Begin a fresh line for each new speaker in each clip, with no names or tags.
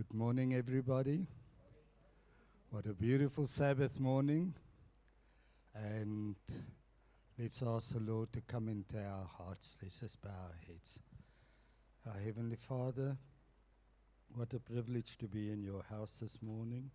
Good morning, everybody. What a beautiful Sabbath morning. And let's ask the Lord to come into our hearts. Let's just bow our heads. Our Heavenly Father, what a privilege to be in your house this morning.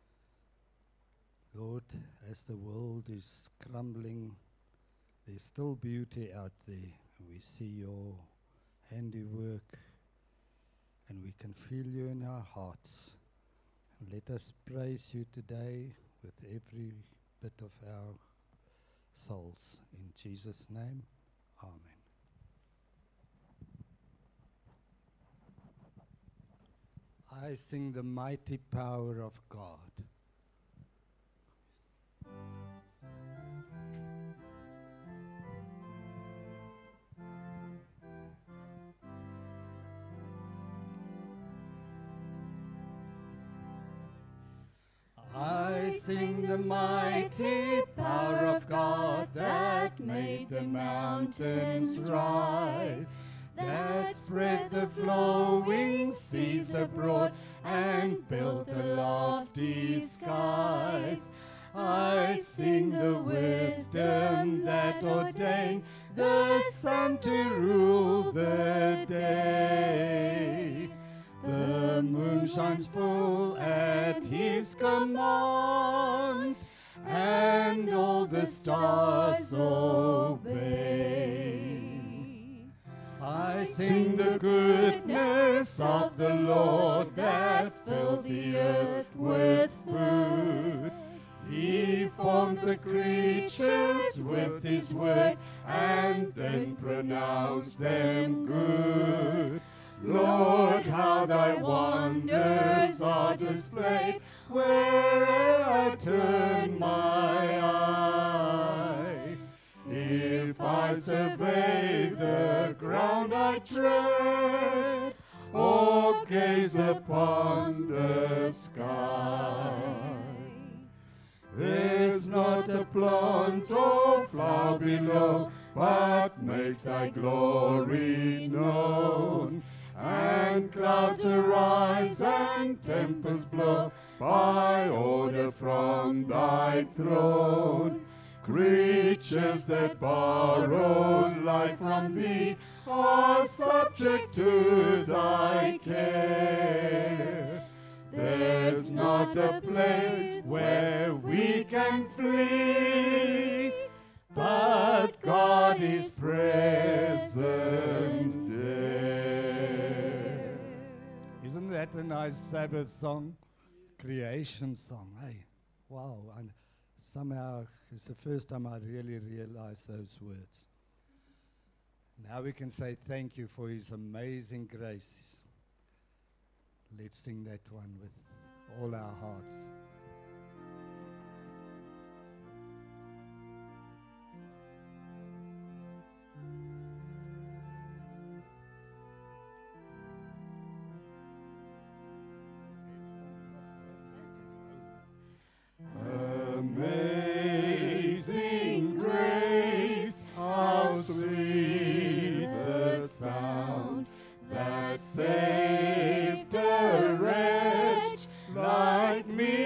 Lord, as the world is crumbling, there's still beauty out there. We see your handiwork, and we can feel you in our hearts. And let us praise you today with every bit of our souls. In Jesus' name, amen. I sing the mighty power of God. I sing the mighty power of God that made the mountains rise, that spread the flowing seas abroad and built the lofty skies. I sing the wisdom that ordained the sun to rule the day. The moon shines full at his command, and all the stars obey. I sing the goodness of the Lord that filled the earth with food. He formed the creatures with his word and then pronounced them good. Lord, how thy wonders are displayed where'er I turn my eyes. If I survey the ground I tread, or gaze upon the sky, there's not a plant or flower below, but makes thy glory known. And clouds arise and tempests blow by order from thy throne. Creatures that borrow life from thee are subject to thy care. There's not a place where we can flee, but God is present there. Isn't that a nice Sabbath song? Creation song, hey? Wow, and somehow it's the first time I really realized those words. Now we can say thank you for his amazing grace. Let's sing that one with all our hearts. Amazing grace, how sweet the sound that saved a wretch like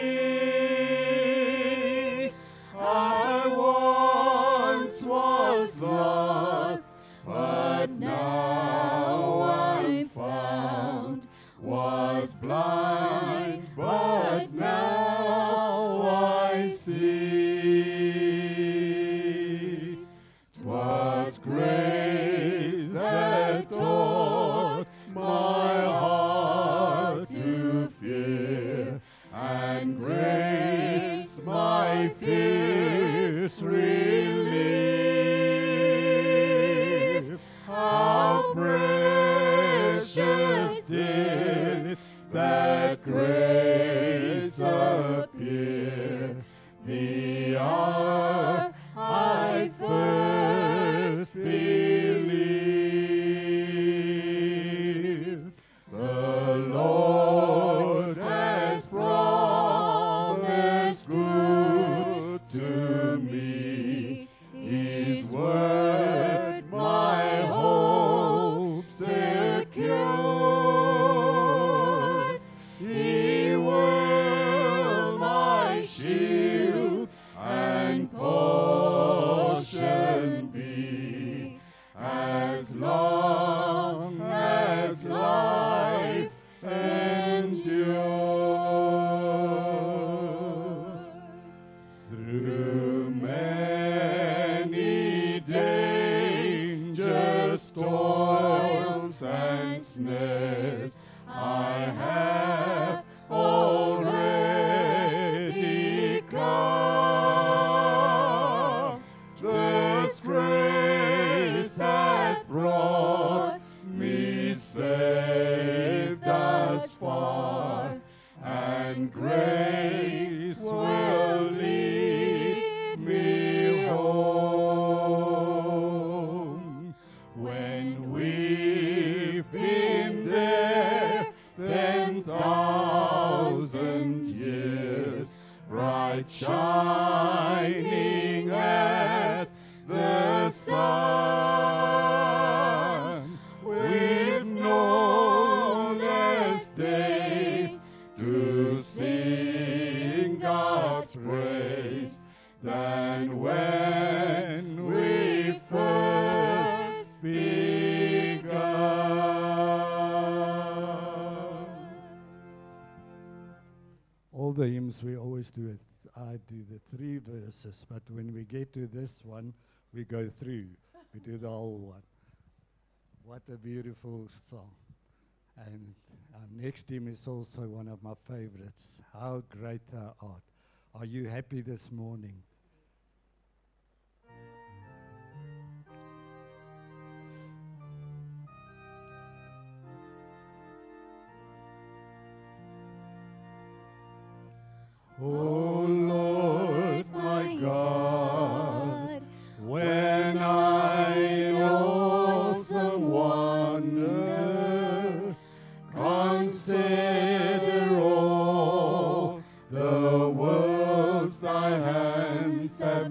me. I once was lost, but now I'm found, was blind, but now I see. 'Twas grace that taught my heart to fear, and grace my fears relieve. How precious did that grace appear the hour I first believed. The Lord has promised good to me. His word my hope secures.
endless toils and snares I have already come. This grace hath brought me safe thus far, and grace will lead me home. When we've been there 10,000 years, bright shining as the sun, we've no less days to sing God's praise than when we first begun.
All the hymns we always do it. I do the 3 verses, but when we get to this one, we go through. We do the whole one. What a beautiful song. And our next hymn is also one of my favorites. How great thou art. Are you happy this morning?
O Lord my God, when I in awesome wonder consider all the worlds thy hands have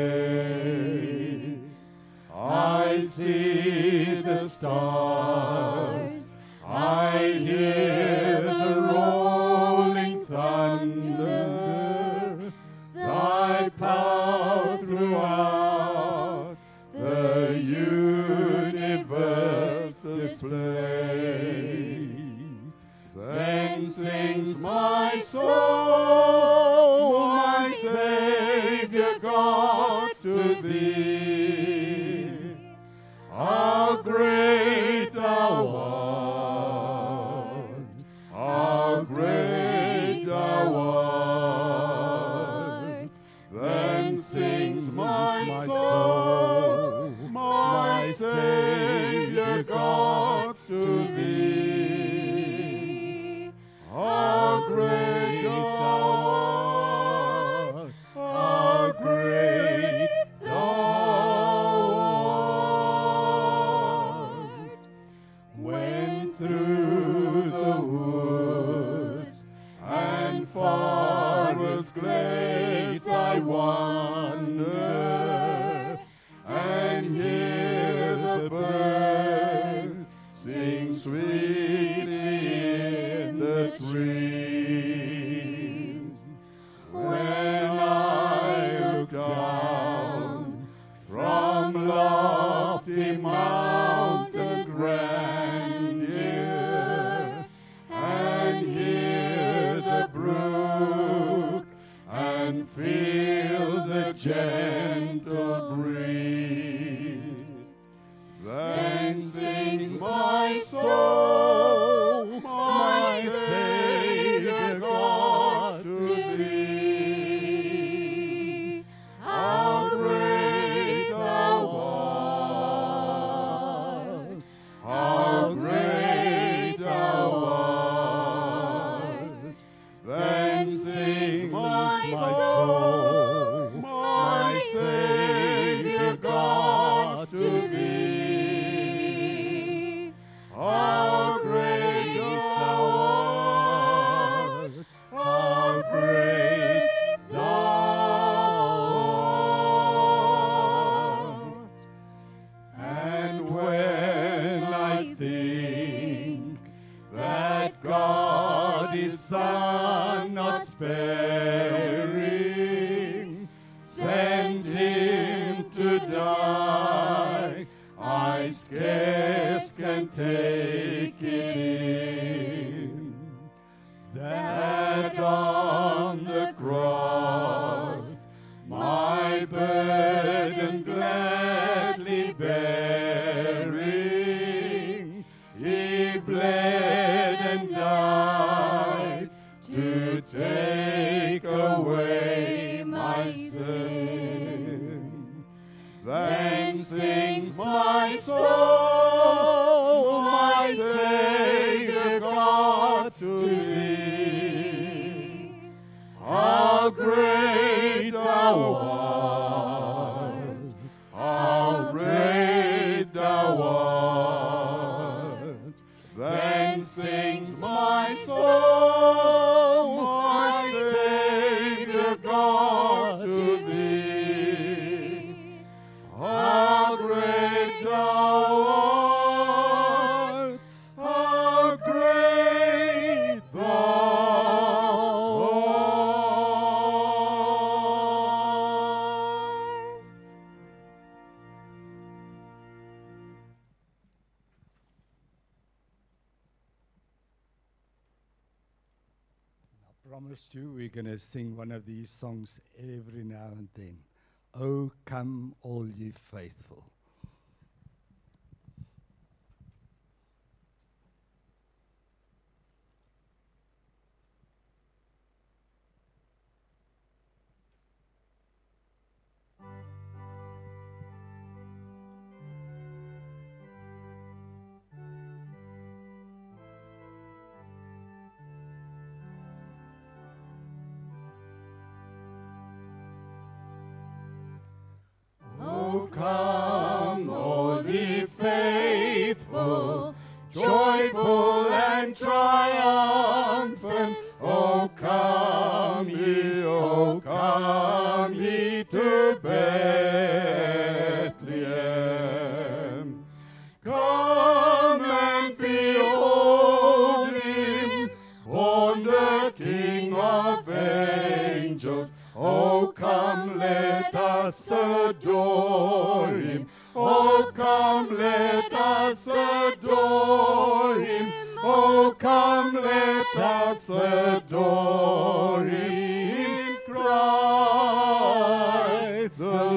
made, I see the stars, I hear the rolling thunder, thy power throughout the universe display. Then sings my soul, my Savior God, to thee. How great thou art, how great thou art. Then sings my soul, my Savior God, to thee. How great thou art, how great thou art. When through the woods and forest glades I wander, and hear the birds sing sweetly in the trees. When I look down from lofty mountain grandeur, and hear the brook and feel the gentle breeze, then sings my soul, my Savior God, to thee. How great thou art, how great thou art. Then sings my soul, my Savior God, to thee. How great thou art, how great thou art. And when I think that God is Son not sparing, sent him to die, I scarce can take it in, that on the cross my burden gladly bearing, hours. Then sings my soul, my Savior God, to thee. How great thou art, how great thou art.
I promised you we're going to sing one of these songs every now and then. Oh, come all ye faithful.
Oh, come, all ye faithful, joyful and triumphant. Oh, come ye to Bethlehem. Come and behold him, born the King of angels. Oh, come, let us adore him. Oh, come, let us adore him. Oh, come, let us adore him. Christ the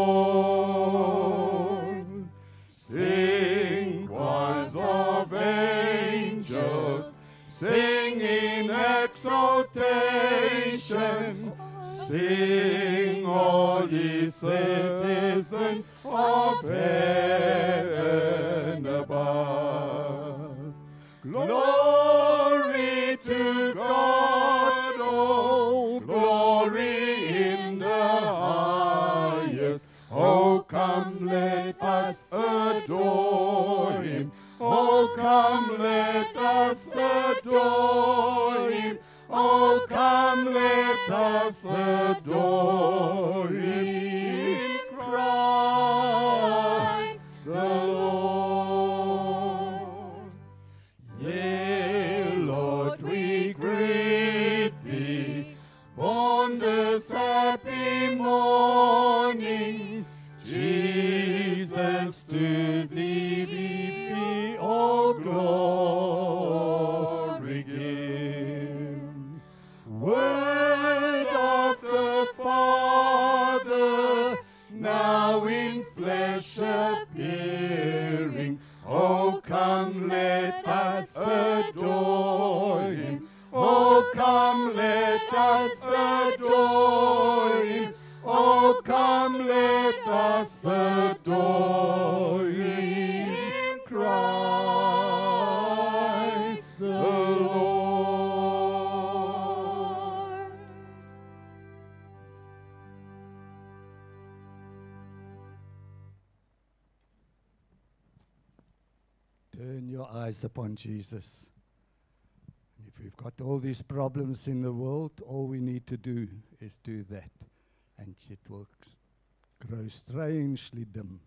Lord. Sing, choirs of angels, sing in exaltation. Sing, all ye citizens of heaven above. Glory to God, oh, glory in the highest. Oh, come, let us adore him. Oh, come, let us adore him. Oh, come, let us adore him, Christ the Lord. Yea, Lord, we greet thee, born this happy morning. Jesus, to thee be all glory given. Word of the Father, now in flesh appearing. Oh, come, let us adore him. Oh, come, let us adore him. Oh, come, let us adore him, Christ the Lord.
Turn your eyes upon Jesus. And if we've got all these problems in the world, all we need to do is do that. And it will grow strangely dim.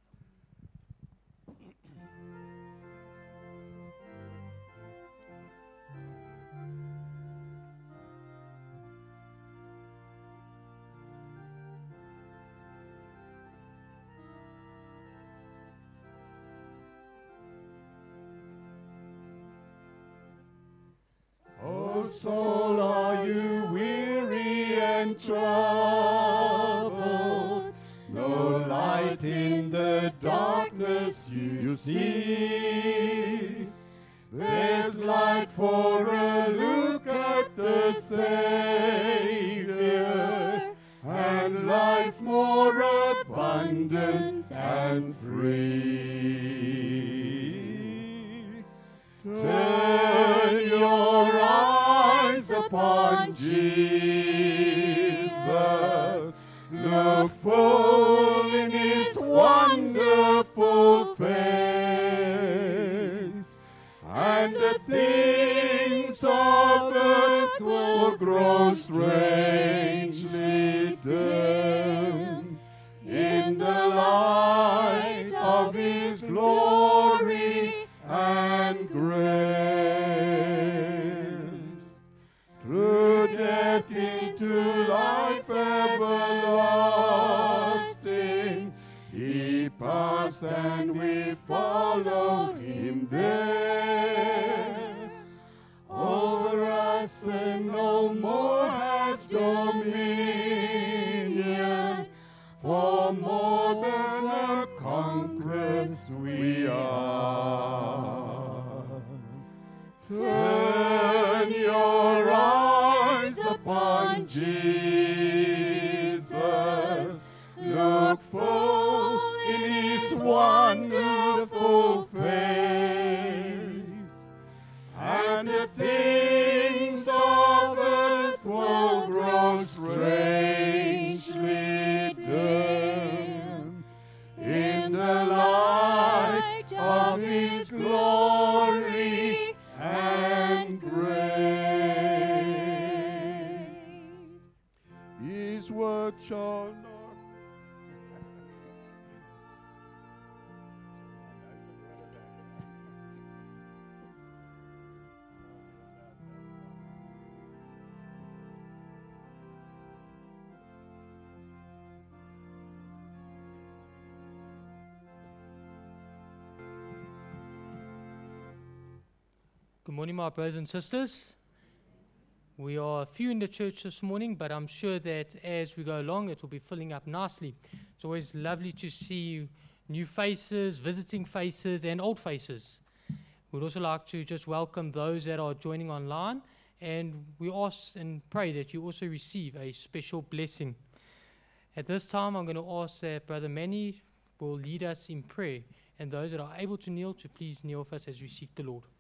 O soul, are you weary and troubled? No light in the darkness you see. There's light for a look at the Savior, and life more abundant and free. Turn your eyes upon Jesus. Look full in his wonderful face. glory and grace. Through death into life everlasting, He passed and we followed Him there. Over us sin no more has dominion, for more than a conquerors we are. Turn your eyes upon Jesus, look full in His wonderful face, and the things of earth will grow strangely dim in the light of His glory and grace. His work shall not.
Good morning, my brothers and sisters. We are a few in the church this morning, but I'm sure that as we go along, it will be filling up nicely. It's always lovely to see new faces, visiting faces, and old faces. We'd also like to just welcome those that are joining online, and we ask and pray that you also receive a special blessing. At this time, I'm going to ask that Brother Manny will lead us in prayer, and those that are able to kneel, to please kneel with us as we seek the Lord.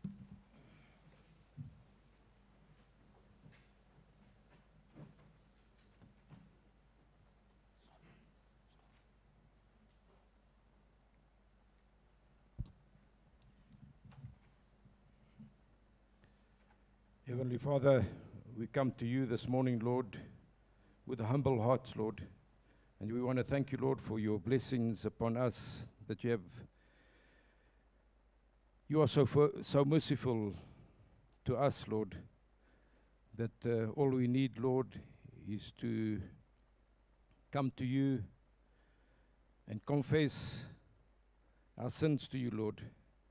Heavenly Father, we come to you this morning, Lord, with humble hearts, Lord. And we want to thank you, Lord, for your blessings upon us, that you are so merciful to us, Lord, that all we need, Lord, is to come to you and confess our sins to you, Lord.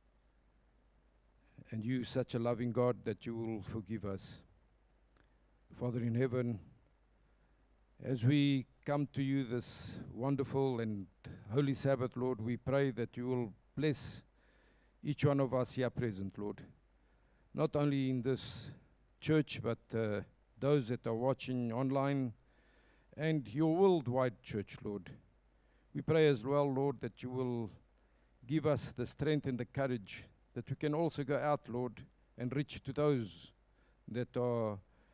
And you, such a loving God, that you will forgive us. Father in heaven, as we come to you this wonderful and holy Sabbath, Lord, we pray that you will bless each one of us here present, Lord. Not only in this church, but those that are watching online and your worldwide church, Lord. We pray as well, Lord, that you will give us the strength and the courage that we can also go out, Lord, and reach to those that are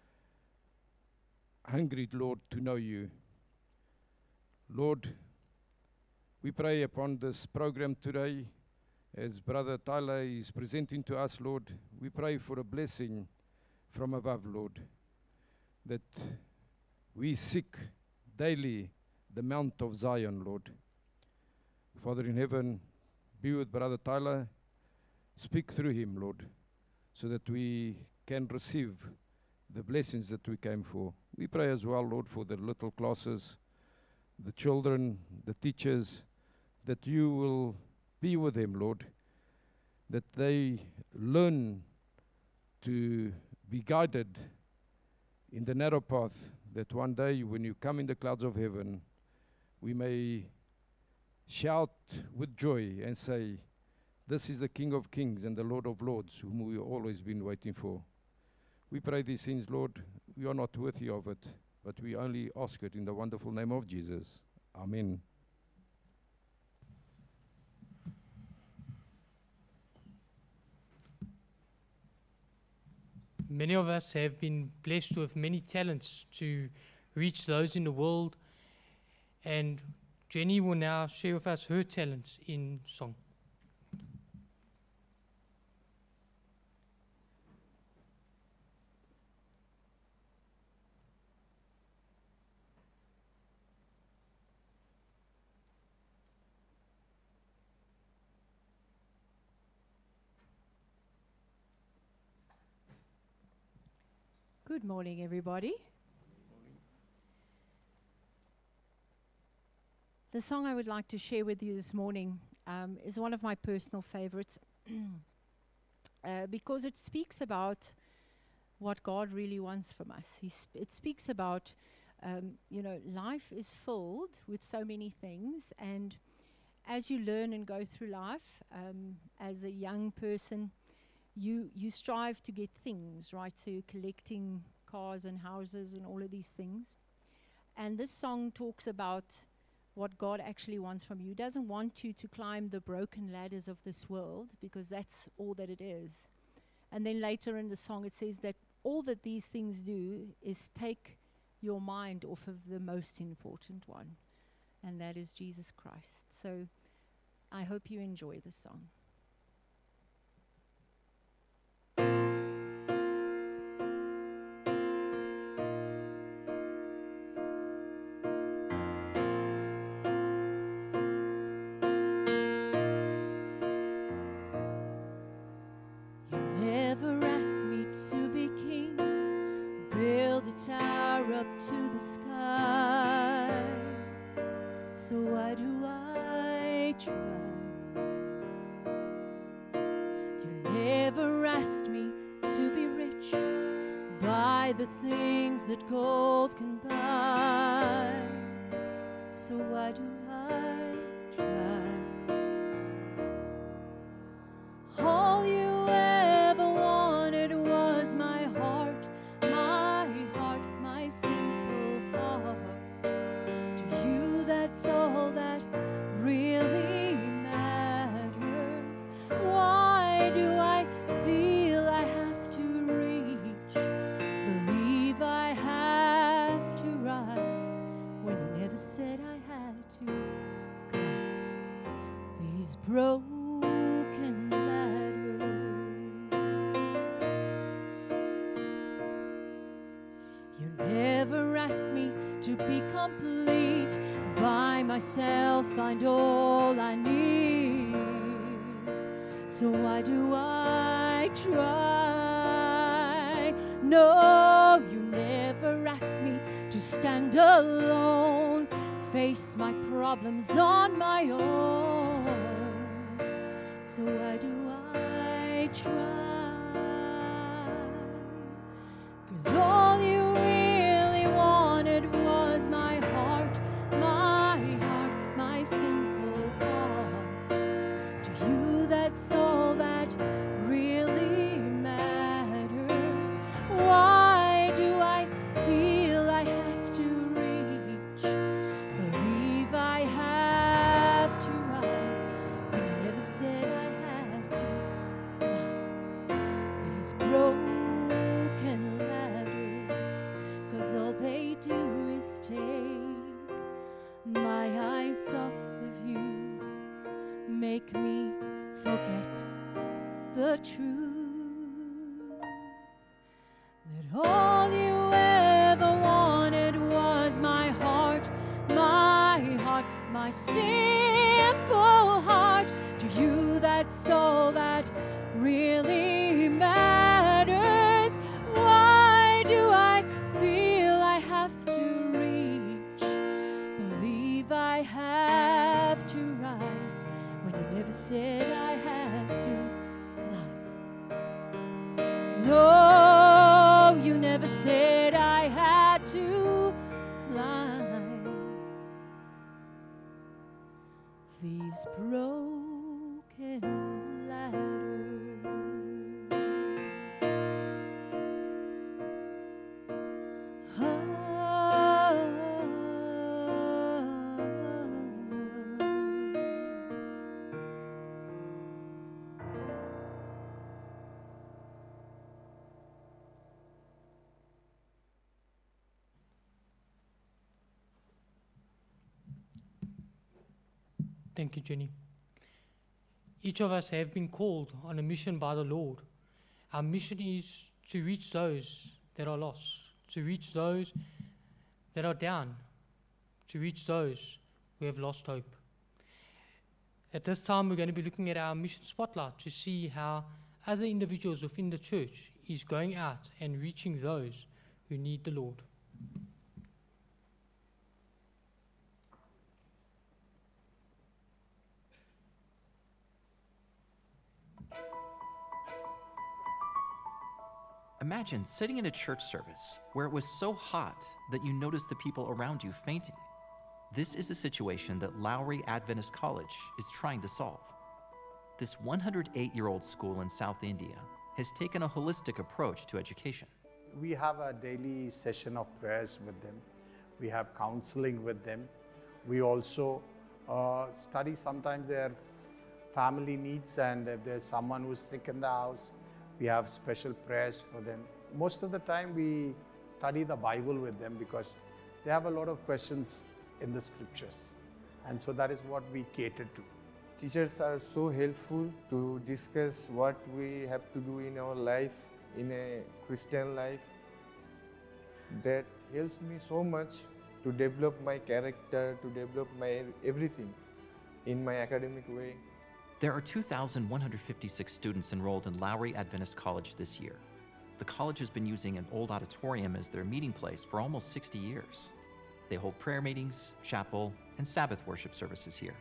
hungry, Lord, to know you. Lord, we pray upon this program today, as Brother Tyler is presenting to us, Lord. We pray for a blessing from above, Lord, that we seek daily the Mount of Zion, Lord. Father in heaven, be with Brother Tyler. Speak through him, Lord, so that we can receive the blessings that we came for. We pray as well, Lord, for the little classes, the children, the teachers, that you will be with them, Lord, that they learn to be guided in the narrow path, that one day when you come in the clouds of heaven, we may shout with joy and say, this is the King of Kings and the Lord of Lords, whom we've always been waiting for. We pray these things, Lord. We are not worthy of it, but we only ask it in the wonderful name of Jesus. Amen.
Many of us have been blessed with many talents to reach those in the world, and Jenny will now share with us her talents in song.
Good morning, everybody. The song I would like to share with you this morning is one of my personal favorites because it speaks about what God really wants from us. It speaks about, life is filled with so many things, and as you learn and go through life, as a young person, you strive to get things, right? So you're collecting cars and houses and all of these things. And this song talks about what God actually wants from you. He doesn't want you to climb the broken ladders of this world, because that's all that it is. And then later in the song it says that all that these things do is take your mind off of the most important one, and that is Jesus Christ. So I hope you enjoy this song.
To the sky, so why do I try? You never asked me to be rich by the things that gold can buy, so why do I try? All you ever wanted was my heart, my simple heart. To you, that's all that really matters. Why do I feel I have to reach, believe I have to rise, when you never said I had to climb these broken ladders? You never asked me to be complete, by myself find all I need, so why do I try? No, you never asked me to stand alone, face my problems on my own, so why do I try? 'Cause all you really wanted was my heart, my simple heart. To you, that's all that really matters. Why do I feel I have to reach, believe I have to rise, when you never said I had to climb these broken ladders? 'Cause all they do is take my eyes off of you, make me forget the truth, that all you ever wanted was my heart, my simple heart. To you, that's all that really matters. Why do I feel I have to reach, believe I have to rise, when you never said I had to climb? No, you never said I had to climb these broken ladders.
Thank you, Jenny. Each of us have been called on a mission by the Lord. Our mission is to reach those that are lost, to reach those that are down, to reach those who have lost hope. At this time, we're going to be looking at our mission spotlight to see how other individuals within the church is going out and reaching those who need the Lord.
Imagine sitting in a church service where it was so hot that you noticed the people around you fainting. This is the situation that Lowry Adventist College is trying to solve. This 108-year-old school in South India has taken a holistic approach to education.
We have a daily session of prayers with them. We have counseling with them. We also study sometimes their family needs, and if there's someone who's sick in the house, we have special prayers for them. Most of the time we study the Bible with them because they have a lot of questions in the scriptures. And so that is what we cater to.
Teachers are so helpful to discuss what we have to do in our life, in a Christian life. That helps me so much to develop my character, to develop my everything in my academic way.
There are 2,156 students enrolled in Lowry Adventist College this year. The college has been using an old auditorium as their meeting place for almost 60 years. They hold prayer meetings, chapel, and Sabbath worship services here.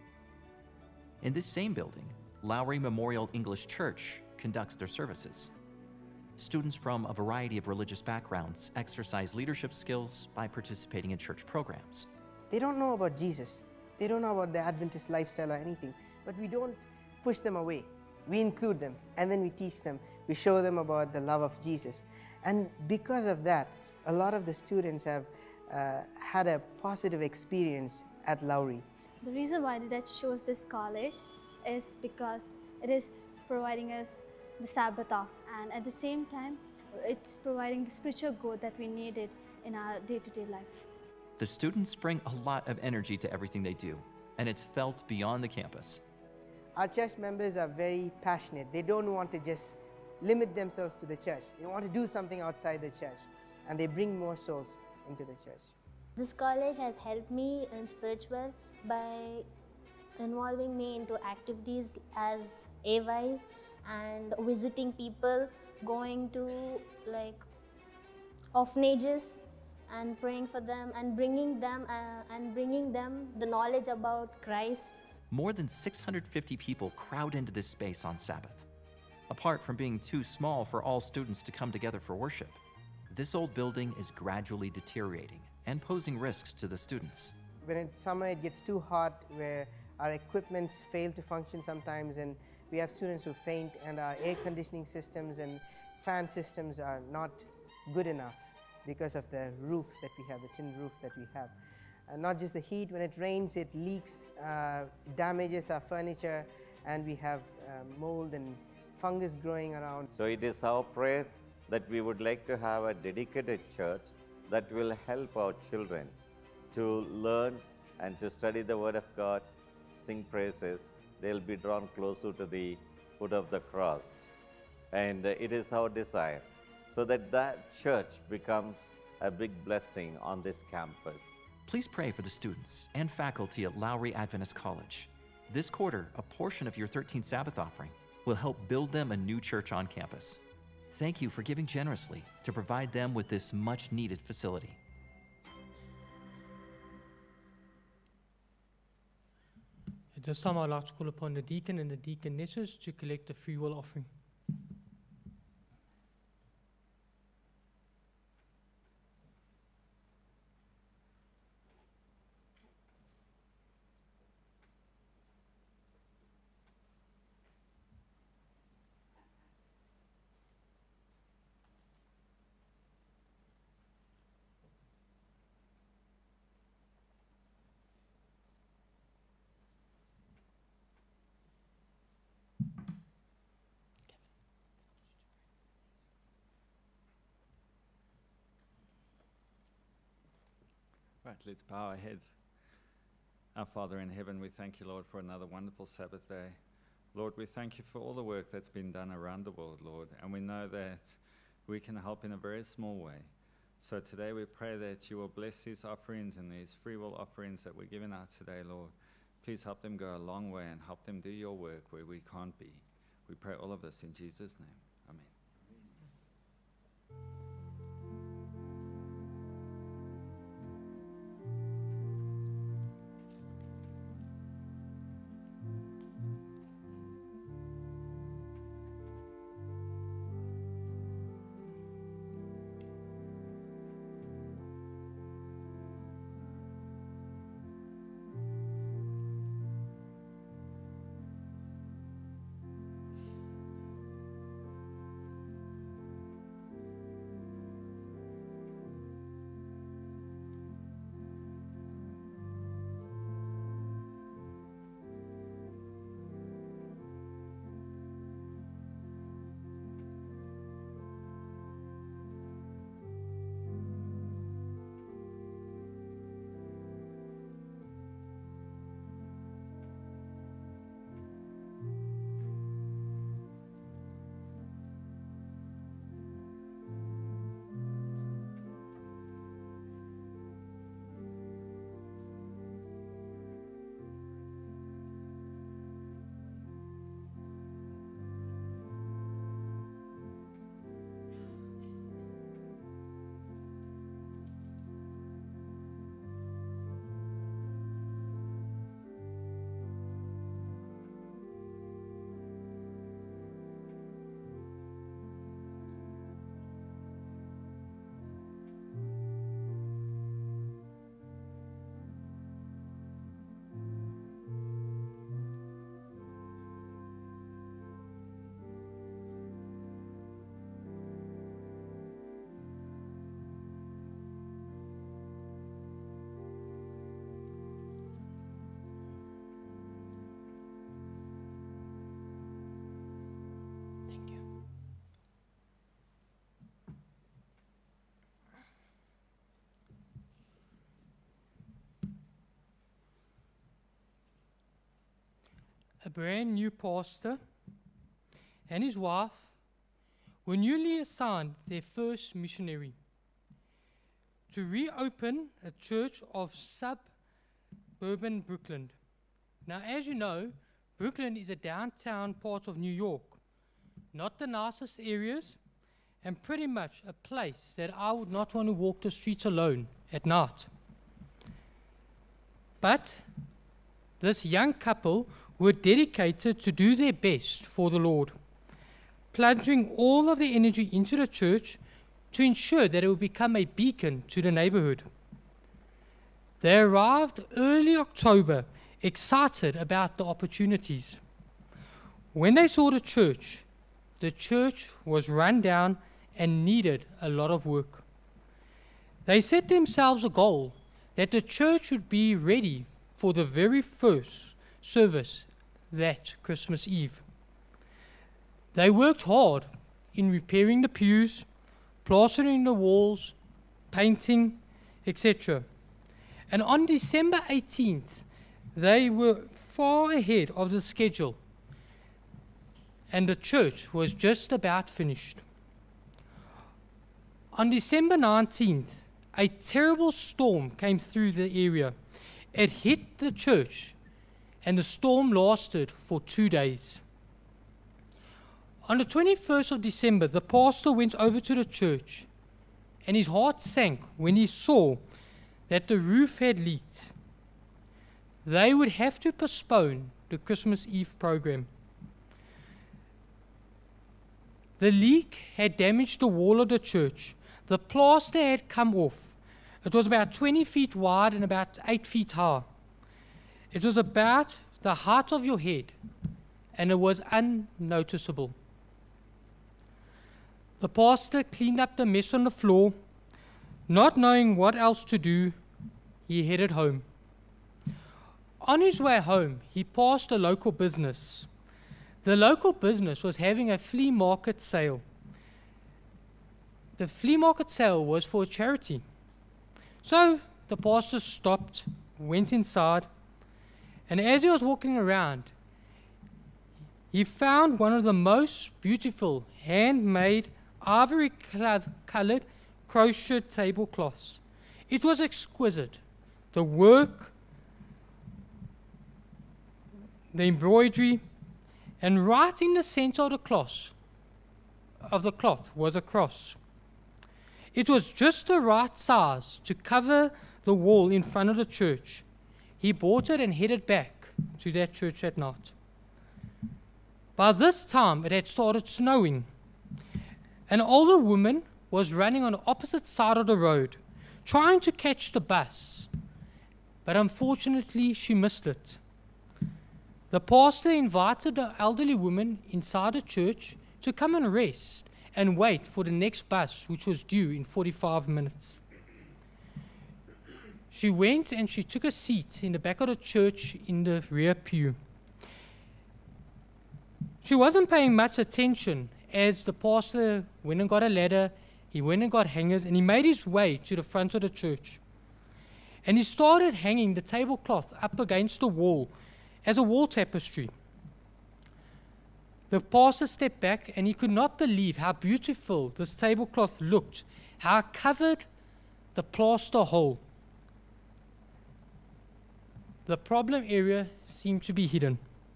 In this same building, Lowry Memorial English Church conducts their services. Students from a variety of religious backgrounds exercise leadership skills by participating in church programs.
They don't know about Jesus. They don't know about the Adventist lifestyle or anything, but we don't push them away. We include them, and then we teach them. We show them about the love of Jesus. And because of that, a lot of the students have had a positive experience at Lowry.
The reason why I chose this college is because it is providing us the Sabbath off, and at the same time, it's providing the spiritual growth that we needed in our day-to-day life.
The students bring a lot of energy to everything they do, and it's felt beyond the campus.
Our church members are very passionate. They don't want to just limit themselves to the church. They want to do something outside the church, and they bring more souls into the church.
This college has helped me in spiritual by involving me into activities as AYs and visiting people, going to like orphanages and praying for them and bringing them the knowledge about Christ.
More than 650 people crowd into this space on Sabbath. Apart from being too small for all students to come together for worship, this old building is gradually deteriorating and posing risks to the students.
When it's summer, it gets too hot where our equipments fail to function sometimes, and we have students who faint, and our air conditioning systems and fan systems are not good enough because of the roof that we have, the tin roof that we have. And not just the heat, when it rains, it leaks, damages our furniture, and we have mold and fungus growing around.
So it is our prayer that we would like to have a dedicated church that will help our children to learn and to study the Word of God, sing praises. They'll be drawn closer to the foot of the cross. And it is our desire so that that church becomes a big blessing on this campus.
Please pray for the students and faculty at Lowry Adventist College. This quarter, a portion of your 13th Sabbath offering will help build them a new church on campus. Thank you for giving generously to provide them with this much-needed facility.
At this time, I'd like to call upon the deacon and the deaconesses to collect the free will offering.
Right, let's bow our heads. Our Father in heaven, we thank you, Lord, for another wonderful Sabbath day. Lord, we thank you for all the work that's been done around the world, Lord, and we know that we can help in a very small way. So today we pray that you will bless these offerings and these free will offerings that we're giving out today, Lord. Please help them go a long way and help them do your work where we can't be. We pray all of this in Jesus' name. Amen.
a brand new pastor, and his wife were newly assigned their first missionary to reopen a church of suburban Brooklyn. Now, as you know, Brooklyn is a downtown part of New York, not the nicest areas, and pretty much a place that I would not want to walk the streets alone at night. But this young couple were dedicated to do their best for the Lord, plunging all of their energy into the church to ensure that it would become a beacon to the neighborhood. They arrived early October, excited about the opportunities. When they saw the church was run down and needed a lot of work. They set themselves a goal that the church would be ready for the very first service that Christmas Eve. They worked hard in repairing the pews, plastering the walls, painting, etc. And on December 18th, they were far ahead of the schedule, and the church was just about finished. On December 19th, a terrible storm came through the area. It hit the church, and the storm lasted for 2 days. On the 21st of December, the pastor went over to the church, and his heart sank when he saw that the roof had leaked. They would have to postpone the Christmas Eve program. The leak had damaged the wall of the church. The plaster had come off. It was about 20 feet wide and about 8 feet high. It was about the height of your head, and it was unnoticeable. The pastor cleaned up the mess on the floor. Not knowing what else to do, he headed home. On his way home, he passed a local business. The local business was having a flea market sale. The flea market sale was for a charity. So the pastor stopped, went inside, and as he was walking around, he found one of the most beautiful handmade ivory-colored crochet tablecloths. It was exquisite. The work, the embroidery, and right in the center of the cloth was a cross. It was just the right size to cover the wall in front of the church. He bought it and headed back to that church at night. By this time, it had started snowing. An older woman was running on the opposite side of the road, trying to catch the bus, but unfortunately she missed it. The pastor invited the elderly woman inside the church to come and rest and wait for the next bus, which was due in 45 minutes. She went and she took a seat in the back of the church in the rear pew. She wasn't paying much attention as the pastor went and got a ladder, he went and got hangers, and he made his way to the front of the church. And he started hanging the tablecloth up against the wall as a wall tapestry. The pastor stepped back and he could not believe how beautiful this tablecloth looked, how it covered the plaster hole. The problem area seemed to be hidden.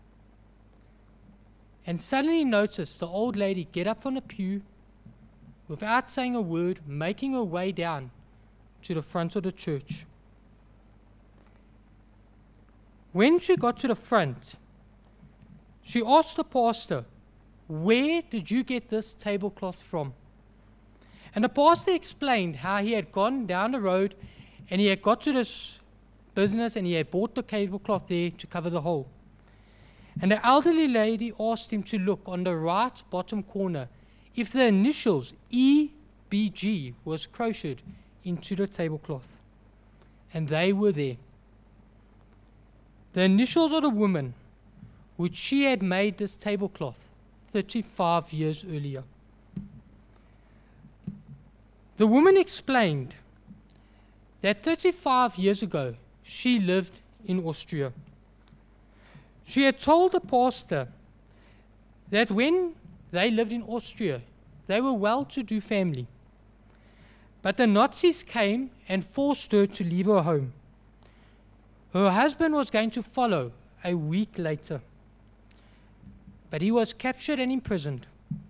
And suddenly noticed the old lady get up from the pew without saying a word, making her way down to the front of the church. When she got to the front, she asked the pastor, "Where did you get this tablecloth from?" And the pastor explained how he had gone down the road and he had got to this business and he had bought the tablecloth there to cover the hole. And the elderly lady asked him to look on the right bottom corner if the initials EBG was crocheted into the tablecloth. And they were there. The initials of the woman which she had made this tablecloth 35 years earlier. The woman explained that 35 years ago she lived in Austria. She had told the pastor that when they lived in Austria, they were a well-to-do family. But the Nazis came and forced her to leave her home. Her husband was going to follow a week later, but he was captured and imprisoned.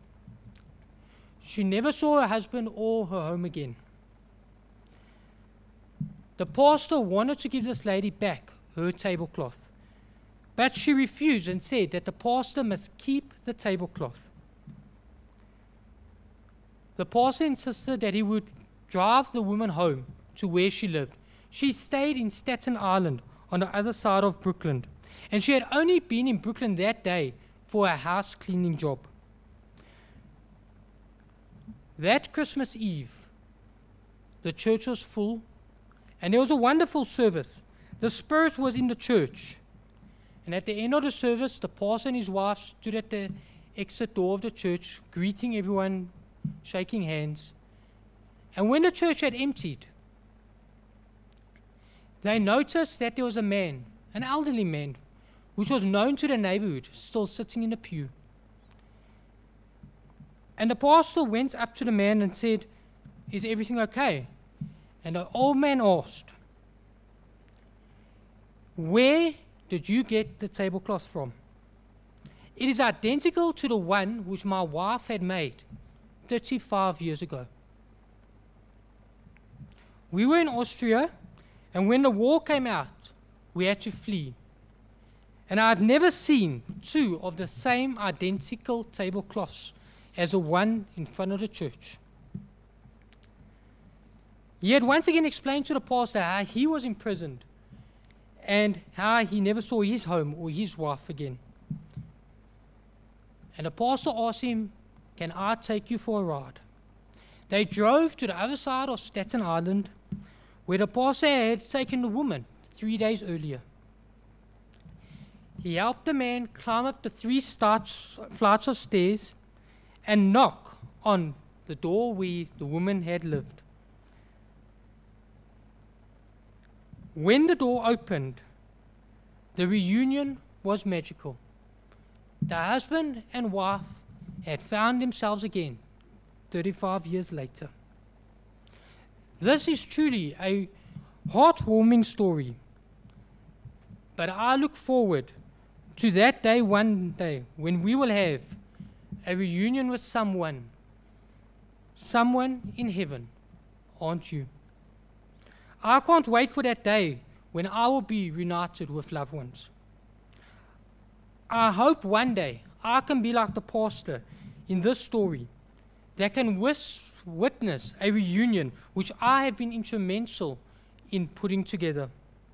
She never saw her husband or her home again. The pastor wanted to give this lady back her tablecloth, but she refused and said that the pastor must keep the tablecloth. The pastor insisted that he would drive the woman home to where she lived. She stayed in Staten Island on the other side of Brooklyn, and she had only been in Brooklyn that day for a house cleaning job. That Christmas Eve, the church was full, and there was a wonderful service. The Spirit was in the church. And at the end of the service, the pastor and his wife stood at the exit door of the church, greeting everyone, shaking hands. And when the church had emptied, they noticed that there was a man, an elderly man, which was known to the neighborhood, still sitting in a pew. And the pastor went up to the man and said, "Is everything okay?" And the old man asked, "Where did you get the tablecloth from?" "It is identical to the one which my wife had made 35 years ago. We were in Austria, and when the war came out, we had to flee. And I've never seen two of the same identical tablecloths as the one in front of the church." He had once again explained to the pastor how he was imprisoned and how he never saw his home or his wife again. And the pastor asked him, "Can I take you for a ride?" They drove to the other side of Staten Island, where the pastor had taken the woman 3 days earlier. He helped the man climb up the 3 flights of stairs and knock on the door where the woman had lived. When the door opened, the reunion was magical. The husband and wife had found themselves again 35 years later. This is truly a heartwarming story, but I look forward to that day one day when we will have a reunion with someone in heaven, aren't you? I can't wait for that day when I will be reunited with loved ones. I hope one day I can be like the pastor in this story that can witness a reunion which I have been instrumental in putting together.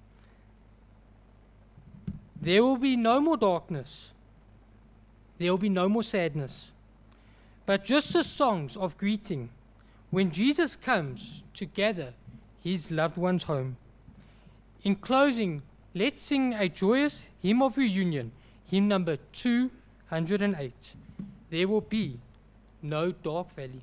There will be no more darkness. There will be no more sadness, but just the songs of greeting when Jesus comes to gather his loved ones home. In closing, let's sing a joyous hymn of reunion, hymn number 208. There will be no dark valley.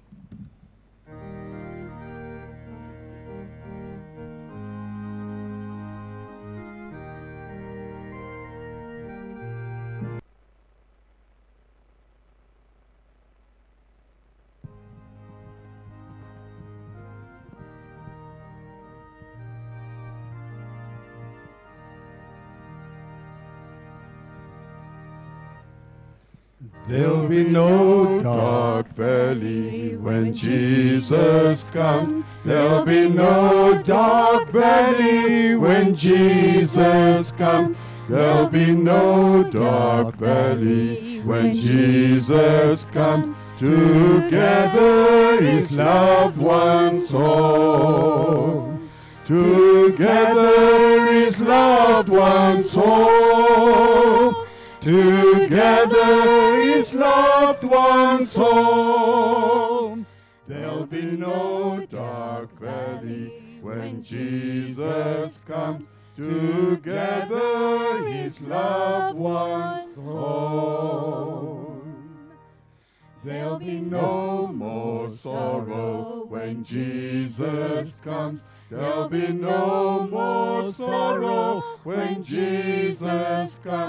There'll be no dark valley when Jesus comes. There'll be no dark valley when Jesus comes. There'll be no dark valley when Jesus comes to gather his loved ones home. Together his loved ones home. Together his loved ones home. There'll be no dark valley when Jesus comes. Together his loved ones home. There'll be no more sorrow when Jesus comes. There'll be no more sorrow when Jesus comes.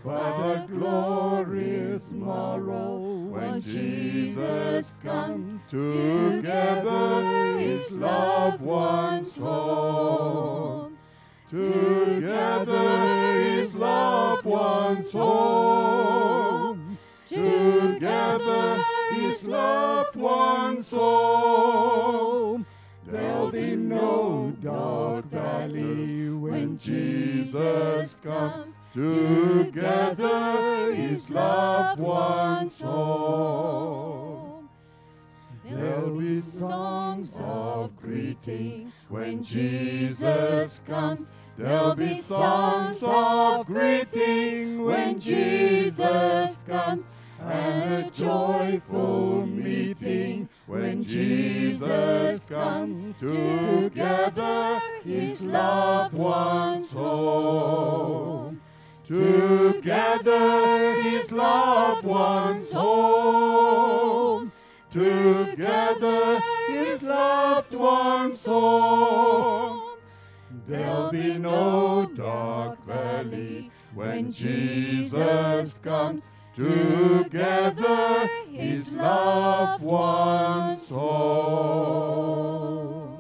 What a glorious morrow when Jesus comes. Together His loved ones home. Together His loved ones home. Together His loved ones home. There'll be no dark valley when Jesus comes. Together His loved ones home. There'll be songs of greeting when Jesus comes. There'll be songs of greeting when Jesus comes. And a joyful meeting when Jesus comes. Together His loved ones home. Together His loved ones home. Together His loved ones home. There'll be no dark valley when Jesus comes. Together His loved ones home.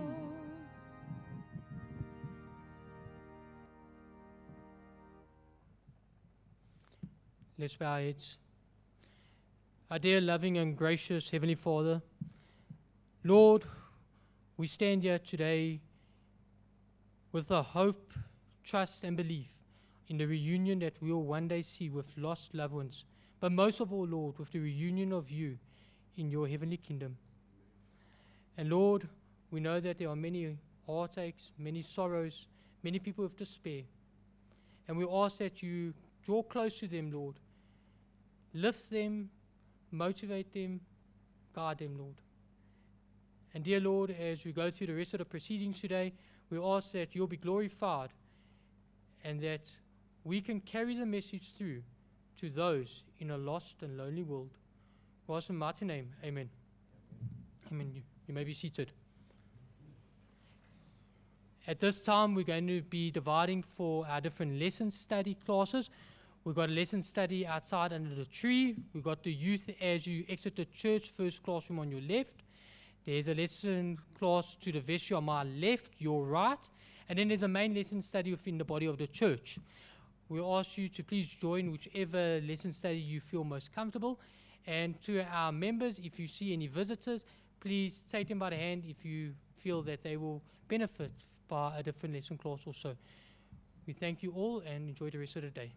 Let's bow our heads. Our dear, loving, and gracious Heavenly Father, Lord, we stand here today with the hope, trust, and belief in the reunion that we will one day see with lost loved ones. But most of all, Lord, with the reunion of you in your heavenly kingdom. And Lord, we know that there are many heartaches, many sorrows, many people with despair. And we ask that you draw close to them, Lord. Lift them, motivate them, guide them, Lord. And dear Lord, as we go through the rest of the proceedings today, we ask that you'll be glorified and that we can carry the message through to those in a lost and lonely world. In God's mighty name, amen. Amen. You may be seated. At this time, we're going to be dividing for our different lesson study classes. We've got a lesson study outside under the tree. We've got the youth as you exit the church, first classroom on your left. There's a lesson class to the vestry on my left, your right. And then there's a main lesson study within the body of the church. We ask you to please join whichever lesson study you feel most comfortable. And to our members, if you see any visitors, please take them by the hand if you feel that they will benefit by a different lesson class also. We thank you all and enjoy the rest of the day.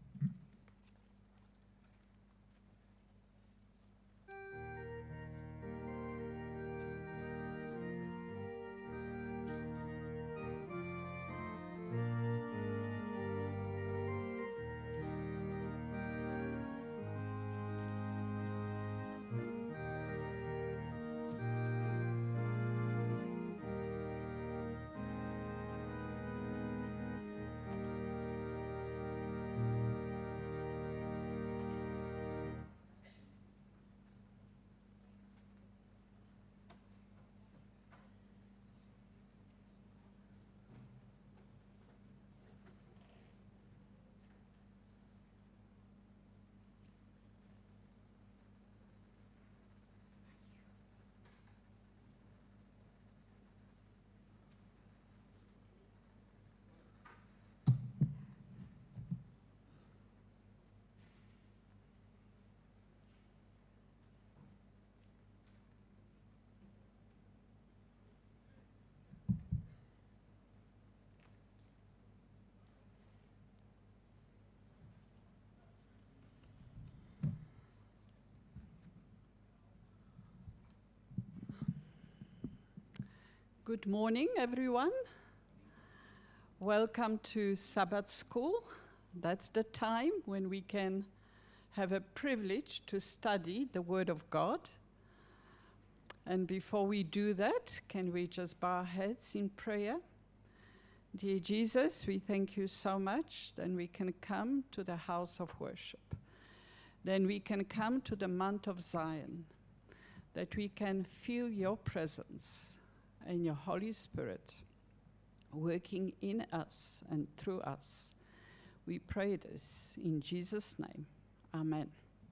Good morning, everyone. Welcome to Sabbath school. That's the time when we can have a privilege to study the Word of God. And before we do that, can we just bow our heads in prayer? Dear Jesus, we thank you so much that we can come to the house of worship. Then we can come to the Mount of Zion, that we can feel your presence and your Holy Spirit working in us and through us. We pray this in Jesus' name. Amen.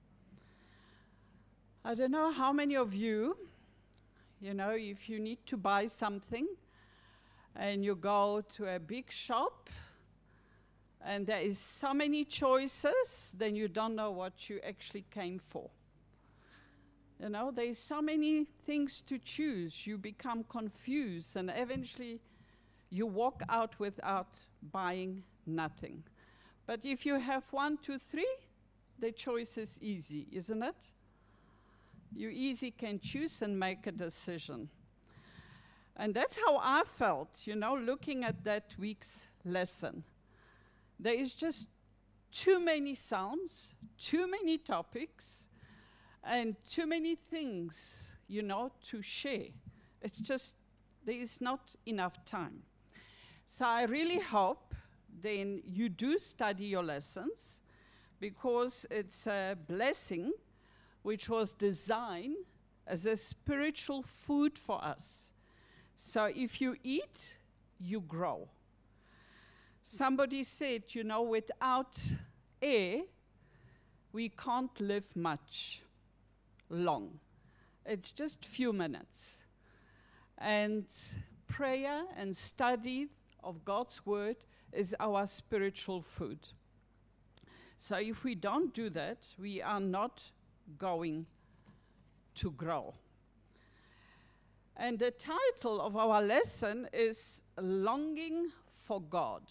I don't know how many of you, if you need to buy something and you go to a big shop and there is so many choices, then you don't know what you actually came for. There's so many things to choose. You become confused, and eventually you walk out without buying nothing. But if you have 1, 2, 3, the choice is easy, isn't it? You easily can choose and make a decision. And that's how I felt, looking at that week's lesson. There is just too many psalms, too many topics, and too many things, to share. It's just, there is not enough time. So I really hope then you do study your lessons, because it's a blessing which was designed as a spiritual food for us. So if you eat, you grow. Somebody said, without air, we can't live much long. It's just few minutes. And prayer and study of God's word is our spiritual food. So if we don't do that, we are not going to grow. And the title of our lesson is Longing for God.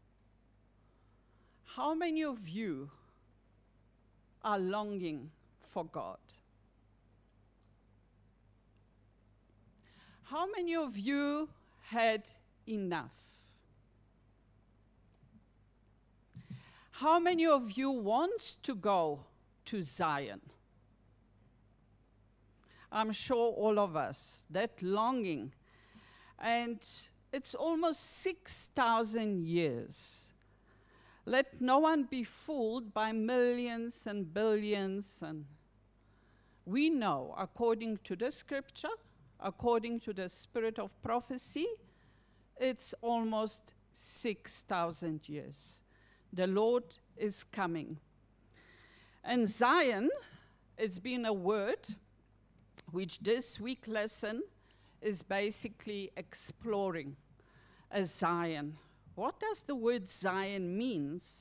How many of you are longing for God? How many of you had enough? How many of you want to go to Zion? I'm sure all of us, that longing. And it's almost 6,000 years. Let no one be fooled by millions and billions. And we know, according to the scripture, according to the spirit of prophecy, it's almost 6,000 years. The Lord is coming. And Zion, it's been a word which this week lesson is basically exploring a Zion. What does the word Zion means?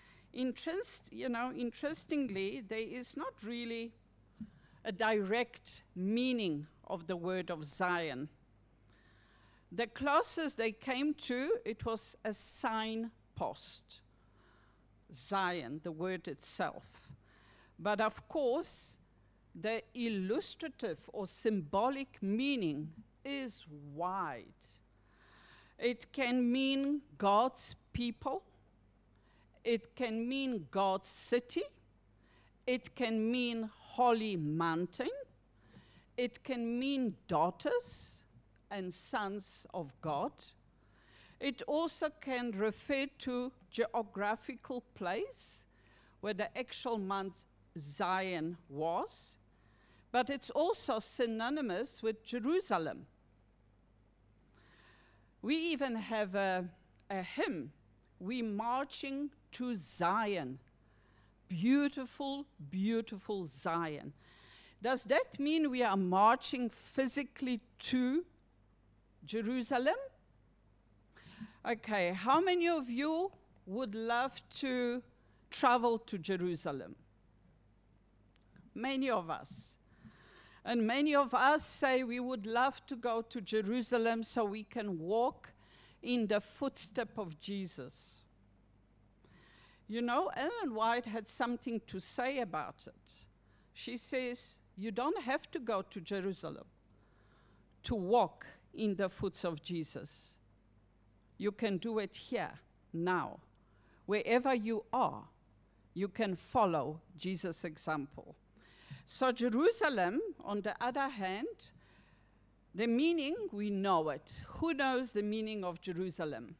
Interestingly, there is not really a direct meaning of the word of Zion. The closest they came to, it was a signpost. Zion, the word itself. But of course, the illustrative or symbolic meaning is wide. It can mean God's people. It can mean God's city. It can mean holy mountain. It can mean daughters and sons of God. It also can refer to geographical place where the actual Mount Zion was, but it's also synonymous with Jerusalem. We even have a hymn, "We marching to Zion." Beautiful, beautiful Zion. Does that mean we are marching physically to Jerusalem? Okay, how many of you would love to travel to Jerusalem? Many of us. And many of us say we would love to go to Jerusalem so we can walk in the footsteps of Jesus. Ellen White had something to say about it. She says, you don't have to go to Jerusalem to walk in the footsteps of Jesus. You can do it here, now. Wherever you are, you can follow Jesus' example. So Jerusalem, on the other hand, the meaning, we know it. Who knows the meaning of Jerusalem?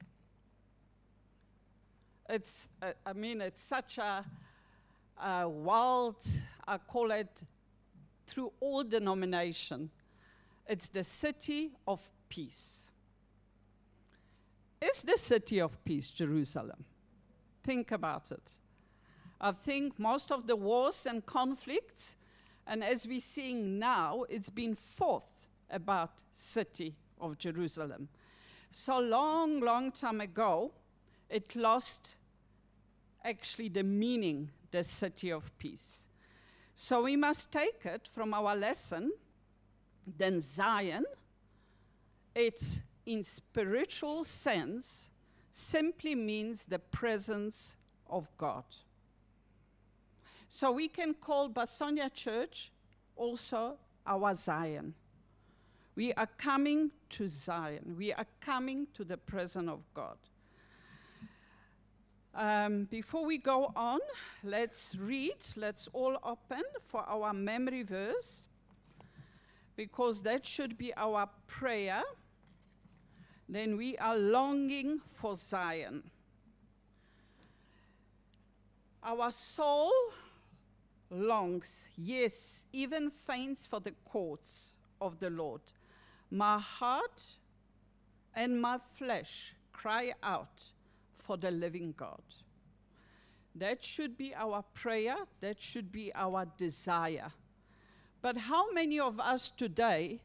It's such a wild, I call it, through all denomination. It's the city of peace. Is the city of peace Jerusalem? Think about it. I think most of the wars and conflicts, and as we're seeing now, it's been fought about city of Jerusalem. So long time ago, it lost actually the meaning, the city of peace. So we must take it from our lesson, then Zion, it's in spiritual sense, simply means the presence of God. So we can call Bassonia Church also our Zion. We are coming to Zion. We are coming to the presence of God. Before we go on, let's read, let's all open for our memory verse, because that should be our prayer. Then we are longing for Zion. Our soul longs, yes, even faints for the courts of the Lord. My heart and my flesh cry out for the living God. That should be our prayer, that should be our desire. But how many of us today,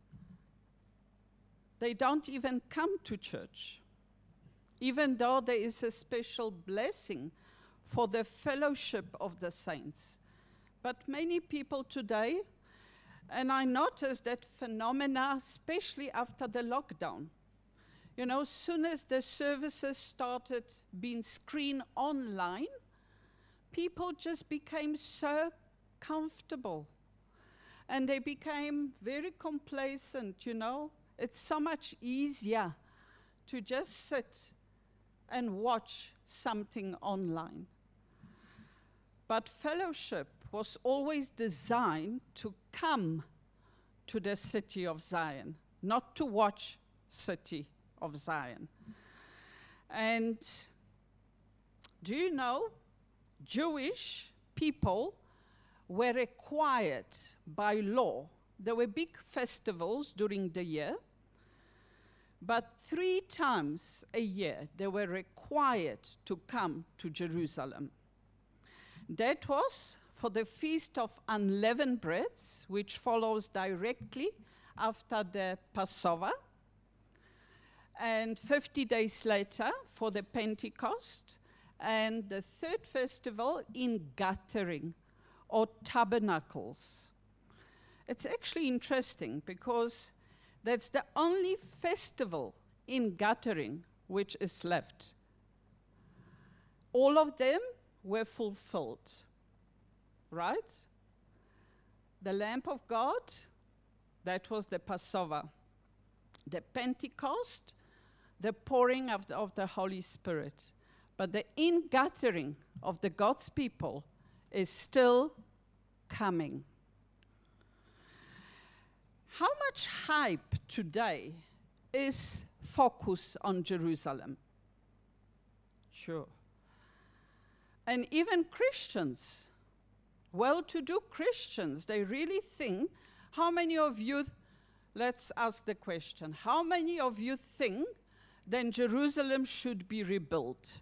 they don't even come to church, even though there is a special blessing for the fellowship of the saints. But many people today, and I noticed that phenomena, especially after the lockdown. You know, as soon as the services started being screened online, people just became so comfortable. And they became very complacent, you know. It's so much easier to just sit and watch something online. But fellowship was always designed to come to the city of Zion, not to watch city of Zion. And do you know, Jewish people were required by law. There were big festivals during the year, but 3 times a year they were required to come to Jerusalem. That was for the Feast of Unleavened Breads, which follows directly after the Passover, and 50 days later for the Pentecost, and the 3rd festival in Gathering, or Tabernacles. It's actually interesting because that's the only festival in Gathering which is left. All of them were fulfilled, right? The Lamb of God, that was the Passover. The Pentecost, the pouring of the Holy Spirit. But the ingathering of the God's people is still coming. How much hype today is focused on Jerusalem? Sure. And even Christians, well-to-do Christians, they really think, how many of you, let's ask the question, how many of you think then Jerusalem should be rebuilt?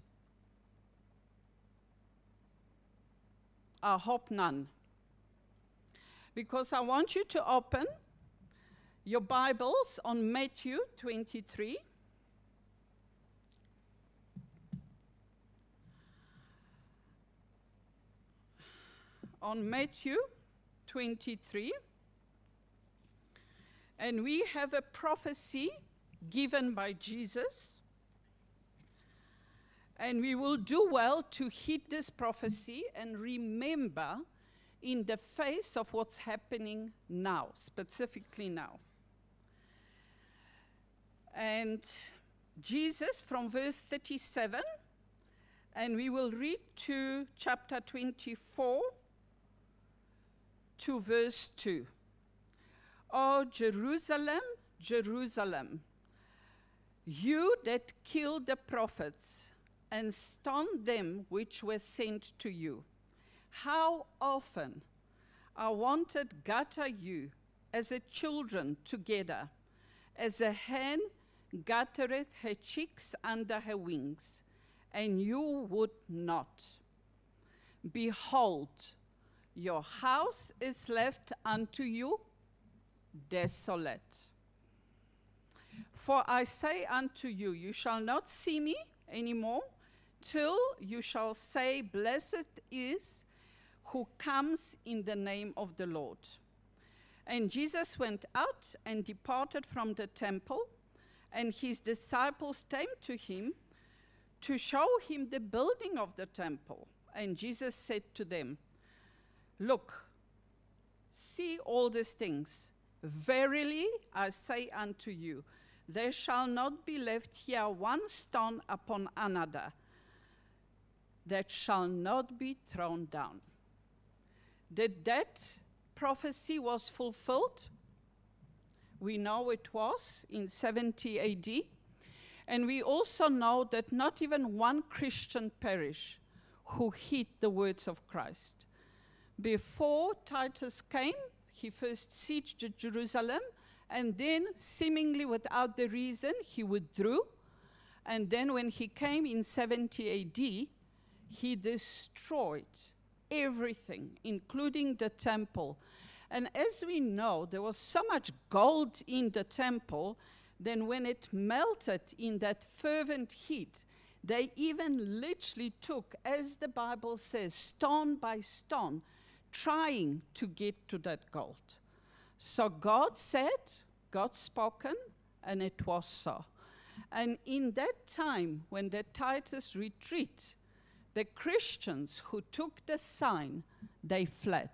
I hope none. Because I want you to open your Bibles on Matthew 23. On Matthew 23. And we have a prophecy given by Jesus. And we will do well to heed this prophecy and remember in the face of what's happening now, specifically now. And Jesus, from verse 37, and we will read to chapter 24 to verse 2. O Jerusalem, Jerusalem, you that killed the prophets and stoned them which were sent to you, how often I wanted gather you as a children together, as a hen gathereth her chicks under her wings, and you would not. Behold, your house is left unto you desolate. For I say unto you, you shall not see me anymore, till you shall say, Blessed is who comes in the name of the Lord. And Jesus went out and departed from the temple, and his disciples came to him to show him the building of the temple. And Jesus said to them, Look, see all these things. Verily I say unto you, there shall not be left here one stone upon another that shall not be thrown down. That prophecy was fulfilled. We know it was in 70 AD. And we also know that not even one Christian perished who heed the words of Christ. Before Titus came, he first sieged Jerusalem, and then, seemingly without the reason, he withdrew. And then when he came in 70 AD, he destroyed everything, including the temple. And as we know, there was so much gold in the temple, then when it melted in that fervent heat, they even literally took, as the Bible says, stone by stone, trying to get to that gold. So God said, God spoken, and it was so. And in that time, when the Titus retreat, the Christians who took the sign, they fled.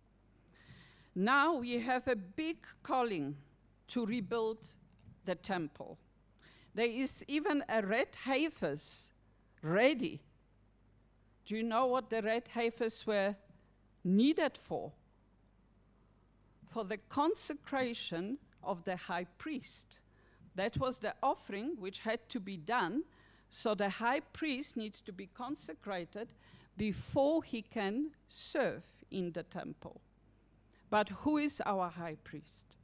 Now we have a big calling to rebuild the temple. There is even a red heifers ready. Do you know what the red heifers were needed for? For the consecration of the high priest. That was the offering which had to be done, so the high priest needs to be consecrated before he can serve in the temple. But who is our high priest?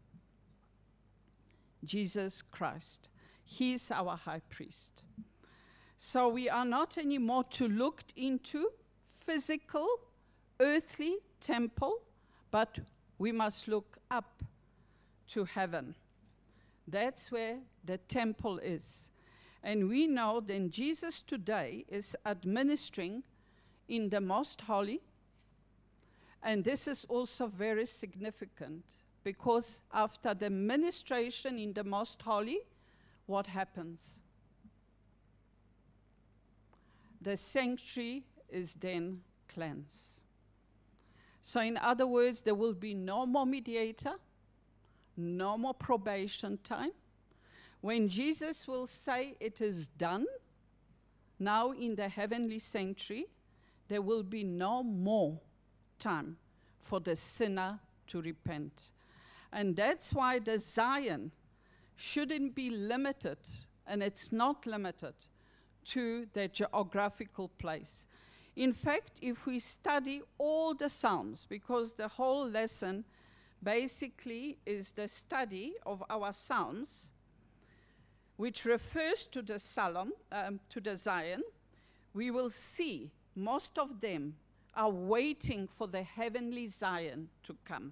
Jesus Christ. He is our high priest. So we are not anymore to look into physical, earthly temple, but we must look up to heaven. That's where the temple is. And we know that Jesus today is administering in the Most Holy. And this is also very significant, because after the ministration in the Most Holy, what happens? The sanctuary is then cleansed. So in other words, there will be no more mediator, no more probation time. When Jesus will say it is done, now in the heavenly sanctuary, there will be no more time for the sinner to repent. And that's why the Zion shouldn't be limited, and it's not limited to the geographical place. In fact, if we study all the Psalms, because the whole lesson basically is the study of our Psalms, which refers to the Zion, we will see most of them are waiting for the heavenly Zion to come.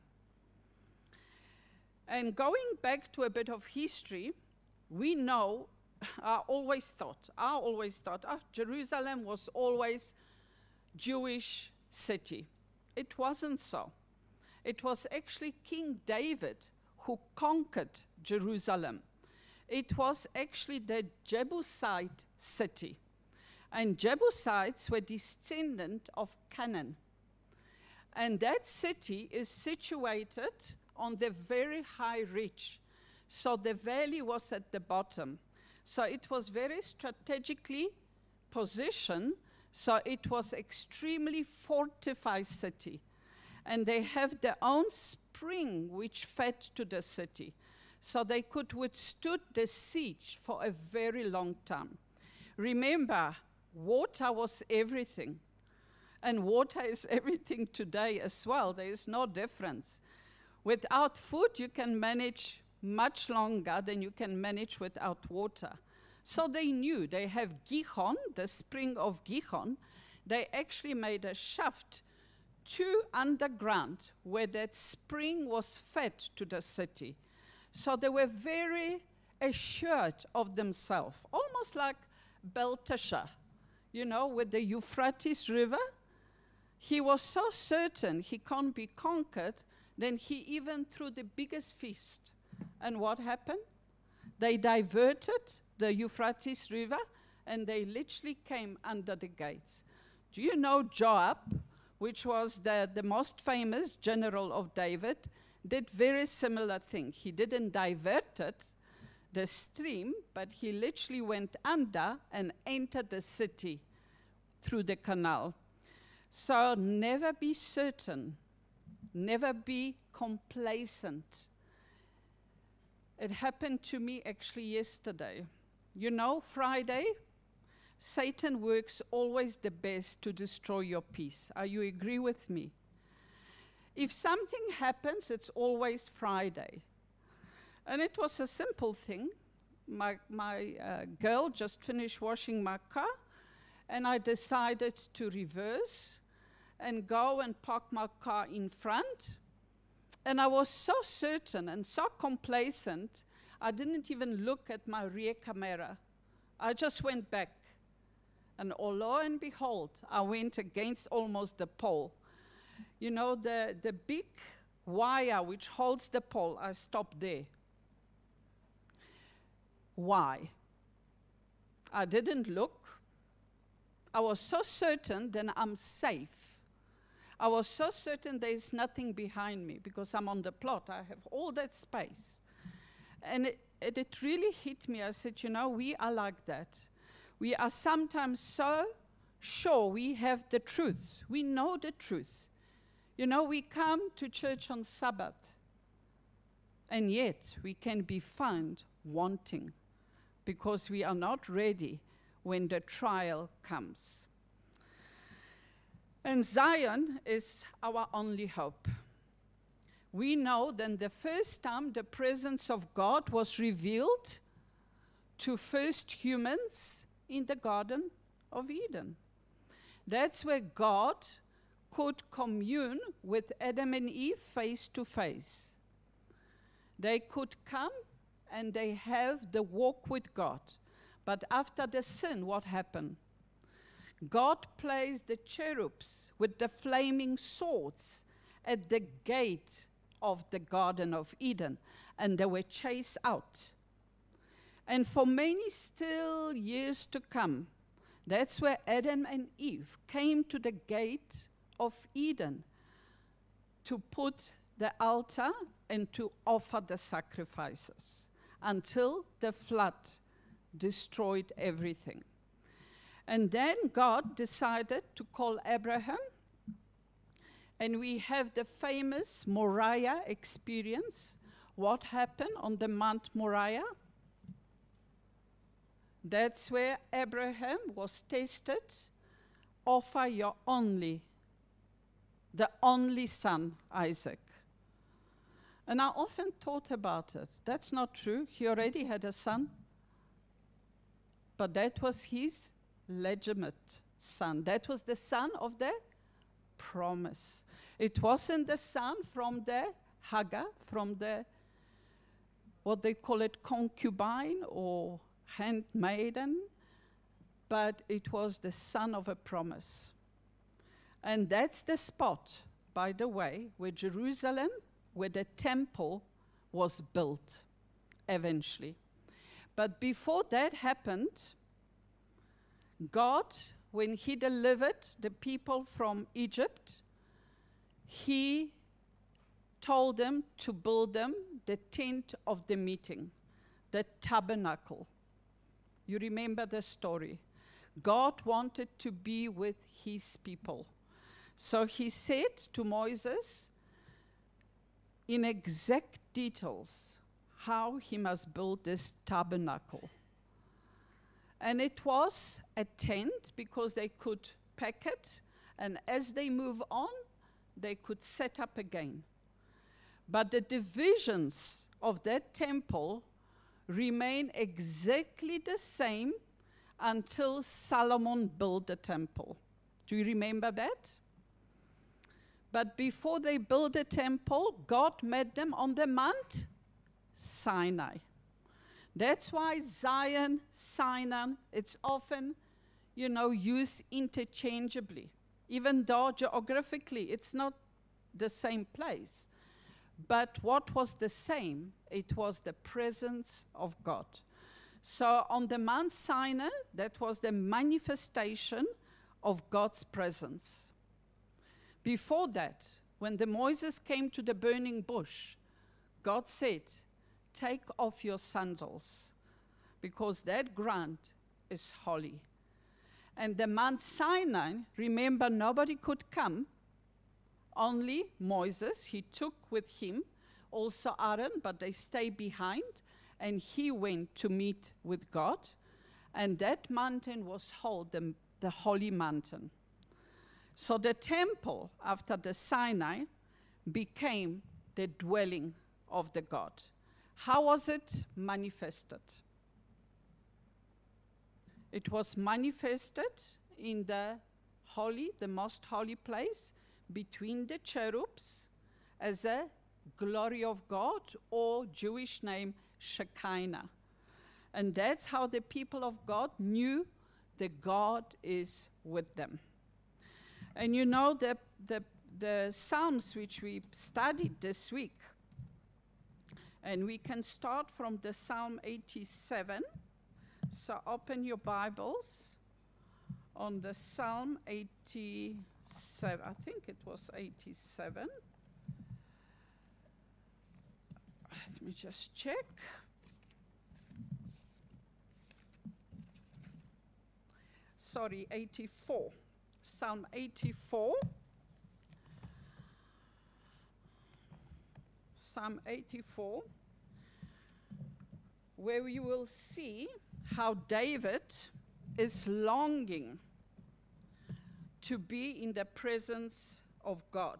And going back to a bit of history, we know, I always thought, Jerusalem was always Jewish city. It wasn't so. It was actually King David who conquered Jerusalem. It was actually the Jebusite city. And Jebusites were descendant of Canaan. And that city is situated on the very high ridge. So the valley was at the bottom. So it was very strategically positioned. So it was extremely fortified city. And they have their own spring which fed to the city. So they could withstood the siege for a very long time. Remember, water was everything. And water is everything today as well. There is no difference. Without food, you can manage much longer than you can manage without water. So they knew they have Gihon, the spring of Gihon. They actually made a shaft to underground where that spring was fed to the city. So they were very assured of themselves, almost like Belteshazzar, you know, with the Euphrates River. He was so certain he can't be conquered, then he even threw the biggest feast. And what happened? They diverted the Euphrates River, and they literally came under the gates. Do you know Joab, which was the most famous general of David, did very similar thing. He didn't divert it, the stream, but he literally went under and entered the city through the canal. So never be certain, never be complacent. It happened to me actually yesterday. You know, Friday, Satan works always the best to destroy your peace. Are you agree with me? If something happens, it's always Friday. And it was a simple thing. My girl just finished washing my car, and I decided to reverse and go and park my car in front. And I was so certain and so complacent, I didn't even look at my rear camera. I just went back. And lo and behold, I went against almost the pole. You know, the big wire which holds the pole, I stopped there. Why? I didn't look. I was so certain that I'm safe. I was so certain there's nothing behind me because I'm on the plot. I have all that space. And it really hit me. I said, you know, we are like that. We are sometimes so sure we have the truth. We know the truth. You know, we come to church on Sabbath, and yet we can be found wanting because we are not ready when the trial comes. And Zion is our only hope. We know that the first time the presence of God was revealed to first humans in the Garden of Eden. That's where God could commune with Adam and Eve face to face. They could come and they have the walk with God. But after the sin, what happened? God placed the cherubs with the flaming swords at the gate of the Garden of Eden, and they were chased out. And for many still years to come, that's where Adam and Eve came to the gate of Eden to put the altar and to offer the sacrifices until the flood destroyed everything. And then God decided to call Abraham, and we have the famous Moriah experience. What happened on the Mount Moriah? That's where Abraham was tested. Offer your the only son, Isaac. And I often thought about it. That's not true. He already had a son. But that was his legitimate son. That was the son of the promise. It wasn't the son from the Hagar, from the, what they call it, concubine or handmaiden, but it was the son of a promise. And that's the spot, by the way, where Jerusalem, where the temple was built eventually. But before that happened, God, when he delivered the people from Egypt, he told them to build them the tent of the meeting, the tabernacle. You remember the story. God wanted to be with his people. So he said to Moses, in exact details, how he must build this tabernacle. And it was a tent because they could pack it, and as they move on, they could set up again. But the divisions of that temple remain exactly the same until Solomon built the temple. Do you remember that? But before they built the temple, God met them on the Mount Sinai. That's why Zion, Sinai, it's often, used interchangeably. Even though geographically it's not the same place. But what was the same? It was the presence of God. So on the Mount Sinai, that was the manifestation of God's presence. Before that, when the Moses came to the burning bush, God said, take off your sandals, because that ground is holy. And the Mount Sinai, remember, nobody could come, only Moses. He took with him also Aaron, but they stayed behind, and he went to meet with God. And that mountain was called the Holy Mountain. So the temple, after the Sinai, became the dwelling of the God. How was it manifested? It was manifested in the most holy place between the cherubs as a glory of God, or Jewish name Shekinah. And that's how the people of God knew that God is with them. And the Psalms which we studied this week, and we can start from the Psalm 87. So open your Bibles on the Psalm 87. I think it was 87. Let me just check. Sorry, 84. Psalm 84. Psalm 84, where we will see how David is longing to be in the presence of God.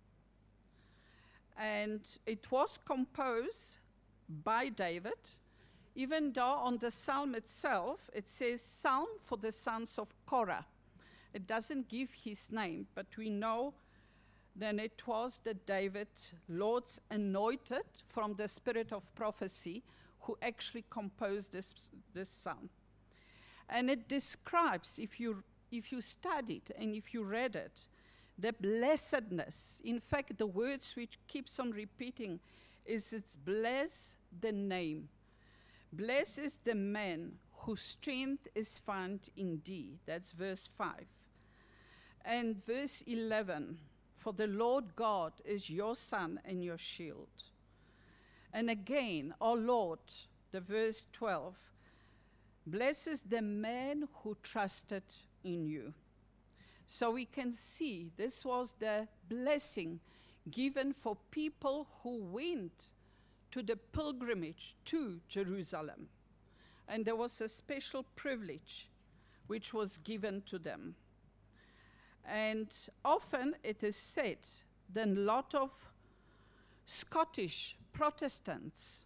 And it was composed by David, even though on the psalm itself it says Psalm for the sons of Korah. It doesn't give his name, but we know then it was that David, Lord's anointed from the spirit of prophecy, who actually composed this psalm. And it describes, if you study it and if you read it, the blessedness. In fact, the words which keeps on repeating is, it's bless the name. Blessed is the man whose strength is found in thee. That's verse 5. And verse 11, for the Lord God is your sun and your shield. And again, O Lord, the verse 12, blessed is the man who trusted in you. So we can see this was the blessing given for people who went to the pilgrimage to Jerusalem. And there was a special privilege which was given to them. And often it is said that a lot of Scottish Protestants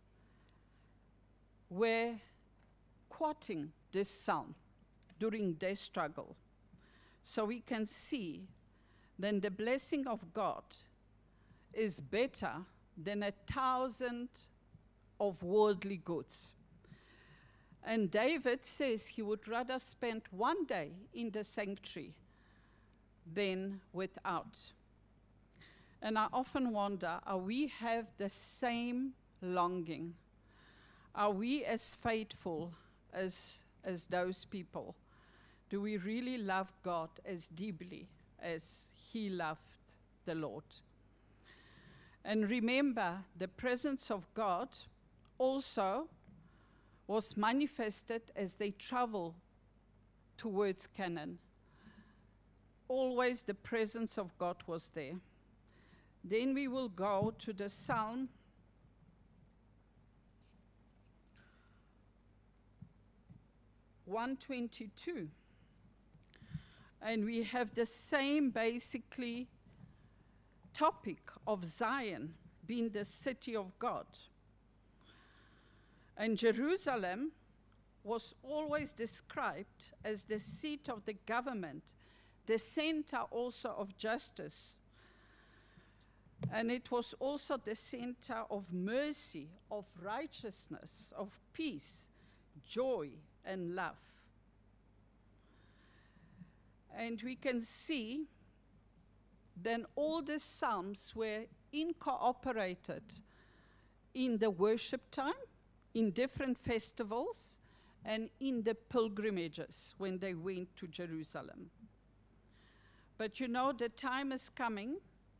were quoting this psalm during their struggle. So we can see then the blessing of God is better than 1,000 of worldly goods. And David says he would rather spend one day in the sanctuary than without. And I often wonder, are we have the same longing? Are we as faithful as those people? Do we really love God as deeply as he loved the Lord? And remember, the presence of God also was manifested as they travel towards Canaan. Always the presence of God was there. Then we will go to the Psalm 122. And we have the same basically topic of Zion being the city of God. And Jerusalem was always described as the seat of the government, the center also of justice. And it was also the center of mercy, of righteousness, of peace, joy, and love. And we can see then all the psalms were incorporated in the worship time, in different festivals, and in the pilgrimages when they went to Jerusalem. But you know, the time is coming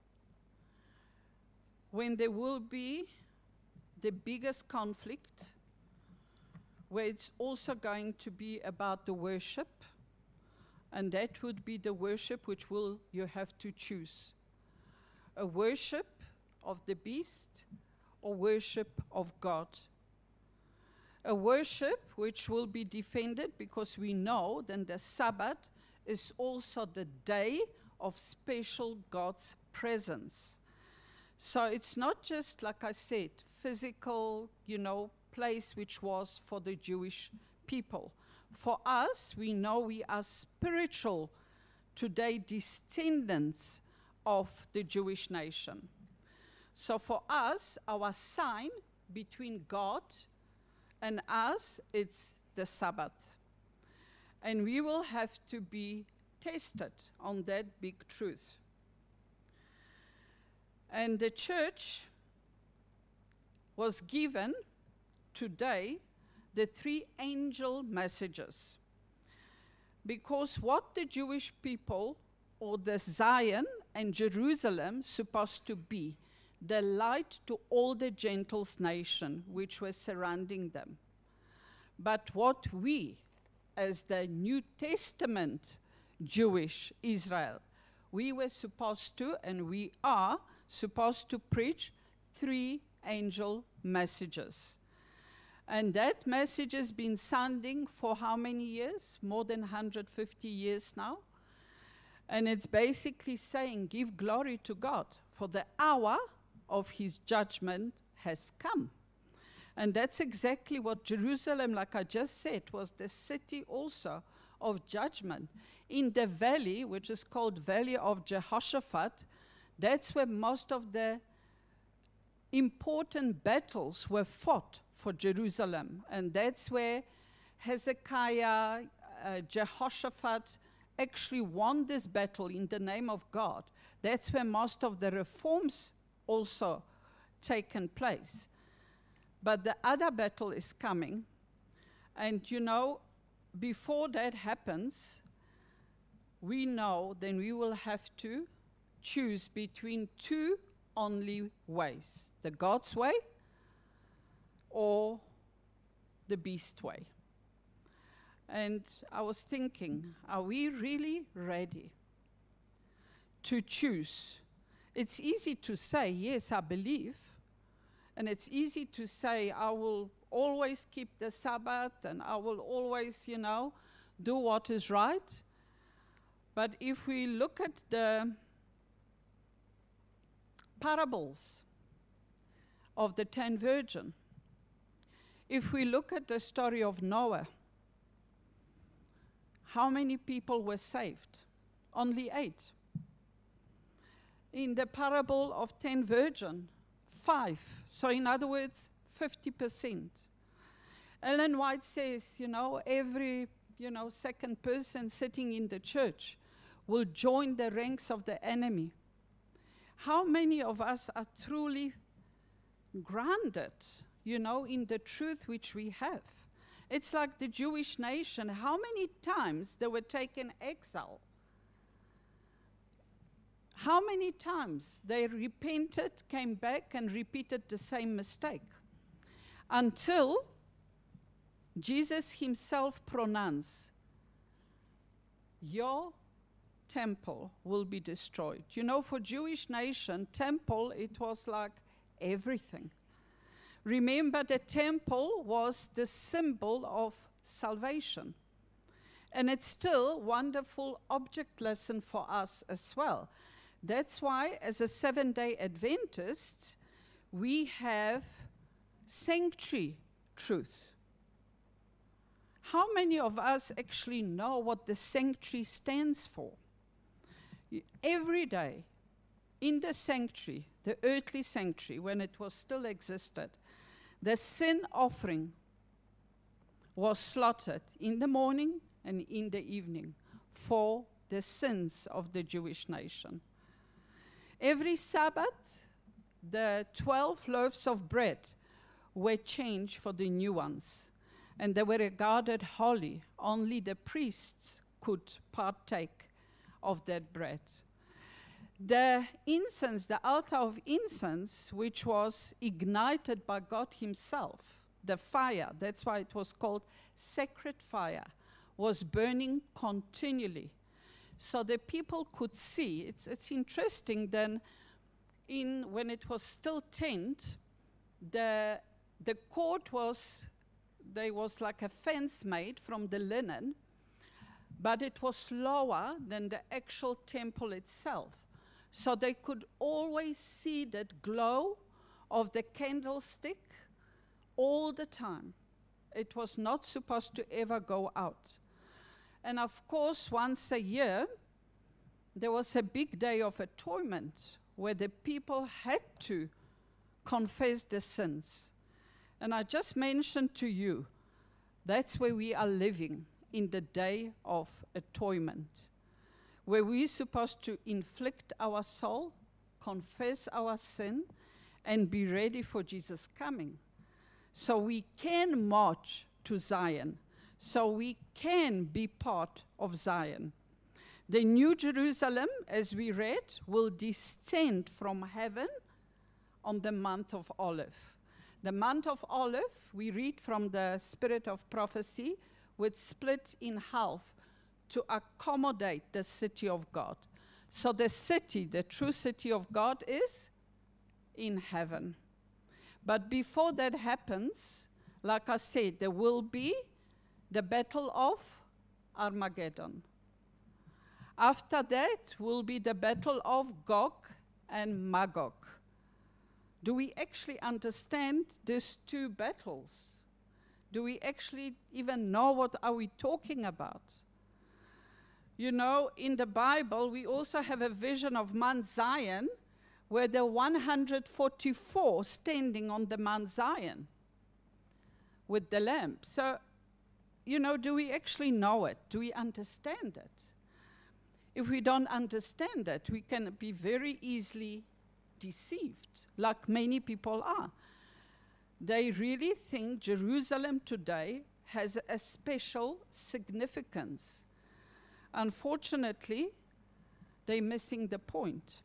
when there will be the biggest conflict, where it's also going to be about the worship, and that would be the worship which you have to choose. A worship of the beast or worship of God. A worship which will be defended because we know that the Sabbath is also the day of special God's presence. So it's not just, like I said, physical, place which was for the Jewish people. For us, we know we are spiritual today descendants of the Jewish nation. So for us, our sign between God and us, it's the Sabbath. And we will have to be tested on that big truth. And the church was given today the 3 angel messages. Because what the Jewish people, or the Zion and Jerusalem, supposed to be, the light to all the Gentiles nation which were surrounding them. But what we, as the New Testament Jewish Israel, we were supposed to, and we are supposed to preach 3 angel messages. And that message has been sounding for how many years? More than 150 years now. And it's basically saying, give glory to God, for the hour of his judgment has come. And that's exactly what Jerusalem, like I just said, was the city also of judgment. In the valley, which is called Valley of Jehoshaphat, that's where most of the important battles were fought for Jerusalem. And that's where Hezekiah, Jehoshaphat actually won this battle in the name of God. That's where most of the reforms also taken place. But the other battle is coming. And before that happens, we know then we will have to choose between 2 only ways, the God's way or the beast way. And I was thinking, are we really ready to choose? It's easy to say, yes, I believe. And it's easy to say, I will always keep the Sabbath and I will always, do what is right. But if we look at the parables of the 10 virgins, if we look at the story of Noah, how many people were saved? Only 8. In the parable of 10 virgins, 5. So in other words, 50%. Ellen White says, every, second person sitting in the church will join the ranks of the enemy. How many of us are truly grounded, in the truth which we have? It's like the Jewish nation. How many times they were taken exile? How many times they repented, came back, and repeated the same mistake? Until Jesus himself pronounced, your temple will be destroyed. For Jewish nation, temple, it was like everything. Remember, the temple was the symbol of salvation. And it's still a wonderful object lesson for us as well. That's why, as a Seventh-day Adventist, we have sanctuary truth. How many of us actually know what the sanctuary stands for? Every day in the sanctuary, the earthly sanctuary, when it was still existed, the sin offering was slaughtered in the morning and in the evening for the sins of the Jewish nation. Every Sabbath, the 12 loaves of bread were changed for the new ones, and they were regarded holy. Only the priests could partake of that bread. The incense, the altar of incense, which was ignited by God himself, the fire, that's why it was called sacred fire, was burning continually. So the people could see. It's interesting then, when it was still tent, the court there was like a fence made from the linen, but it was lower than the actual temple itself. So they could always see that glow of the candlestick all the time. It was not supposed to ever go out. And of course, once a year, there was a big day of atonement where the people had to confess the sins. And I just mentioned to you, that's where we are living, in the day of atonement, where we're supposed to inflict our soul, confess our sin, and be ready for Jesus' coming. So we can march to Zion, so we can be part of Zion. The New Jerusalem, as we read, will descend from heaven on the month of Olive. The month of Olive, we read from the Spirit of Prophecy, would split in half to accommodate the city of God. So the city, the true city of God, is in heaven. But before that happens, like I said, there will be the battle of Armageddon. After that will be the battle of Gog and Magog. Do we actually understand these two battles? Do we actually even know what are we talking about? You know, in the Bible, we also have a vision of Mount Zion, where there are 144 standing on the Mount Zion with the Lamb. So, you know, do we actually know it? Do we understand it? If we don't understand it, we can be very easily deceived, like many people are. They really think Jerusalem today has a special significance. Unfortunately, they're missing the point.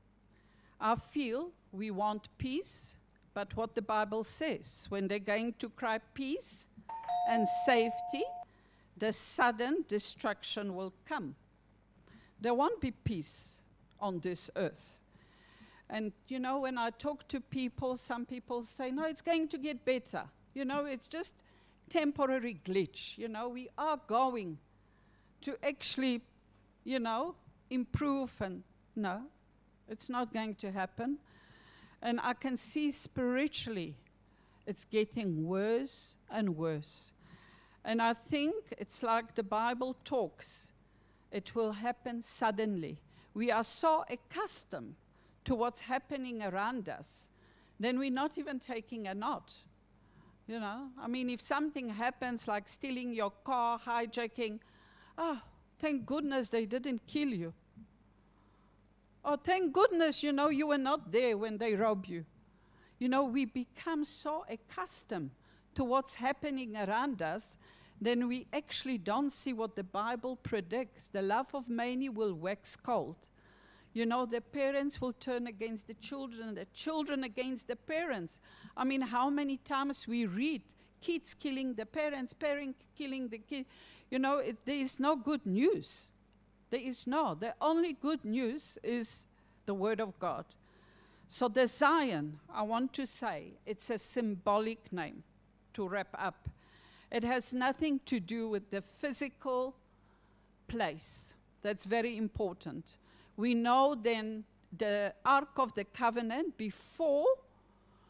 I feel we want peace, but what the Bible says, when they're going to cry peace and safety, the sudden destruction will come. There won't be peace on this earth. And, you know, when I talk to people, some people say, no, it's going to get better. You know, it's just temporary glitch. You know, we are going to actually, you know, improve. And no, it's not going to happen. And I can see spiritually it's getting worse and worse. And I think it's like the Bible talks. It will happen suddenly. We are so accustomed to what's happening around us, then we're not even taking a note. You know, I mean, if something happens like stealing your car, hijacking, oh, thank goodness they didn't kill you. Oh, thank goodness, you know, you were not there when they robbed you. You know, we become so accustomed to what's happening around us, then we actually don't see what the Bible predicts. The love of many will wax cold. You know, the parents will turn against the children against the parents. I mean, how many times we read kids killing the parents, parents killing the kid. You know, there is no good news. There is no. The only good news is the Word of God. So the Zion, I want to say, it's a symbolic name to wrap up. It has nothing to do with the physical place. That's very important. We know then the Ark of the Covenant, before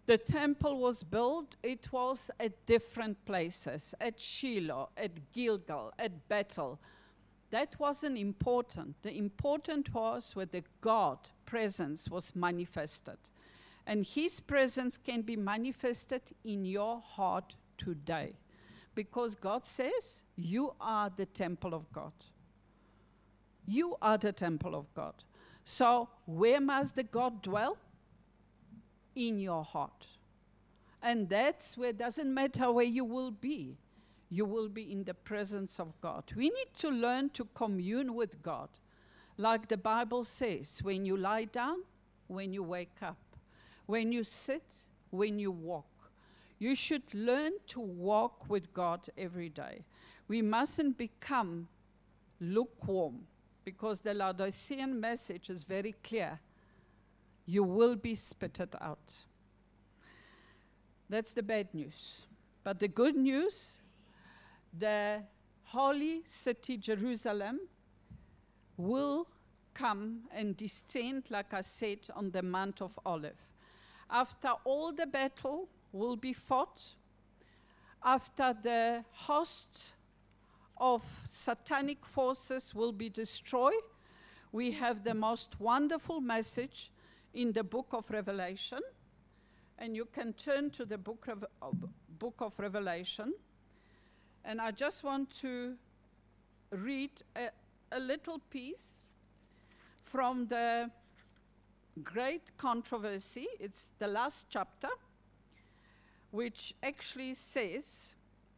the temple was built, it was at different places, at Shiloh, at Gilgal, at Bethel. That wasn't important. The important was where the God presence was manifested. And his presence can be manifested in your heart today. Because God says, you are the temple of God. You are the temple of God. So where must the God dwell? In your heart. And that's where it doesn't matter where you will be. You will be in the presence of God. We need to learn to commune with God. Like the Bible says, when you lie down, when you wake up, when you sit, when you walk. You should learn to walk with God every day. We mustn't become lukewarm, because the Laodicean message is very clear. You will be spitted out. That's the bad news. But the good news, the holy city Jerusalem will come and descend, like I said, on the Mount of Olives. After all the battle will be fought, after the host of satanic forces will be destroyed, we have the most wonderful message in the book of Revelation. And you can turn to the book of Revelation. And I just want to read a little piece from the great controversy. It's the last chapter, which actually says,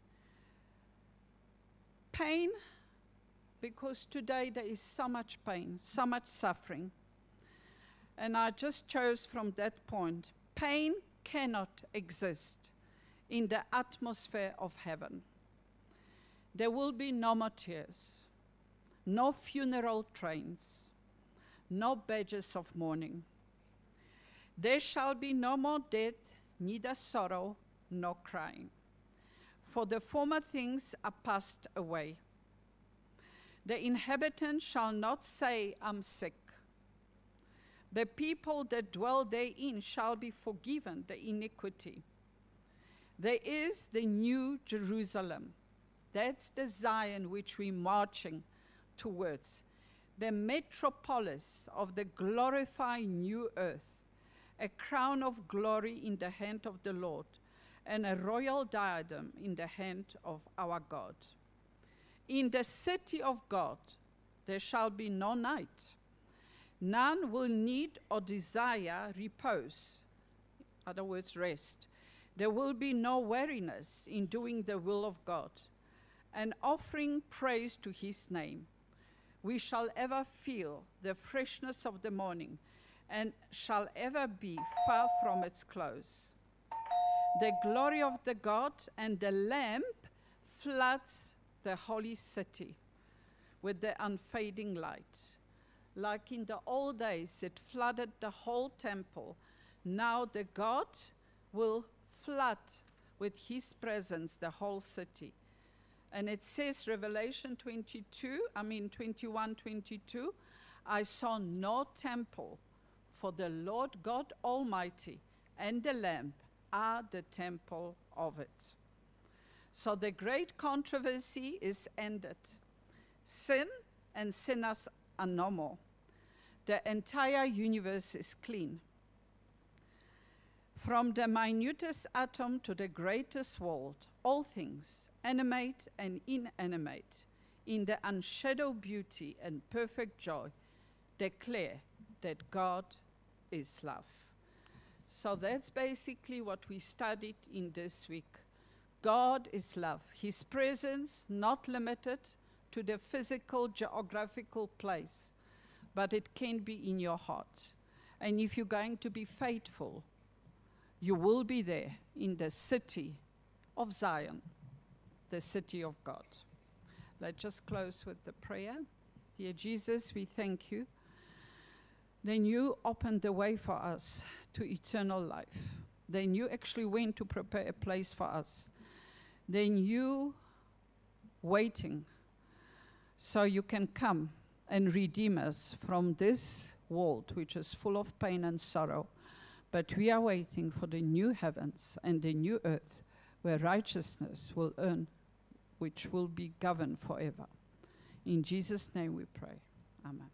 pain, because today there is so much pain, so much suffering. And I just chose from that point, pain cannot exist in the atmosphere of heaven. There will be no more tears, no funeral trains, no badges of mourning. There shall be no more death, neither sorrow, nor crying. For the former things are passed away. The inhabitant shall not say, I'm sick. The people that dwell therein shall be forgiven the iniquity. There is the new Jerusalem. That's the Zion which we're marching towards. The metropolis of the glorified new earth, a crown of glory in the hand of the Lord, and a royal diadem in the hand of our God. In the city of God there shall be no night. None will need or desire repose, in other words, rest. There will be no weariness in doing the will of God, and offering praise to his name. We shall ever feel the freshness of the morning, and shall ever be far from its close. The glory of the God and the Lamb floods the holy city with the unfading light. Like in the old days, it flooded the whole temple. Now the God will flood with his presence the whole city. And it says, Revelation 21:22, I saw no temple, for the Lord God Almighty and the Lamb are the temple of it. So the great controversy is ended. Sin and sinners are no more. The entire universe is clean. From the minutest atom to the greatest world, all things, animate and inanimate, in the unshadowed beauty and perfect joy, declare that God is love. So that's basically what we studied in this week. God is love. His presence not limited to the physical, geographical place, but it can be in your heart. And if you're going to be faithful, you will be there in the city of Zion, the city of God. Let's just close with the prayer. Dear Jesus, we thank you. Then you opened the way for us to eternal life. Then you actually went to prepare a place for us. Then you waiting so you can come and redeem us from this world which is full of pain and sorrow. But we are waiting for the new heavens and the new earth, where righteousness will earn, which will be governed forever. In Jesus' name we pray. Amen.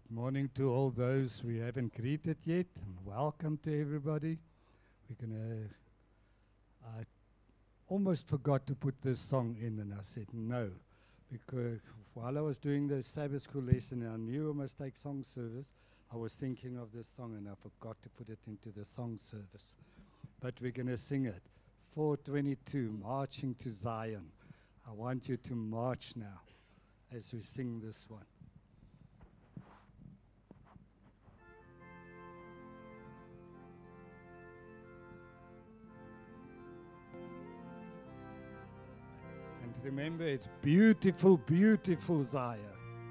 Good morning to all those we haven't greeted yet, and welcome to everybody. We're going to, I almost forgot to put this song in, and I said no, because while I was doing the Sabbath school lesson and I knew I must take song service, I was thinking of this song and I forgot to put it into the song service. But we're going to sing it. 422, Marching to Zion. I want you to march now as we sing this one. And remember, it's beautiful, beautiful Zion.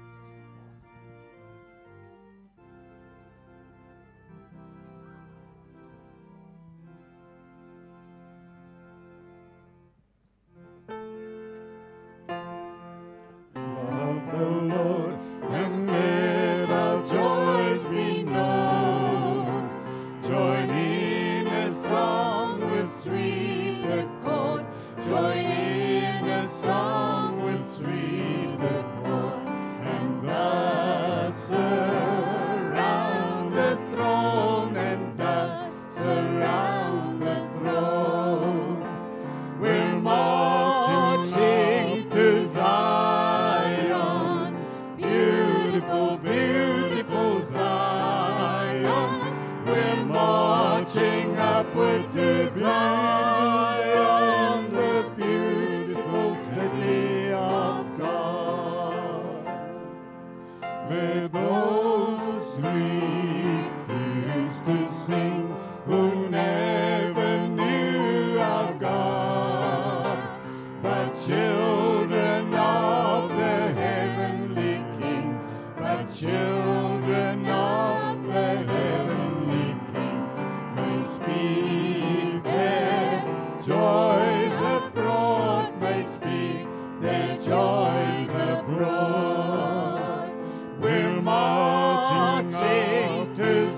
Love the Lord and let our joys be known. Join in a song with sweet accord. Join in a song with sweet accord. And thus surround the throne, and thus surround the throne. We're marching to Zion, beautiful, beautiful Zion. We're marching upward to Zion, the beautiful city of God. May those refuse to sing who never knew our God, but children of the heavenly King, but children of the heavenly King, may speak their joys abroad, may speak their joys abroad. We're marching to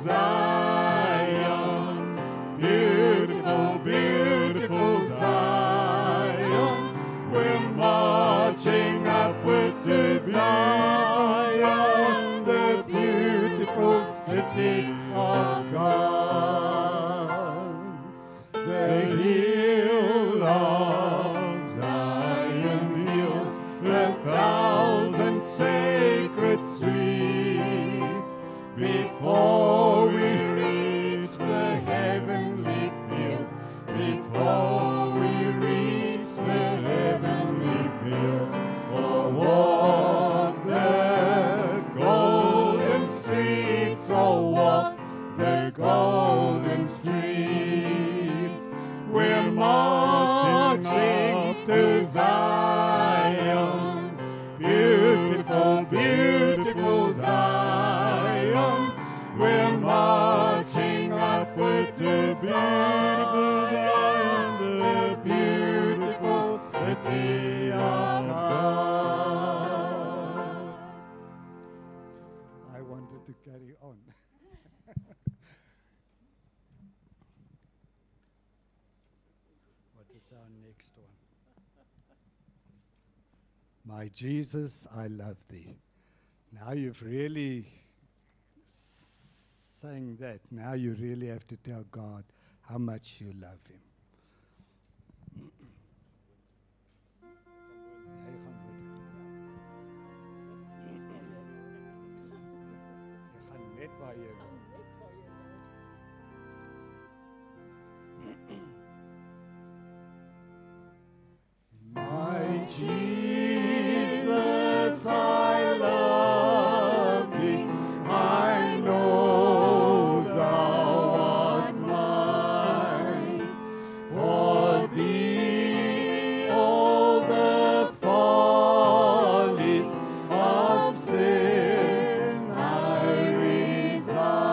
Zion, beautiful, beautiful Zion. We're marching upward to Zion, the beautiful city of God. The hill of Zion yields 1,000 sacred sweets before we reach the heavenly fields, before we reach the heavenly fields. Oh, walk the golden streets, oh, walk the golden streets. We're marching to Zion, beautiful, beautiful Zion. We're marching upward to Zion, the beautiful city of God.
I wanted to carry on. What is our next one? My Jesus, I love thee. Now you've really sang that. Now you really have to tell God how much you love him. Net waar jy wil.
My Jesus, I love thee. I know thou art mine. For thee all the follies of sin I resign.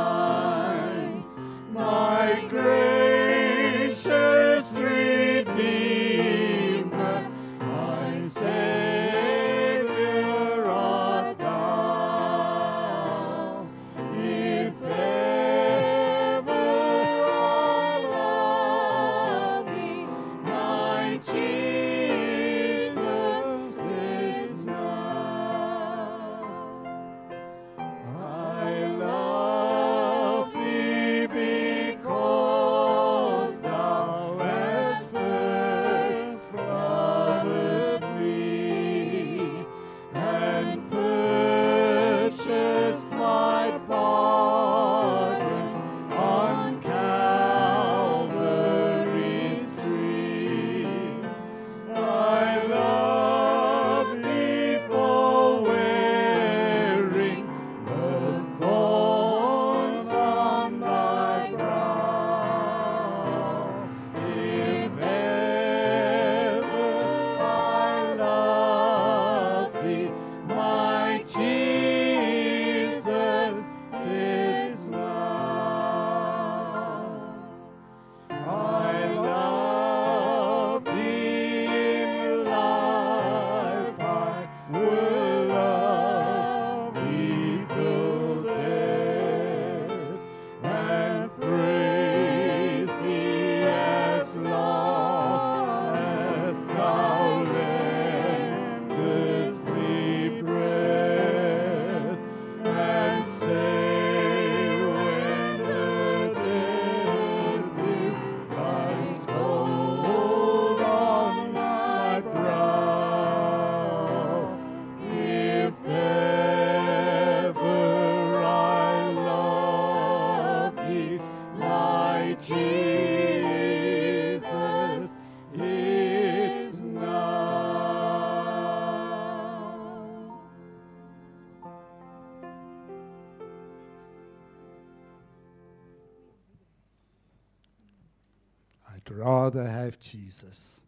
rather have Jesus.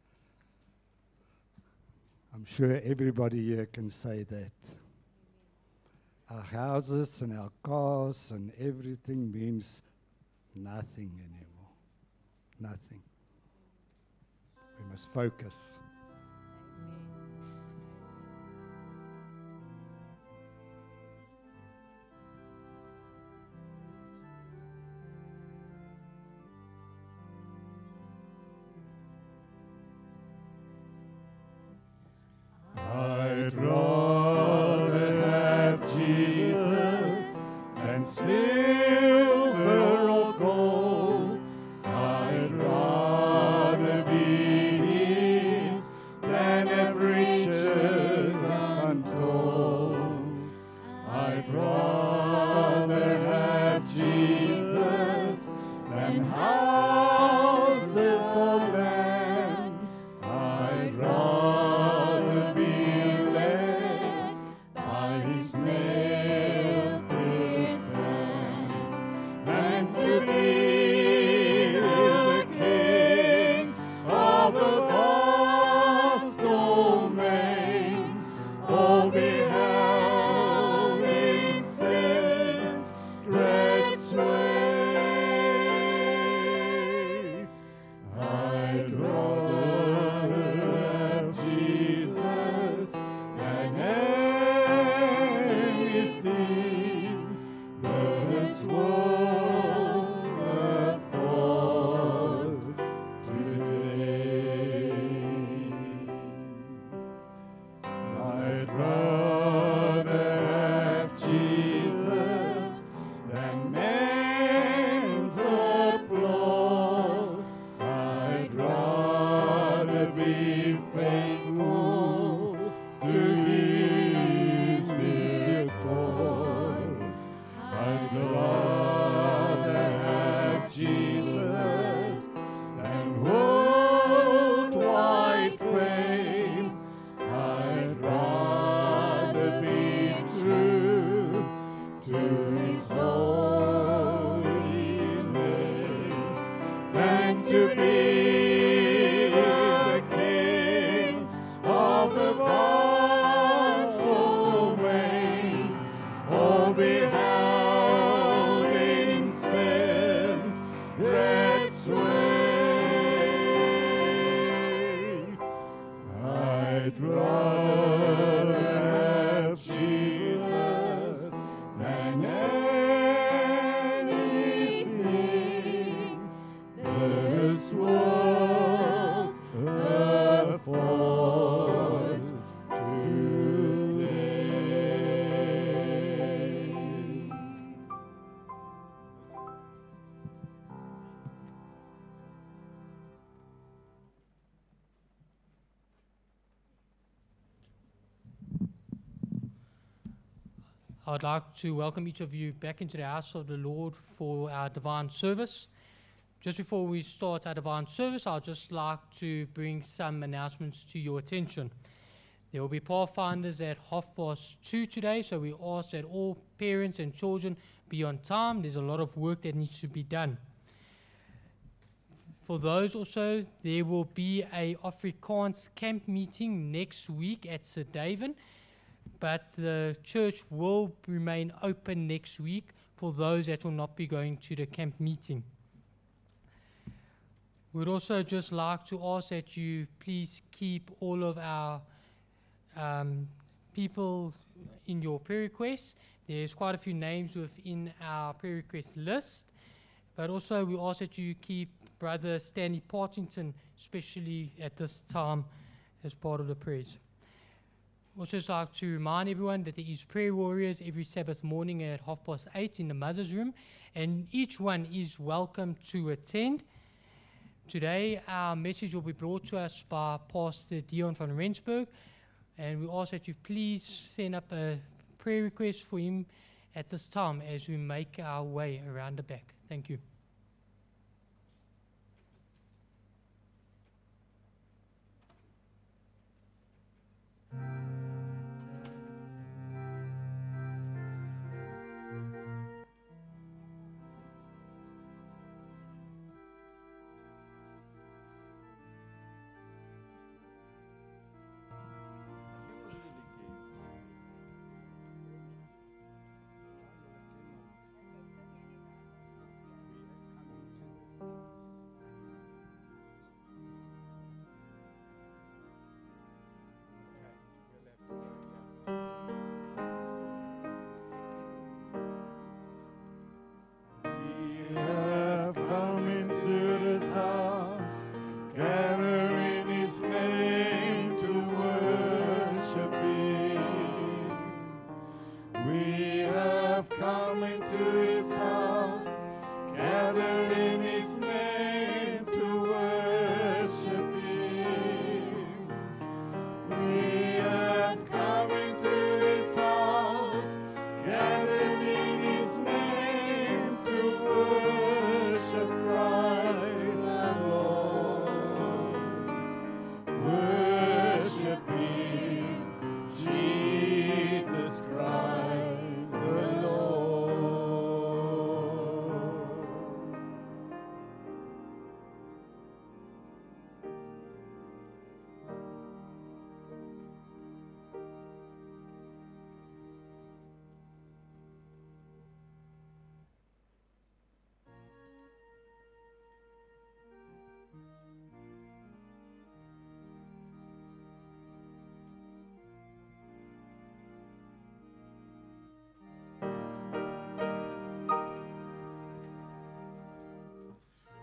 I'm sure everybody here can say that. Our houses and our cars and everything means nothing anymore. Nothing. We must focus.
I'd rather have Jesus than silver or gold. I'd rather be His than have riches untold. I'd rather have Jesus than houses or lands. I'd rather be led by His nail-pierced hands than to be the king of a vast domain, all beheld in sin's dread sway. I'd rather have Jesus than anything this world affords today. I'd rather have Jesus than man's applause. I'd rather be faithful to His dear cause. I'd rather have Jesus than worldwide fame. I'd rather be true to His holy name than to be the king of the vast domain, all beheld in sin's dread sway. I'd rather have Jesus than anything this world affords today.
I would like to welcome each of you back into the house of the Lord for our divine service. Just before we start our divine service, I'd just like to bring some announcements to your attention. There will be pathfinders at 2:30 today, so we ask that all parents and children be on time. There's a lot of work that needs to be done. For those also, there will be a Afrikaans camp meeting next week at Deon, but the church will remain open next week for those that will not be going to the camp meeting. We'd also just like to ask that you please keep all of our people in your prayer requests. There's quite a few names within our prayer request list, but also we ask that you keep Brother Stanley Partington, especially at this time, as part of the prayers. Also just like to remind everyone that there is prayer warriors every Sabbath morning at 8:30 in the mother's room, and each one is welcome to attend. Today our message will be brought to us by Pastor Deon from Rensburg, and we ask that you please send up a prayer request for him at this time as we make our way around the back. Thank you.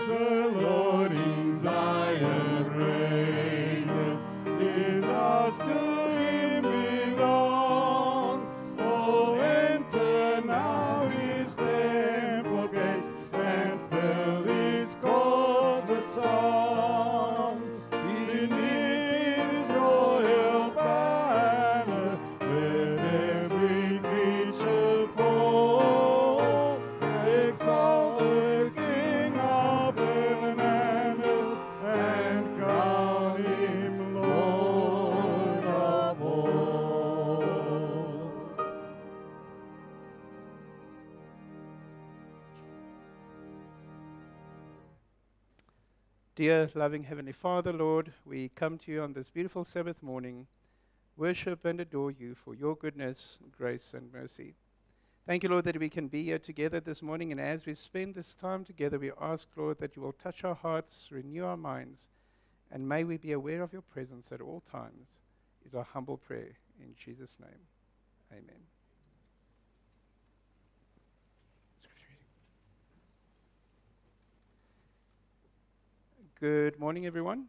The Lord in Zion reigneth, His house to Him belong. Oh, enter now His temple gates, and fill His courts with song. Beneath His royal banner, let every creature fall. Exalt the King of heaven and earth, and crown Him Lord of all.
Dear loving Heavenly Father, Lord, we come to you on this beautiful Sabbath morning, worship and adore you for your goodness, grace, and mercy. Thank you, Lord, that we can be here together this morning, and as we spend this time together, we ask, Lord, that you will touch our hearts, renew our minds, and may we be aware of your presence at all times, is our humble prayer. In Jesus' name, amen. Good morning, everyone.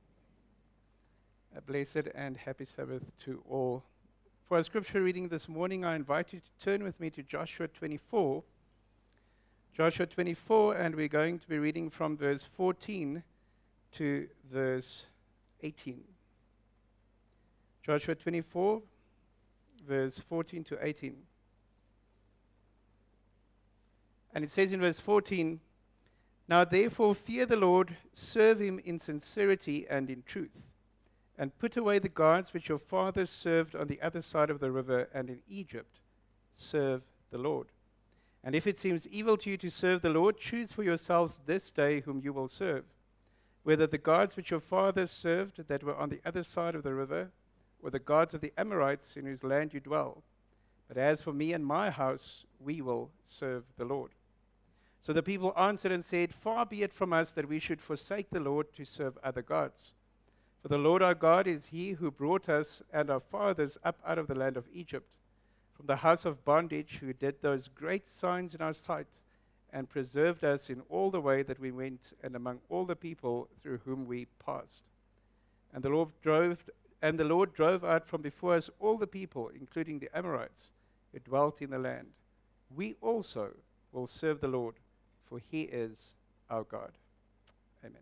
A blessed and happy Sabbath to all. For our scripture reading this morning, I invite you to turn with me to Joshua 24. Joshua 24, and we're going to be reading from verse 14 to verse 18. Joshua 24, verse 14 to 18. And it says in verse 14, "Now therefore fear the Lord, serve Him in sincerity and in truth, and put away the gods which your fathers served on the other side of the river and in Egypt. Serve the Lord. And if it seems evil to you to serve the Lord, choose for yourselves this day whom you will serve, whether the gods which your fathers served that were on the other side of the river, or the gods of the Amorites in whose land you dwell. But as for me and my house, we will serve the Lord." So the people answered and said, "Far be it from us that we should forsake the Lord to serve other gods. For the Lord our God is He who brought us and our fathers up out of the land of Egypt, from the house of bondage, who did those great signs in our sight, and preserved us in all the way that we went, and among all the people through whom we passed. And the Lord drove out from before us all the people, including the Amorites, who dwelt in the land. We also will serve the Lord, for He is our God." Amen.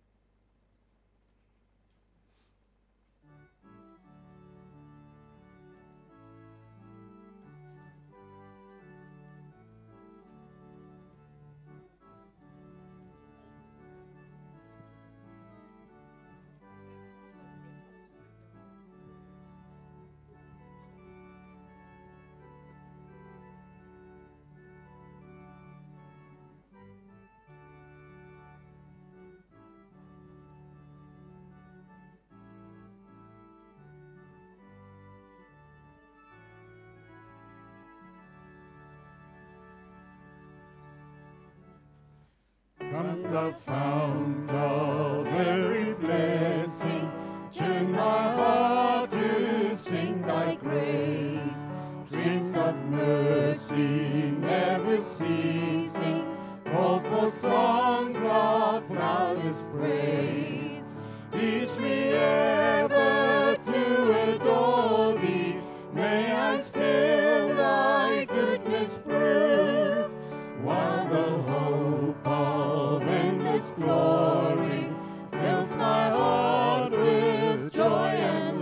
Come the fount of every blessing, tune my heart to sing thy grace. Streams of mercy never ceasing, call for songs of loudest praise. Teach me ever to adore thee, may I still thy goodness prove, while the hope of endless glory fills my heart with joy and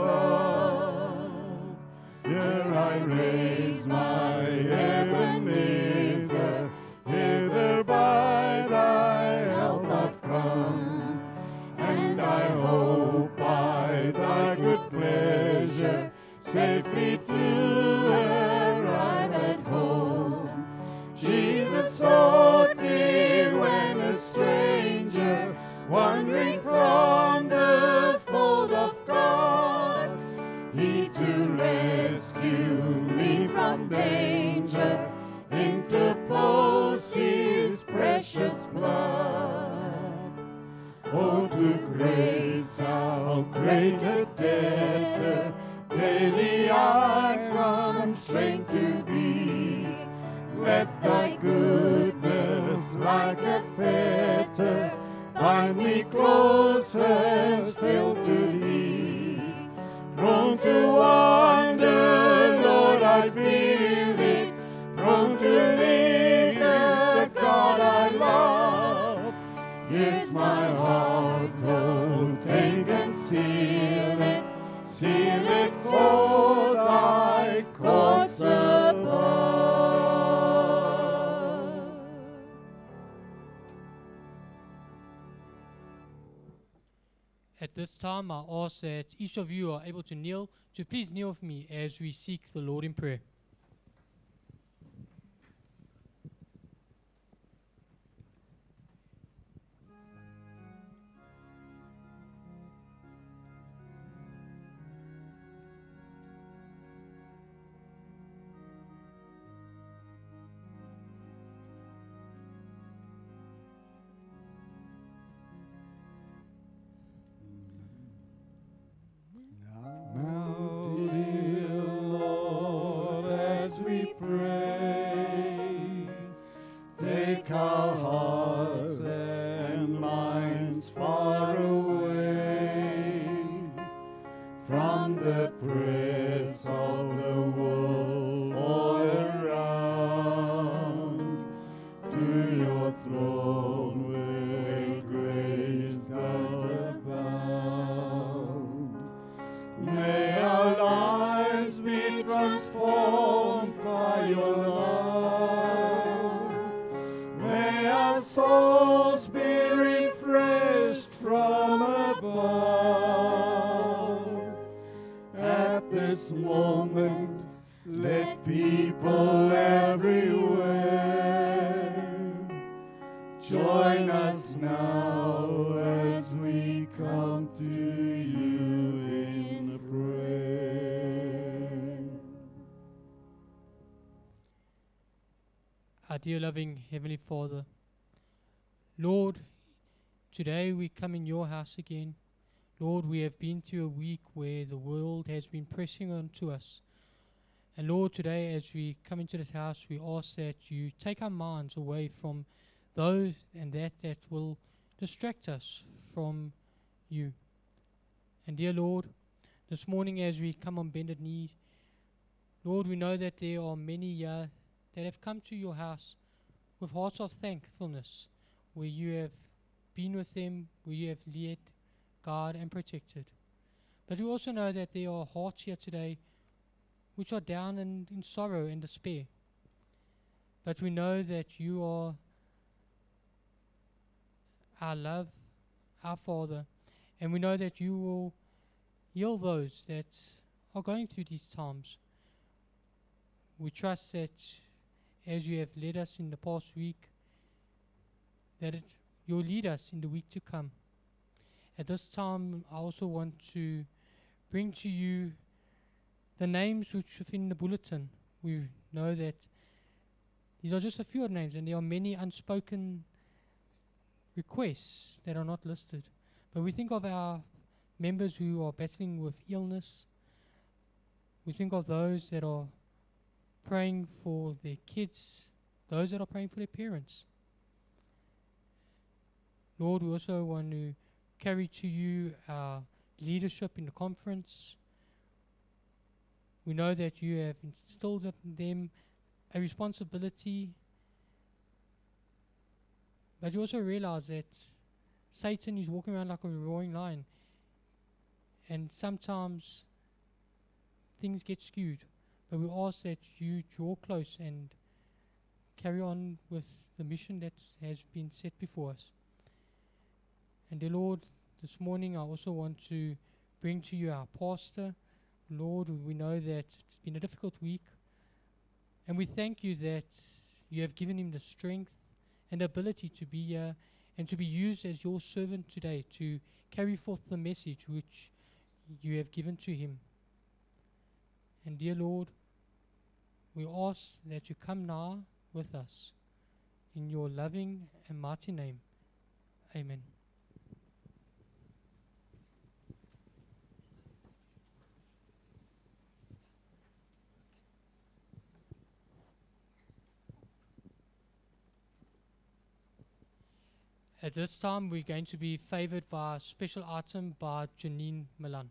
love. Here I raise my Ebenezer, hither by thy help I've come, and I hope by thy good pleasure safely to arrive at home. Jesus sought me when a stranger, wandering from the fold of God. He to rescue me from danger interposed His precious blood. Oh, to grace how great a debtor daily I constrained to be. Let thy goodness like a fetter bind me closer still to thee. Prone to wander, Lord, I feel it. Prone to leave the God I love. Here's my heart, oh, take and seal it for thy courts above.
At this time, I ask that each of you are able to kneel, to please kneel with me as we seek the Lord in prayer.
Now, dear Lord, as we pray, take our hearts and minds far away from the press of the world all around, to your throne where grace does abound. May our lives be transformed by your love. May our souls be refreshed from above. At this moment, let people everywhere join us now as we come to you in prayer.
Our dear loving Heavenly Father, Lord, today we come in your house again. Lord, we have been through a week where the world has been pressing on to us. And Lord, today as we come into this house, we ask that you take our minds away from those and that will distract us from you. And dear Lord, this morning as we come on bended knees, Lord, we know that there are many that have come to your house with hearts of thankfulness, where you have been with them, where you have led, guarded, and protected. But we also know that there are hearts here today which are down and in sorrow and despair. But we know that you are our love, our Father, and we know that you will heal those that are going through these times. We trust that as you have led us in the past week, that you'll lead us in the week to come. At this time, I also want to bring to you the names which within the bulletin. We know that these are just a few names, and there are many unspoken requests that are not listed. But we think of our members who are battling with illness. We think of those that are praying for their kids, those that are praying for their parents. Lord, we also want to carry to you our leadership in the conference. We know that you have instilled in them a responsibility, but you also realize that Satan is walking around like a roaring lion, and sometimes things get skewed. But we ask that you draw close and carry on with the mission that has been set before us. And dear Lord, this morning I also want to bring to you our pastor. Lord, we know that it's been a difficult week, and we thank you that you have given him the strength and the ability to be here and to be used as your servant today to carry forth the message which you have given to him. And dear Lord, we ask that you come now with us. In your loving and mighty name, amen. At this time, we're going to be favored by a special item by Janine Milan.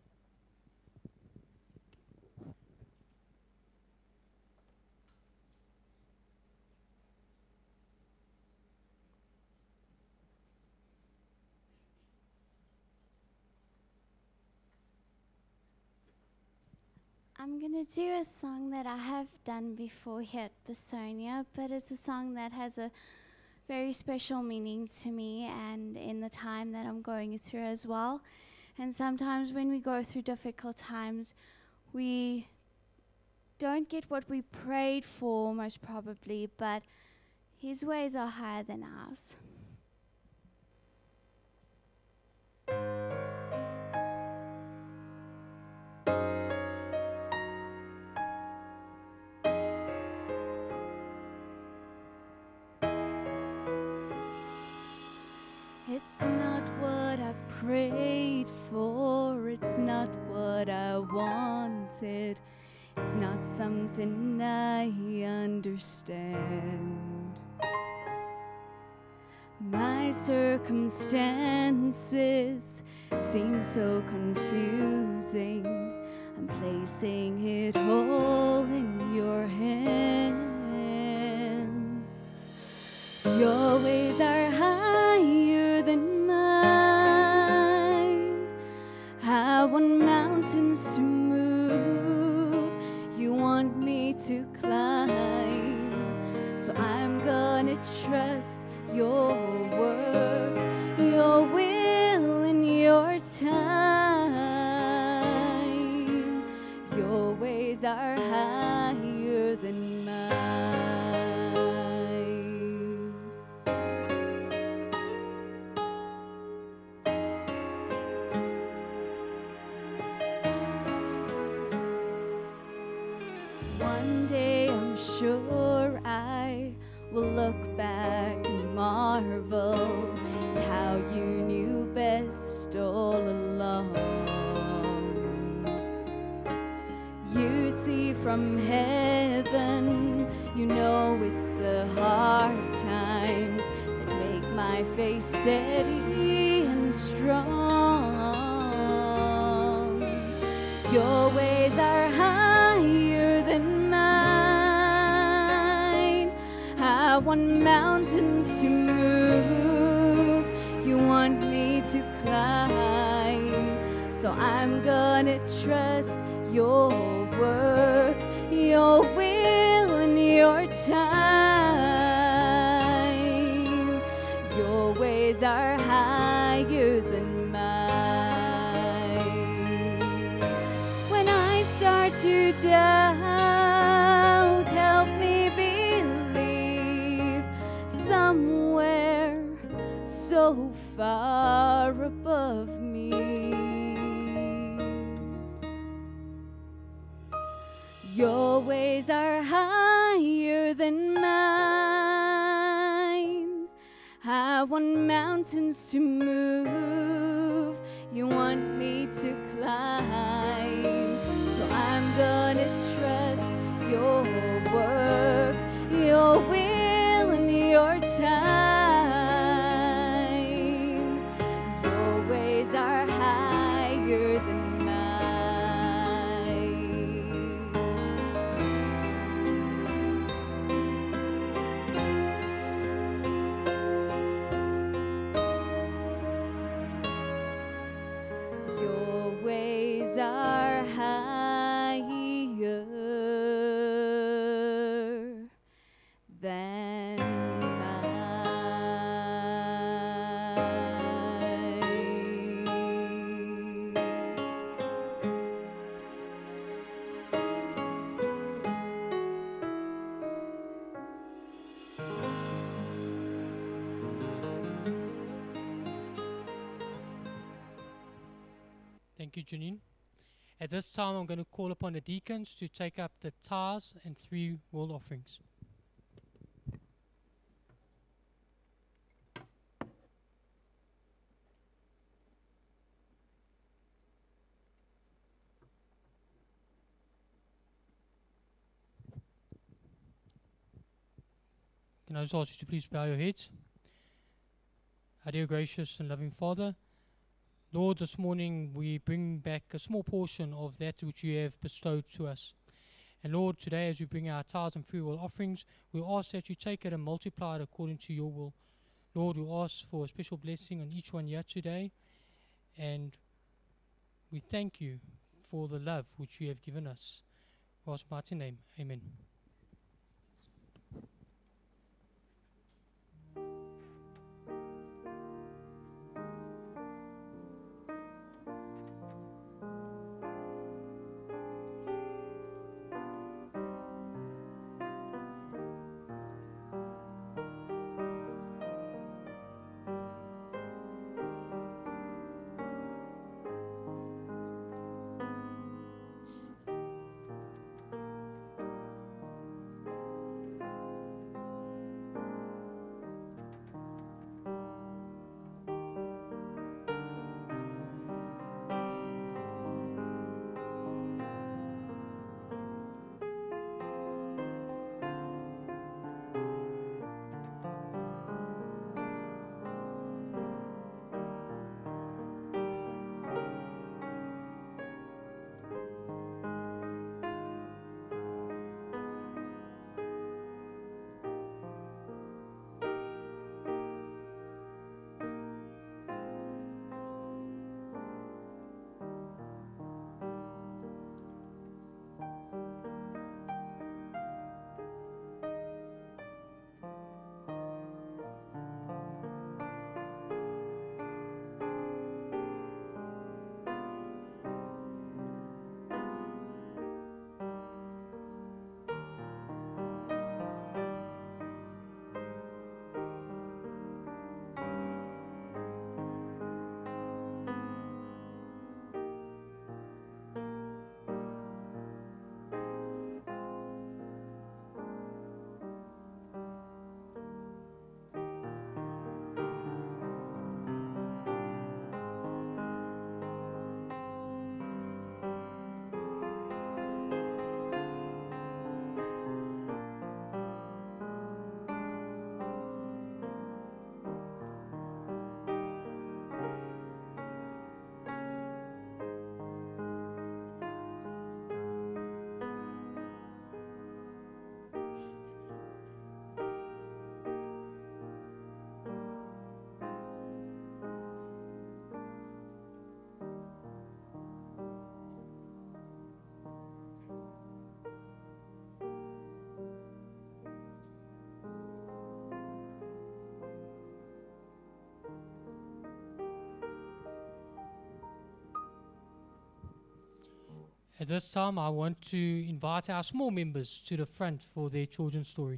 I'm going to do a song that I have done before here at Bassonia, but it's a song that has a very special meaning to me and in the time that I'm going through as well. And sometimes when we go through difficult times, we don't get what we prayed for, most probably, but His ways are higher than ours. It's not what I prayed for, it's not what I wanted, it's not something I understand. My circumstances seem so confusing, I'm placing it all in your hands. Your ways are higher than mine. I want mountains to move, you want me to climb. So I'm gonna trust your work, your will and your time. Your ways are higher than mine. One day I'm sure I will look back and marvel at how you knew best all along. You see from heaven, you know it's the hard times that make my faith steady and strong. Your ways are higher than mine. I want mountains to move, you want me to climb. So I'm gonna trust your work, your will and your time. Your ways are higher than mine. When I start to doubt, help me believe somewhere so far above me. Your ways are higher than mine. I want mountains to move, you want me to climb. So I'm gonna trust your work, your will and your time. Your ways are higher than are higher than
Thank you, Janine. At this time, I'm going to call upon the deacons to take up the tithes and 3 world offerings. Can I just ask you to please bow your heads? Our dear gracious and loving Father, Lord, this morning we bring back a small portion of that which you have bestowed to us. And Lord, today as we bring our tithes and free will offerings, we ask that you take it and multiply it according to your will. Lord, we ask for a special blessing on each one here today, and we thank you for the love which you have given us. In God's mighty name, amen. At this time, I want to invite our small members to the front for their children's story.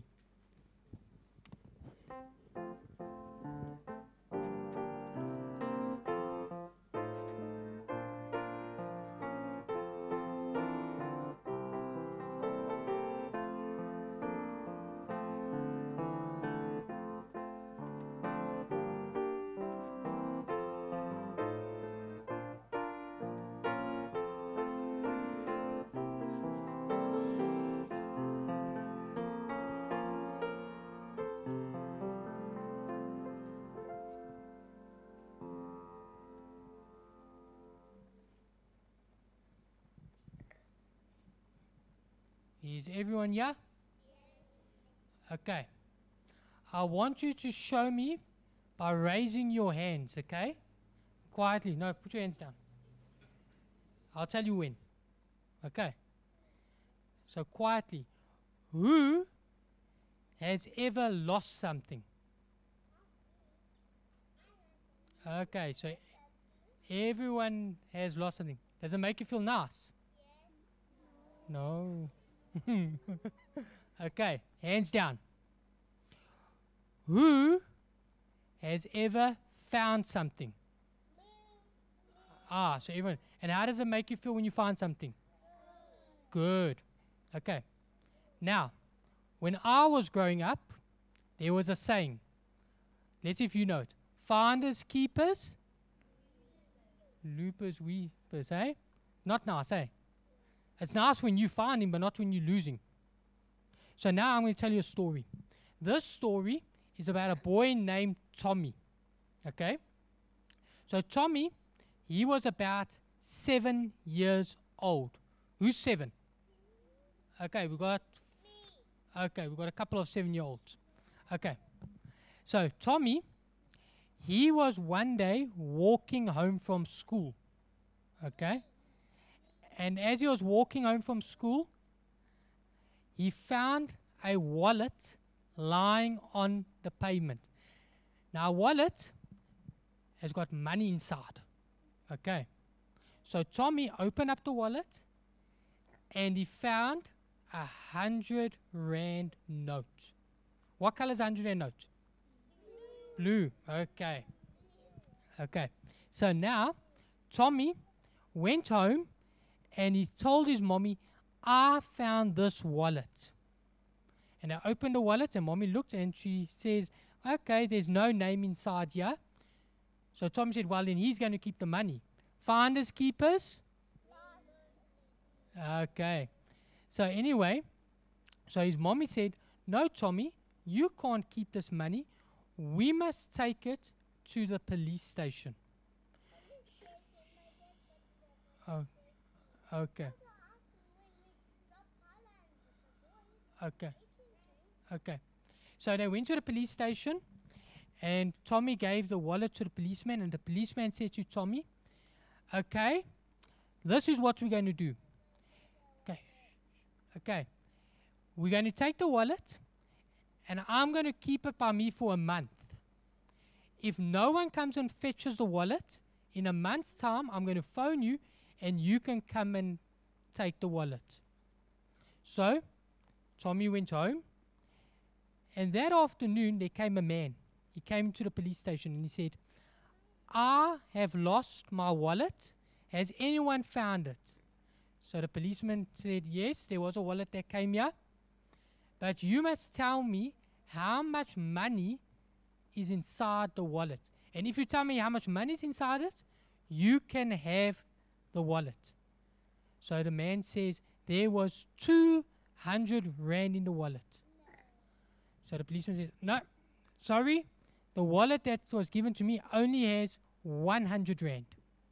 Is everyone here? Yes. Okay. I want you to show me by raising your hands, okay? Quietly. No, put your hands down. I'll tell you when. Okay. So quietly. Who has ever lost something? Okay, so everyone has lost something. Does it make you feel nice? Yes. No. Okay, hands down. Who has ever found something? Ah, so everyone. And how does it make you feel when you find something? Good. Okay. Now, when I was growing up, there was a saying. Let's see if you know it. Finders, keepers, loopers, weepers, eh? Not nice, eh? It's nice when you find him, but not when you're losing. So now I'm going to tell you a story. This story is about a boy named Tommy. Okay? So Tommy, he was about 7 years old. Who's 7? Okay, we got a couple of 7-year-olds. Okay. So Tommy, he was one day walking home from school. Okay? And as he was walking home from school, he found a wallet lying on the pavement. Now, a wallet has got money inside. Okay. So Tommy opened up the wallet and he found a 100 Rand note. What color is 100 Rand note? Blue. Okay. Okay. So now Tommy went home and he told his mommy, I found this wallet. And I opened the wallet and mommy looked and she says, okay, there's no name inside here. So Tommy said, well, then he's going to keep the money. Finders, keepers? Okay. So anyway, so his mommy said, no, Tommy, you can't keep this money. We must take it to the police station. Oh, okay. Okay. Okay. So they went to the police station and Tommy gave the wallet to the policeman and the policeman said to Tommy, okay, this is what we're going to do. Okay. Okay. We're going to take the wallet and I'm going to keep it by me for a month. If no one comes and fetches the wallet, in a month's time, I'm going to phone you and you can come and take the wallet. So Tommy went home, and that afternoon there came a man. He came to the police station and he said, I have lost my wallet. Has anyone found it? So the policeman said, yes, there was a wallet that came here, but you must tell me how much money is inside the wallet. And if you tell me how much money is inside it, you can have the wallet. So the man says, there was 200 Rand in the wallet. So the policeman says, no, sorry, the wallet that was given to me only has 100 Rand.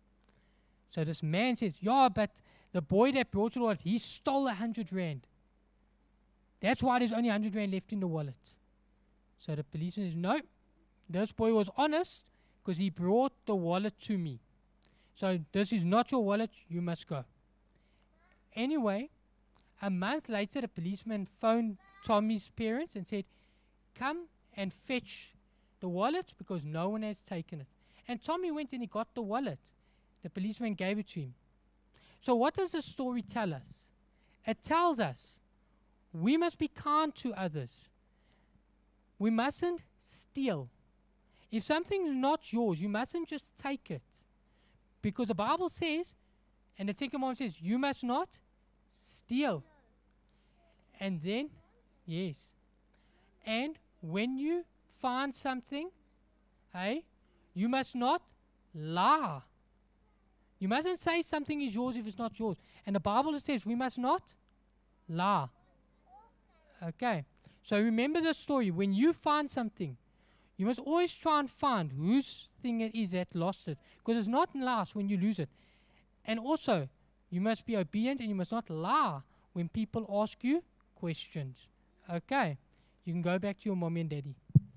So this man says, yeah, but the boy that brought you the wallet, he stole 100 Rand. That's why there's only 100 Rand left in the wallet. So the policeman says, no, this boy was honest because he brought the wallet to me. So this is not your wallet, you must go. Anyway, a month later, the policeman phoned Tommy's parents and said, come and fetch the wallet because no one has taken it. And Tommy went and he got the wallet. The policeman gave it to him. So what does the story tell us? It tells us we must be kind to others. We mustn't steal. If something's not yours, you mustn't just take it. Because the Bible says, and the Second Commandment says, you must not steal. And then, yes. And when you find something, hey, you must not lie. You mustn't say something is yours if it's not yours. And the Bible says we must not lie. Okay. So remember the story. When you find something, you must always try and find whose thing it is that lost it. Because it's not lost when you lose it. And also, you must be obedient and you must not lie when people ask you questions. Okay. You can go back to your mommy and daddy.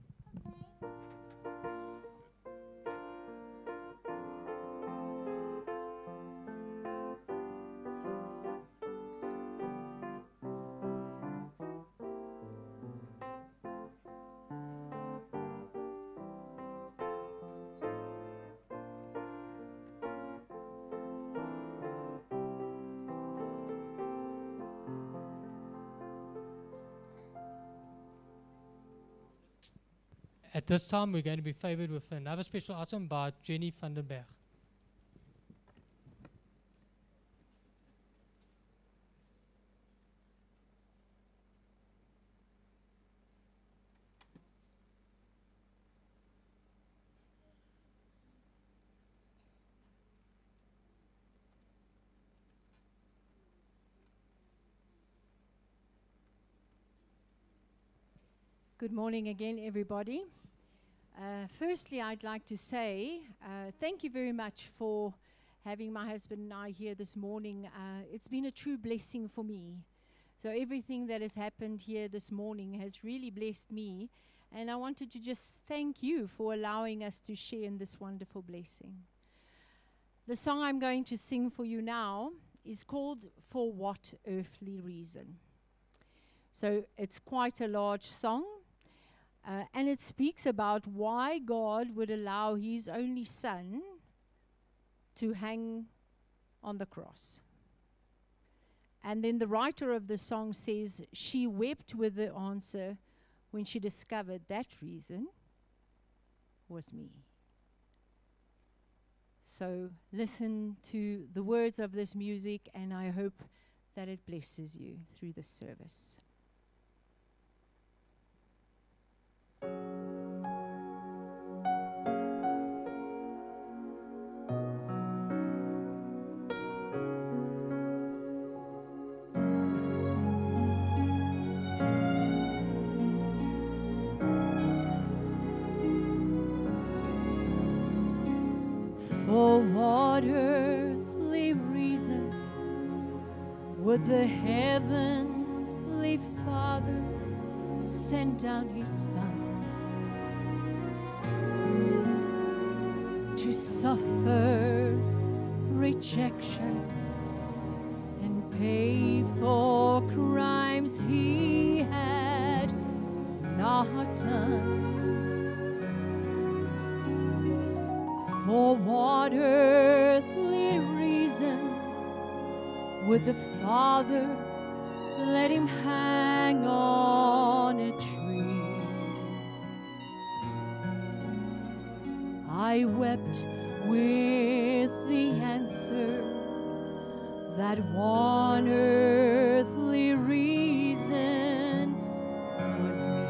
At this time, we're going to be favored with another special item by Jenny van den Berg.
Good morning again, everybody. Firstly, I'd like to say thank you very much for having my husband and I here this morning. It's been a true blessing for me. So everything that has happened here this morning has really blessed me. And I wanted to just thank you for allowing us to share in this wonderful blessing. The song I'm going to sing for you now is called For What Earthly Reason. So it's quite a large song. And it speaks about why God would allow his only son to hang on the cross. And then the writer of the song says, she wept with the answer when she discovered that reason was me. So listen to the words of this music, and I hope that it blesses you through this service.
For what earthly reason would the heavenly Father send down his Son to suffer rejection and pay for crimes he had not done? For what earthly reason would the Father let him hang on a tree? I wept with the answer that one earthly reason was me.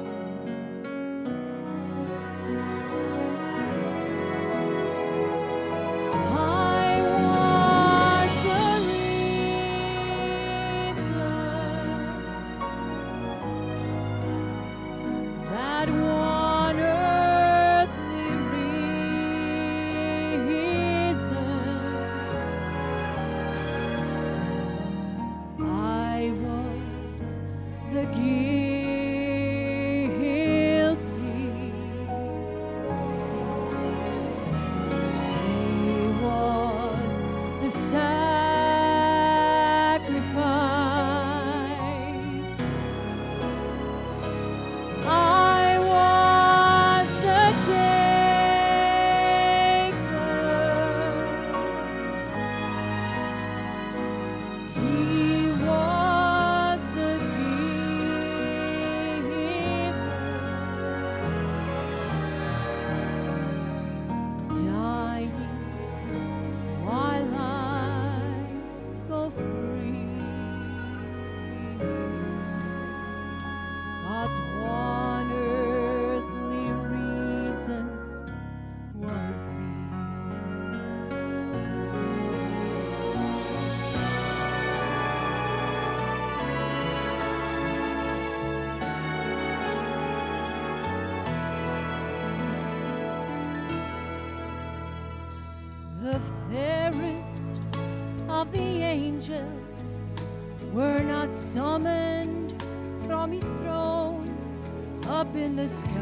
The fairest of the angels were not summoned from his throne up in the sky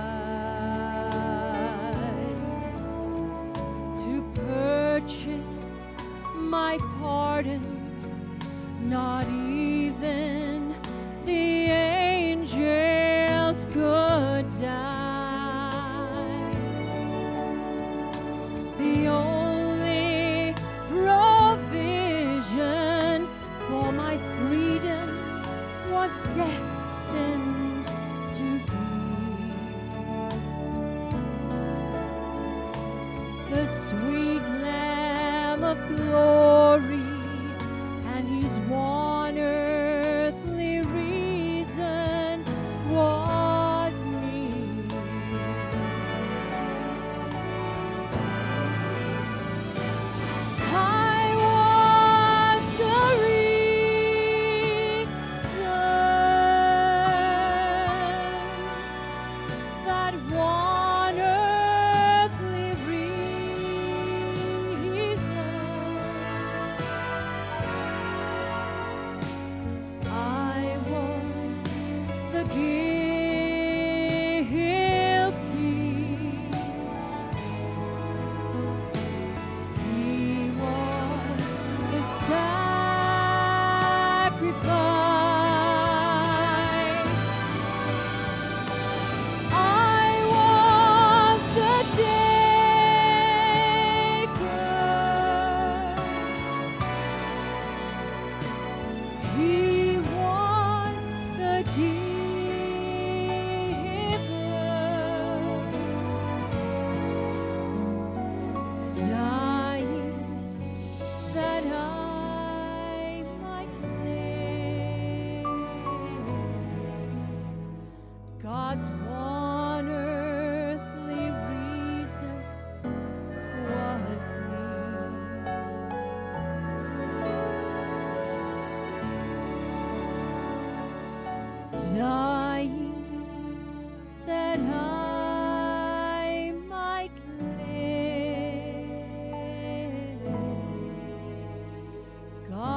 to purchase my pardon. Not even the angels could die. The only provision for my freedom was destined to be the sweet Lamb of glory and his one earthly reason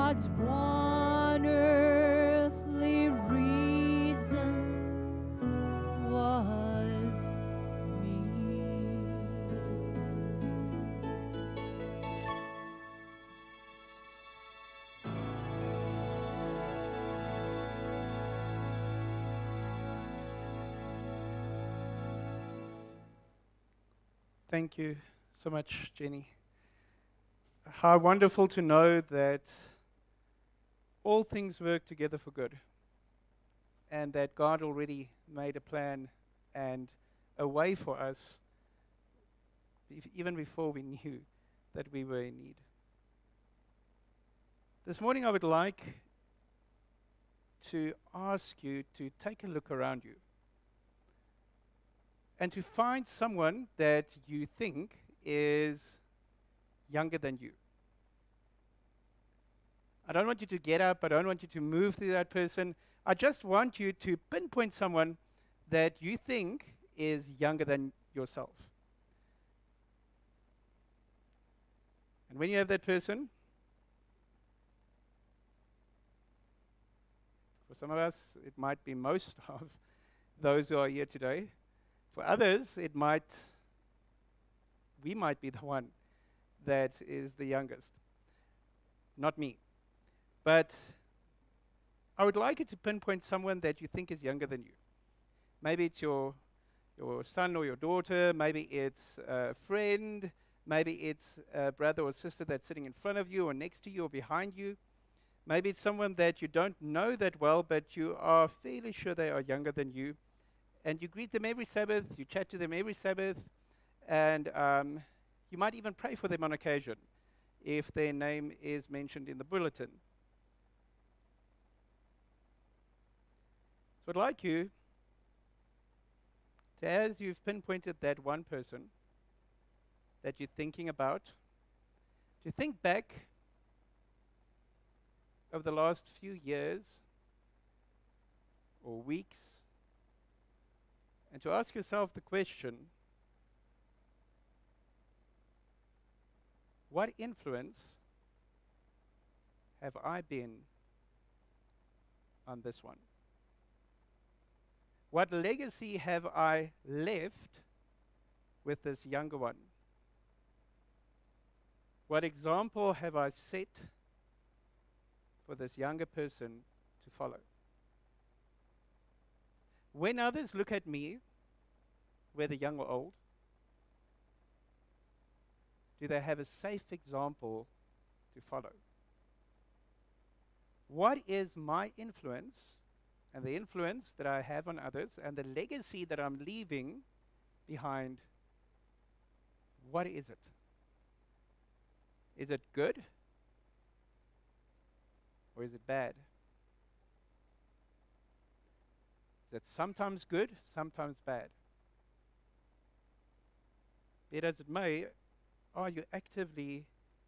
God's one earthly reason was me.
Thank you so much, Jenny. How wonderful to know that all things work together for good, and that God already made a plan and a way for us even before we knew that we were in need. This morning I would like to ask you to take a look around you and to find someone that you think is younger than you. I don't want you to get up. I don't want you to move to that person. I just want you to pinpoint someone that you think is younger than yourself. And when you have that person, for some of us, it might be most of those who are here today. For others, we might be the one that is the youngest. Not me. But I would like you to pinpoint someone that you think is younger than you. Maybe it's your son or your daughter. Maybe it's a friend. Maybe it's a brother or sister that's sitting in front of you or next to you or behind you. Maybe it's someone that you don't know that well, but you are fairly sure they are younger than you. And you greet them every Sabbath, you chat to them every Sabbath, and you might even pray for them on occasion if their name is mentioned in the bulletin. So I'd like you to, as you've pinpointed that one person that you're thinking about, to think back over the last few years or weeks, and to ask yourself the question, what influence have I been on this one? What legacy have I left with this younger one? What example have I set for this younger person to follow? When others look at me, whether young or old, do they have a safe example to follow? What is my influence and the influence that I have on others and the legacy that I'm leaving behind? What is it? Is it good or is it bad? Is it sometimes good, sometimes bad? Be it as it may, are you actively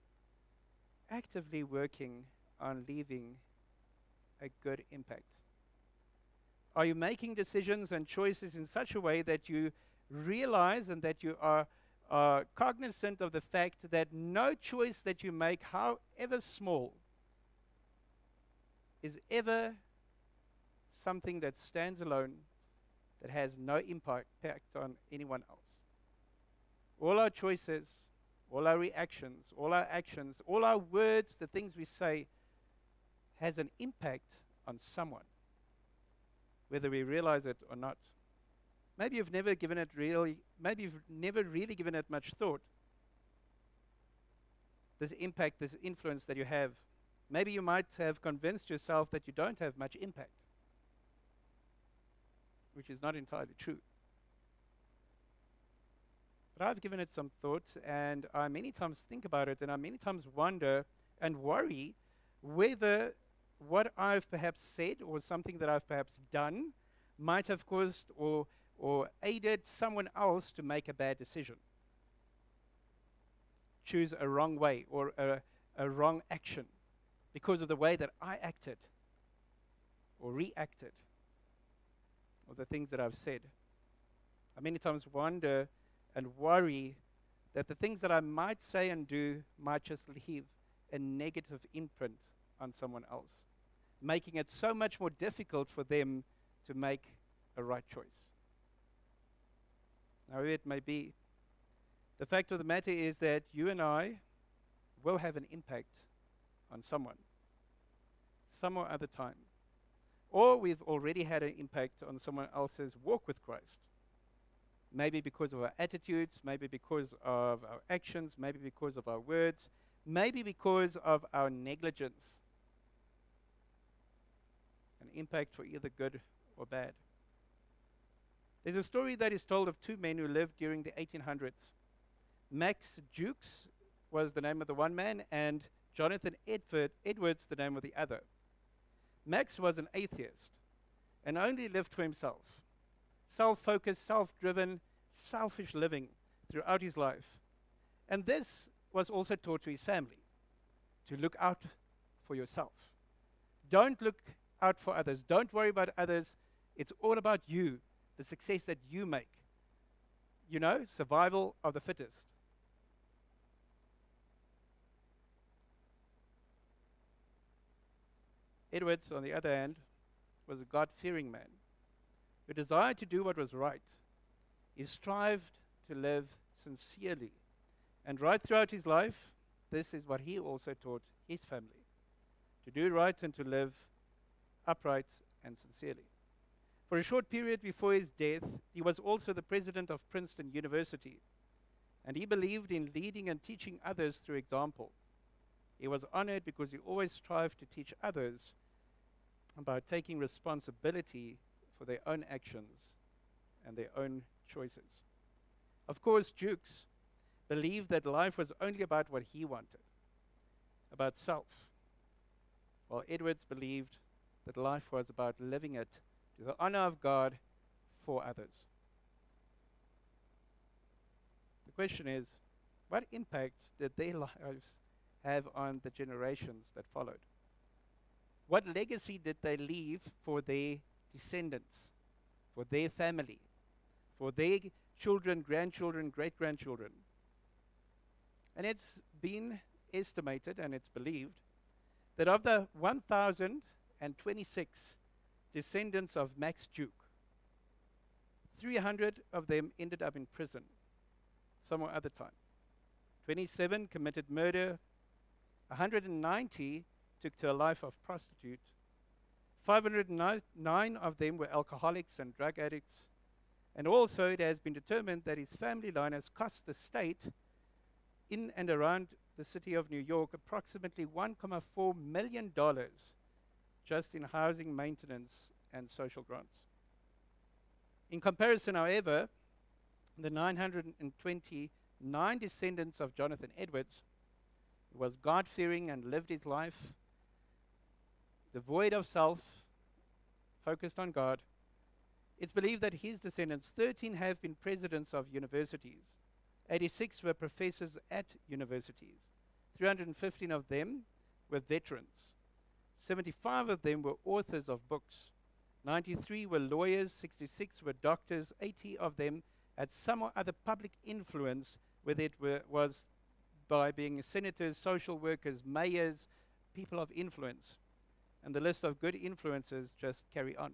working on leaving a good impact? Are you making decisions and choices in such a way that you realize and that you are cognizant of the fact that no choice that you make, however small, is ever something that stands alone, that has no impact on anyone else? All our choices, all our reactions, all our actions, all our words, the things we say, has an impact on someone, whether we realize it or not. Maybe you've never never really given it much thought. This impact, this influence that you have. Maybe you might have convinced yourself that you don't have much impact, which is not entirely true. But I've given it some thought, and I many times think about it, and I many times wonder and worry whether what I've perhaps said or something that I've perhaps done might have caused or aided someone else to make a bad decision, choose a wrong way or a wrong action because of the way that I acted or reacted or the things that I've said. I many times wonder and worry that the things that I might say and do might just leave a negative imprint on someone else, making it so much more difficult for them to make a right choice. However it may be, the fact of the matter is that you and I will have an impact on someone, some or other time. Or we've already had an impact on someone else's walk with Christ. Maybe because of our attitudes, maybe because of our actions, maybe because of our words, maybe because of our negligence. An impact for either good or bad. There's a story that is told of two men who lived during the 1800s. Max Jukes was the name of the one man, and Jonathan Edwards the name of the other. Max was an atheist and only lived for himself. Self-focused, self-driven, selfish living throughout his life. And this was also taught to his family, to look out for yourself. Don't look out for others. Don't worry about others. It's all about you, the success that you make. You know, survival of the fittest. Edwards, on the other hand, was a God-fearing man who desired to do what was right. He strived to live sincerely. And right throughout his life, this is what he also taught his family, to do right and to live upright and sincerely. For a short period before his death, he was also the president of Princeton University, and he believed in leading and teaching others through example. He was honored because he always strived to teach others about taking responsibility for their own actions and their own choices. Of course, Jukes believed that life was only about what he wanted, about self, while Edwards believed that life was about living it to the honor of God for others. The question is, what impact did their lives have on the generations that followed? What legacy did they leave for their descendants, for their family, for their children, grandchildren, great-grandchildren? And it's been estimated and it's believed that of the 1,026 descendants of Max Duke, 300 of them ended up in prison some or other time. 27 committed murder. 190 took to a life of prostitute. 509 of them were alcoholics and drug addicts. And also it has been determined that his family line has cost the state in and around the city of New York approximately $1.4 million just in housing maintenance and social grants. In comparison, however, the 929 descendants of Jonathan Edwards, who was God-fearing and lived his life devoid of self, focused on God, it's believed that his descendants, 13 have been presidents of universities. 86 were professors at universities. 315 of them were veterans. 75 of them were authors of books. 93 were lawyers. 66 were doctors. 80 of them had some or other public influence, whether it was by being senators, social workers, mayors, people of influence. And the list of good influences just carry on.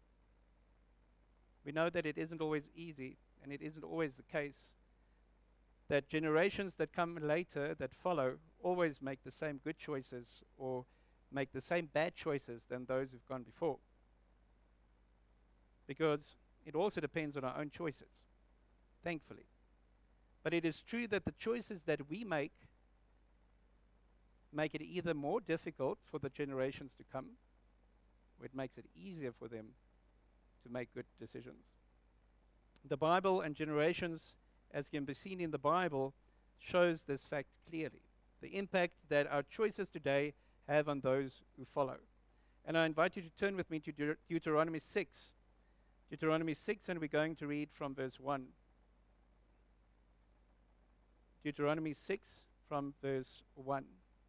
We know that it isn't always easy, and it isn't always the case that generations that come later, that follow, always make the same good choices or make the same bad choices than those who've gone before. Because it also depends on our own choices, thankfully. But it is true that the choices that we make it either more difficult for the generations to come, or it makes it easier for them to make good decisions. The Bible and generations, as can be seen in the Bible, shows this fact clearly. The impact that our choices today have on those who follow. And I invite you to turn with me to Deuteronomy 6. Deuteronomy 6, and we're going to read from verse 1. Deuteronomy 6 from verse 1.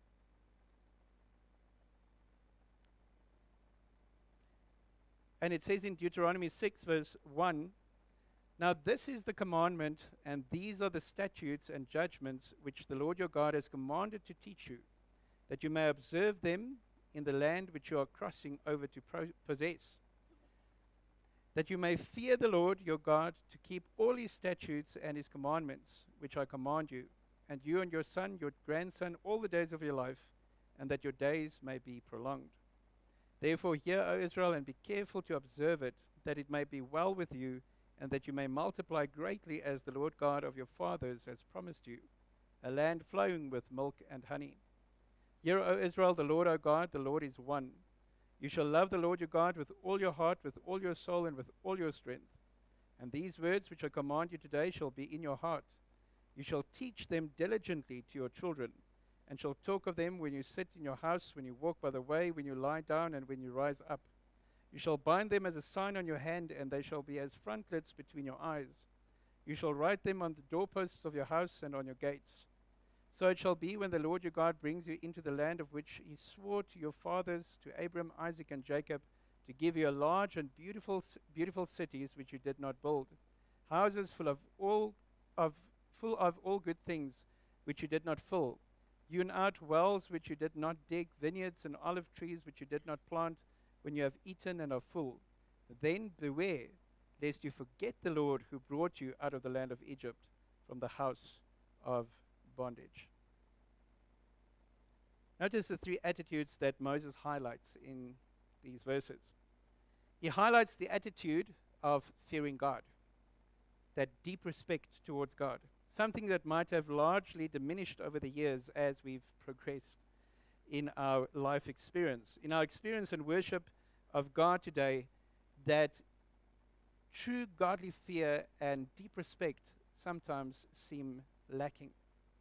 And it says in Deuteronomy 6 verse 1, "Now this is the commandment, and these are the statutes and judgments which the Lord your God has commanded to teach you, that you may observe them in the land which you are crossing over to possess, that you may fear the Lord your God, to keep all his statutes and his commandments, which I command you, and you and your son, your grandson, all the days of your life, and that your days may be prolonged. Therefore hear, O Israel, and be careful to observe it, that it may be well with you, and that you may multiply greatly, as the Lord God of your fathers has promised you, a land flowing with milk and honey. Hear, O Israel, the Lord our God, the Lord is one. You shall love the Lord your God with all your heart, with all your soul, and with all your strength. And these words which I command you today shall be in your heart. You shall teach them diligently to your children, and shall talk of them when you sit in your house, when you walk by the way, when you lie down, and when you rise up. You shall bind them as a sign on your hand, and they shall be as frontlets between your eyes. You shall write them on the doorposts of your house and on your gates. So it shall be when the Lord your God brings you into the land of which he swore to your fathers, to Abram, Isaac, and Jacob, to give you a large and beautiful cities which you did not build, houses full of all good things which you did not fill, hewn out wells which you did not dig, vineyards and olive trees which you did not plant, when you have eaten and are full. Then beware, lest you forget the Lord who brought you out of the land of Egypt, from the house of bondage. Notice the three attitudes that Moses highlights in these verses. He highlights the attitude of fearing God, that deep respect towards God, something that might have largely diminished over the years as we've progressed in our life experience. In our experience and worship of God today, that true godly fear and deep respect sometimes seem lacking.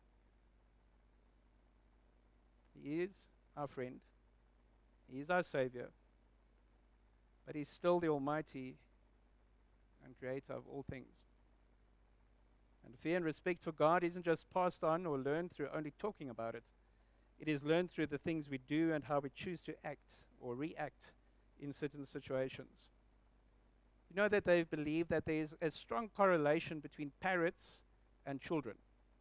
He is our friend. He is our Savior. But he's still the Almighty and Creator of all things. And fear and respect for God isn't just passed on or learned through only talking about it. It is learned through the things we do and how we choose to act or react in certain situations. You know that they've believed that there is a strong correlation between parrots and children.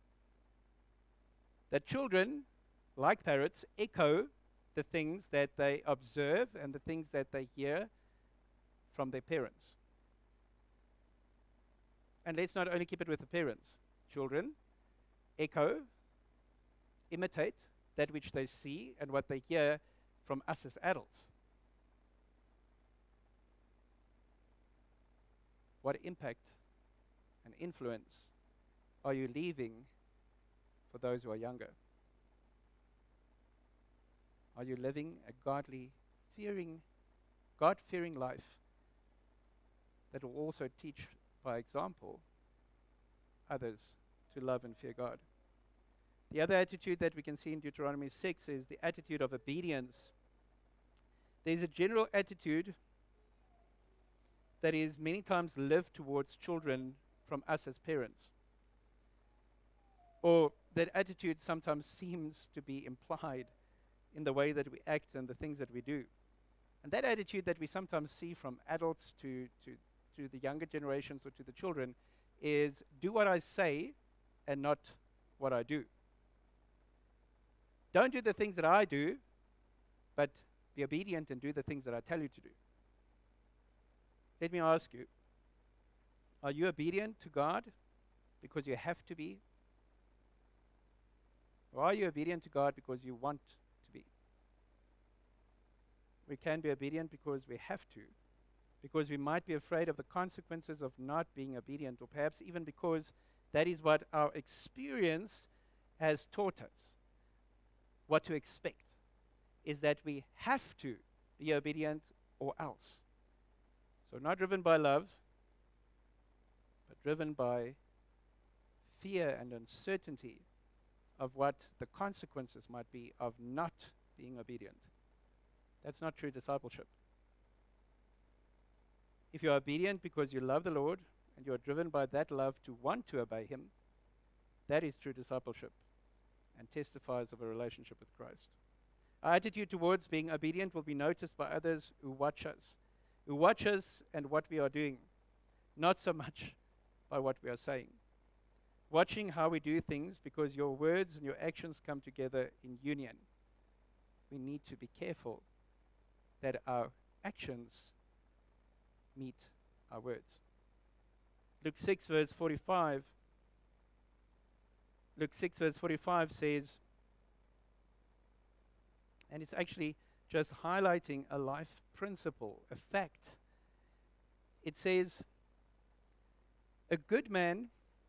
That children, like parrots, echo the things that they observe and the things that they hear from their parents. And let's not only keep it with the parents. Children echo, imitate that which they see and what they hear from us as adults. What impact and influence are you leaving for those who are younger? Are you living a God-fearing life that will also teach by example others to love and fear God? The other attitude that we can see in Deuteronomy 6 is the attitude of obedience. There's a general attitude that is many times lived towards children from us as parents. Or that attitude sometimes seems to be implied in the way that we act and the things that we do. And that attitude that we sometimes see from adults to the younger generations or to the children is do what I say and not what I do. Don't do the things that I do, but be obedient and do the things that I tell you to do. Let me ask you, are you obedient to God because you have to be? Or are you obedient to God because you want to be? We can be obedient because we have to, because we might be afraid of the consequences of not being obedient, or perhaps even because that is what our experience has taught us. What to expect is that we have to be obedient or else. So not driven by love, but driven by fear and uncertainty of what the consequences might be of not being obedient. That's not true discipleship. If you are obedient because you love the Lord and you are driven by that love to want to obey Him, that is true discipleship and testifies of a relationship with Christ. Our attitude towards being obedient will be noticed by others who watch us and what we are doing, not so much by what we are saying. Watching how we do things, because your words and your actions come together in union. we need to be careful that our actions meet our words. Luke 6 verse 45 says, and it's actually just highlighting a life principle, a fact. It says, a good man,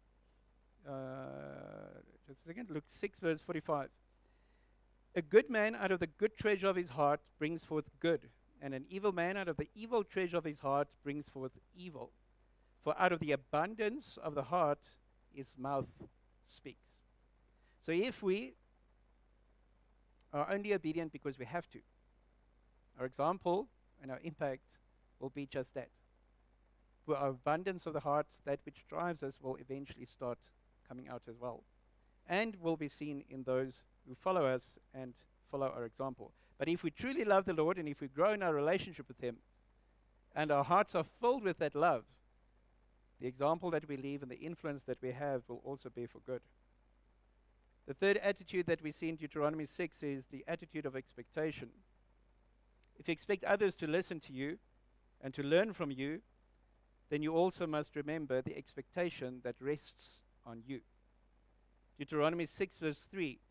just a second, Luke 6 verse 45. A good man out of the good treasure of his heart brings forth good, and an evil man out of the evil treasure of his heart brings forth evil. For out of the abundance of the heart his mouth speaks. So if we are only obedient because we have to, our example and our impact will be just that. For our abundance of the heart, that which drives us will eventually start coming out as well, and will be seen in those who follow us and follow our example. But if we truly love the Lord, and if we grow in our relationship with Him, and our hearts are filled with that love, the example that we leave and the influence that we have will also be for good. The third attitude that we see in Deuteronomy 6 is the attitude of expectation. If you expect others to listen to you and to learn from you, then you also must remember the expectation that rests on you. Deuteronomy 6 verse 3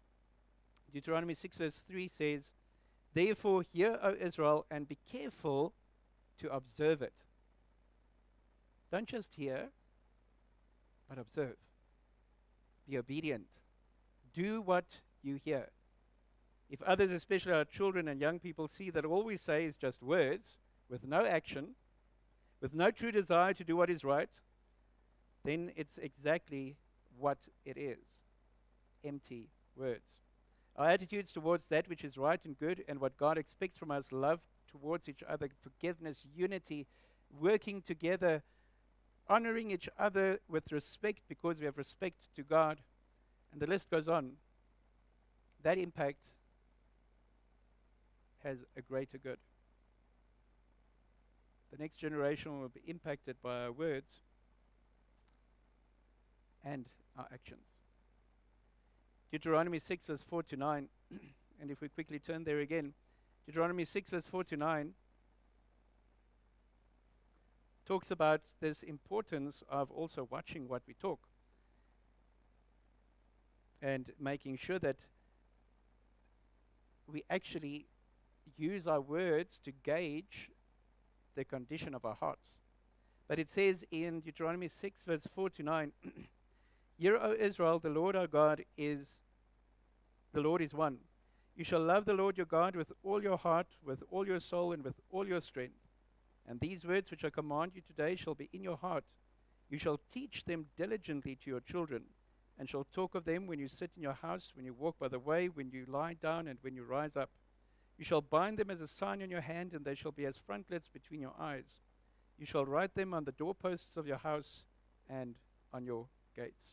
says, therefore hear, O Israel, and be careful to observe it. Don't just hear, but observe. Be obedient. Do what you hear. If others, especially our children and young people, see that all we say is just words, with no action, with no true desire to do what is right, then it's exactly what it is. Empty words. Our attitudes towards that which is right and good and what God expects from us, love towards each other, forgiveness, unity, working together, honoring each other with respect because we have respect to God, and the list goes on. That impact has a greater good. The next generation will be impacted by our words and our actions. Deuteronomy 6 verse 4 to 9, and if we quickly turn there again, Deuteronomy 6 verse 4 to 9 talks about this importance of also watching what we talk and making sure that we actually use our words to gauge the condition of our hearts. But it says in Deuteronomy 6 verse 4 to 9, hear, O Israel, the Lord our God is one. You shall love the Lord your God with all your heart, with all your soul, and with all your strength. And these words which I command you today shall be in your heart. You shall teach them diligently to your children, and shall talk of them when you sit in your house, when you walk by the way, when you lie down, and when you rise up. You shall bind them as a sign on your hand, and they shall be as frontlets between your eyes. You shall write them on the doorposts of your house and on your gates.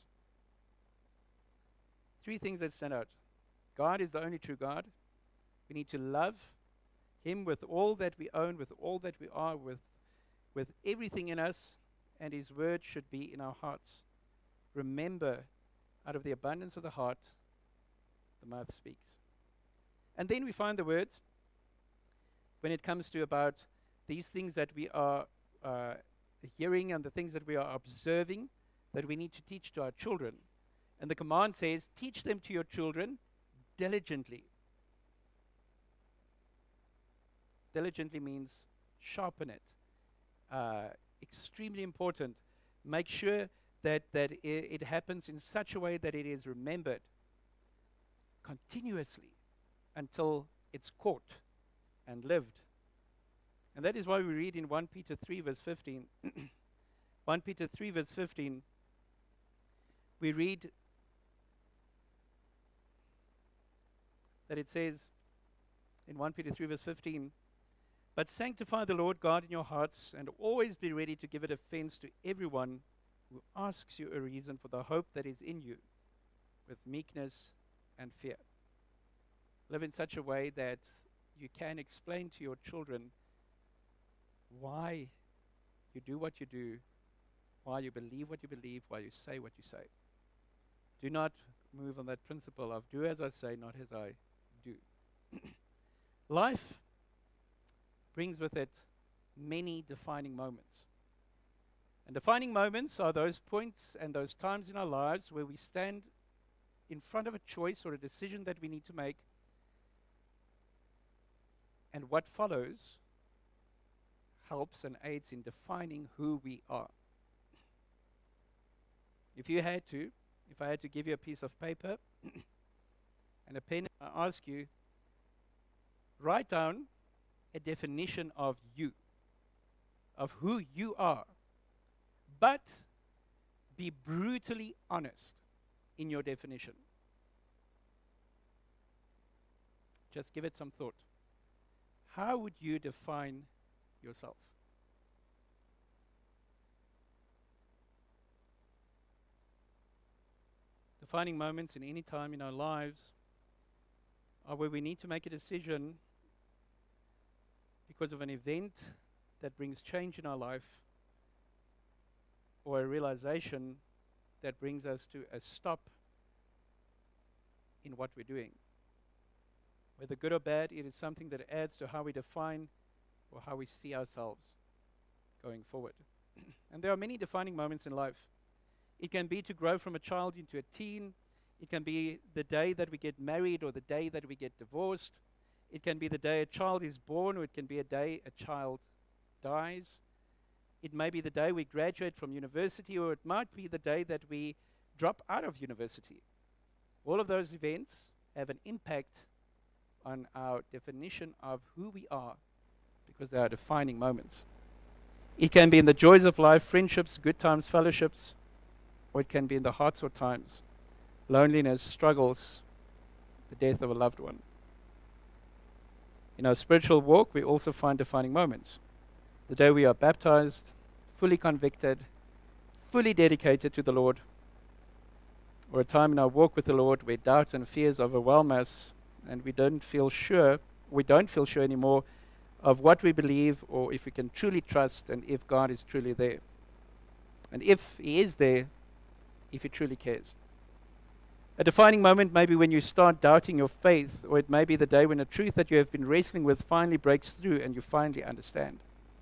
Three things that stand out. God is the only true God. We need to love Him with all that we own, with all that we are, with everything in us, and His word should be in our hearts. Remember, out of the abundance of the heart, the mouth speaks. And then we find the words when it comes to about these things that we are hearing and the things that we are observing that we need to teach to our children. And the command says, teach them to your children diligently. Diligently means sharpen it. Extremely important. Make sure that it happens in such a way that it is remembered continuously until it's caught and lived. And that is why we read in 1 Peter 3 verse 15, 1 Peter 3 verse 15, we read that it says in 1 Peter 3 verse 15, but sanctify the Lord God in your hearts, and always be ready to give a defense to everyone who asks you a reason for the hope that is in you, with meekness and fear. Live in such a way that you can explain to your children why you do what you do, why you believe what you believe, why you say what you say. Do not move on that principle of do as I say, not as I do. Life brings with it many defining moments. And defining moments are those points and those times in our lives where we stand in front of a choice or a decision that we need to make. And what follows helps and aids in defining who we are. If I had to give you a piece of paper and a pen, I ask you, write down a definition of you, of who you are, but be brutally honest in your definition. Just give it some thought. How would you define yourself? Defining moments in any time in our lives are where we need to make a decision because of an event that brings change in our life, or a realization that brings us to a stop in what we're doing. Whether good or bad, it is something that adds to how we define or how we see ourselves going forward. And there are many defining moments in life. It can be to grow from a child into a teen. It can be the day that we get married or the day that we get divorced. It can be the day a child is born, or it can be a day a child dies. It may be the day we graduate from university, or it might be the day that we drop out of university. All of those events have an impact on our definition of who we are, because they are defining moments. It can be in the joys of life, friendships, good times, fellowships, or it can be in the hard or times, loneliness, struggles, the death of a loved one. In our spiritual walk, we also find defining moments. The day we are baptized, fully convicted, fully dedicated to the Lord, or a time in our walk with the Lord where doubt and fears overwhelm us and we don't feel sure anymore of what we believe, or if we can truly trust, and if God is truly there. And if He is there, if He truly cares. A defining moment may be when you start doubting your faith, or it may be the day when a truth that you have been wrestling with finally breaks through and you finally understand.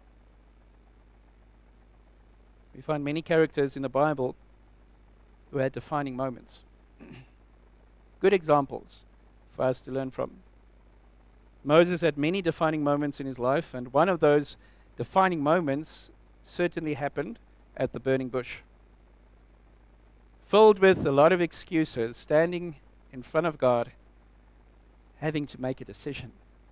We find many characters in the Bible who had defining moments. Good examples for us to learn from. Moses had many defining moments in his life, and one of those defining moments certainly happened at the burning bush. Filled with a lot of excuses, standing in front of God, having to make a decision,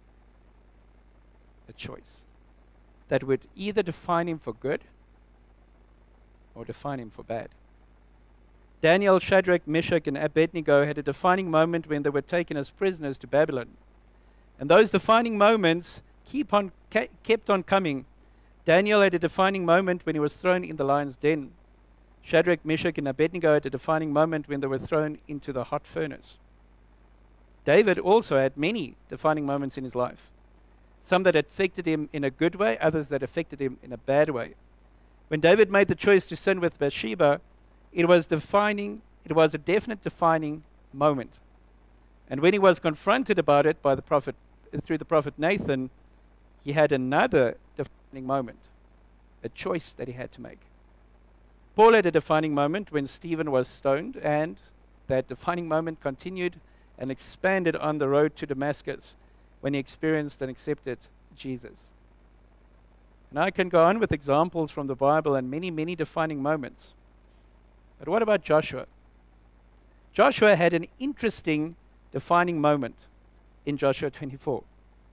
a choice that would either define him for good or define him for bad. Daniel, Shadrach, Meshach, and Abednego had a defining moment when they were taken as prisoners to Babylon. And those defining moments kept on coming. Daniel had a defining moment when he was thrown in the lion's den. Shadrach, Meshach, and Abednego had a defining moment when they were thrown into the hot furnace. David also had many defining moments in his life. Some that affected him in a good way, others that affected him in a bad way. When David made the choice to sin with Bathsheba, it was a definite defining moment. And when he was confronted about it by through the prophet Nathan, he had another defining moment, a choice that he had to make. Paul had a defining moment when Stephen was stoned, and that defining moment continued and expanded on the road to Damascus when he experienced and accepted Jesus. And I can go on with examples from the Bible and many, many defining moments. But what about Joshua? Joshua had an interesting defining moment in Joshua 24.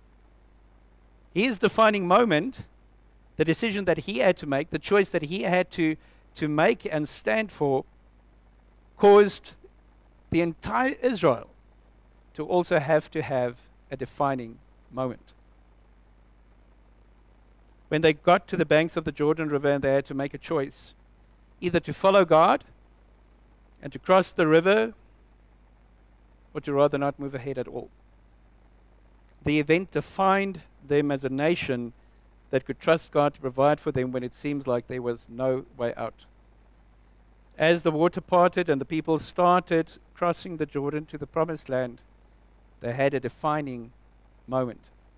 His defining moment, the decision that he had to make, the choice that he had to make and stand for, caused the entire Israel to also have a defining moment. When they got to the banks of the Jordan River and they had to make a choice, either to follow God and to cross the river, or to rather not move ahead at all. The event defined them as a nation that could trust God to provide for them when it seems like there was no way out. As the water parted and the people started crossing the Jordan to the promised land, they had a defining moment.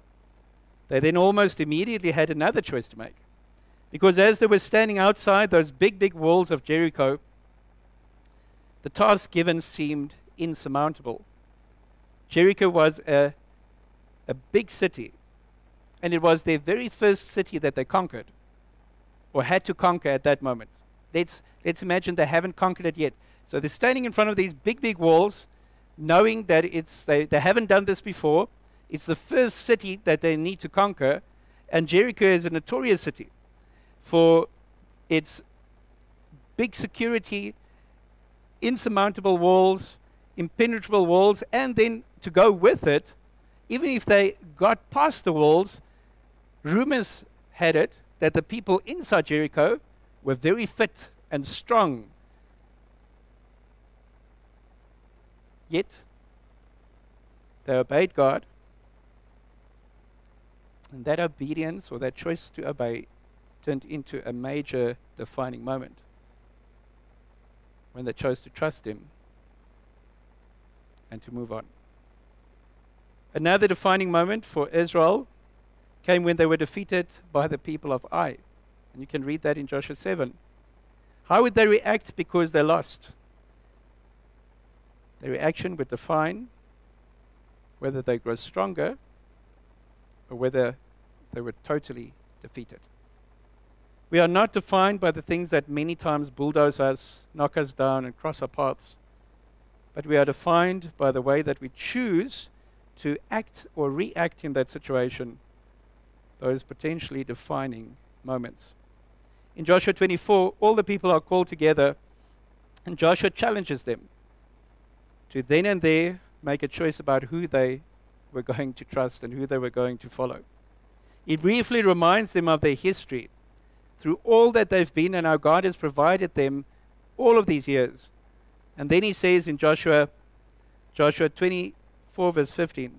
they then almost immediately had another choice to make. Because as they were standing outside those big, big walls of Jericho, the task given seemed insurmountable. Jericho was a big city, and it was their very first city that they conquered, or had to conquer at that moment. Let's imagine they haven't conquered it yet. So they're standing in front of these big, big walls, knowing that they haven't done this before. It's the first city that they need to conquer, and Jericho is a notorious city for its big security, insurmountable walls, impenetrable walls, and then to go with it, even if they got past the walls, rumors had it that the people inside Jericho were very fit and strong. Yet, they obeyed God, and that obedience, or that choice to obey, turned into a major defining moment when they chose to trust Him and to move on. Another defining moment for Israel came when they were defeated by the people of Ai. And you can read that in Joshua 7. How would they react because they lost? Their reaction would define whether they grow stronger or whether they were totally defeated. We are not defined by the things that many times bulldoze us, knock us down, and cross our paths, but we are defined by the way that we choose to act or react in that situation, those potentially defining moments. In Joshua 24, all the people are called together, and Joshua challenges them to then and there make a choice about who they were going to trust and who they were going to follow. He briefly reminds them of their history, through all that they've been and how God has provided them all of these years. And then he says in Joshua 24 verse 15,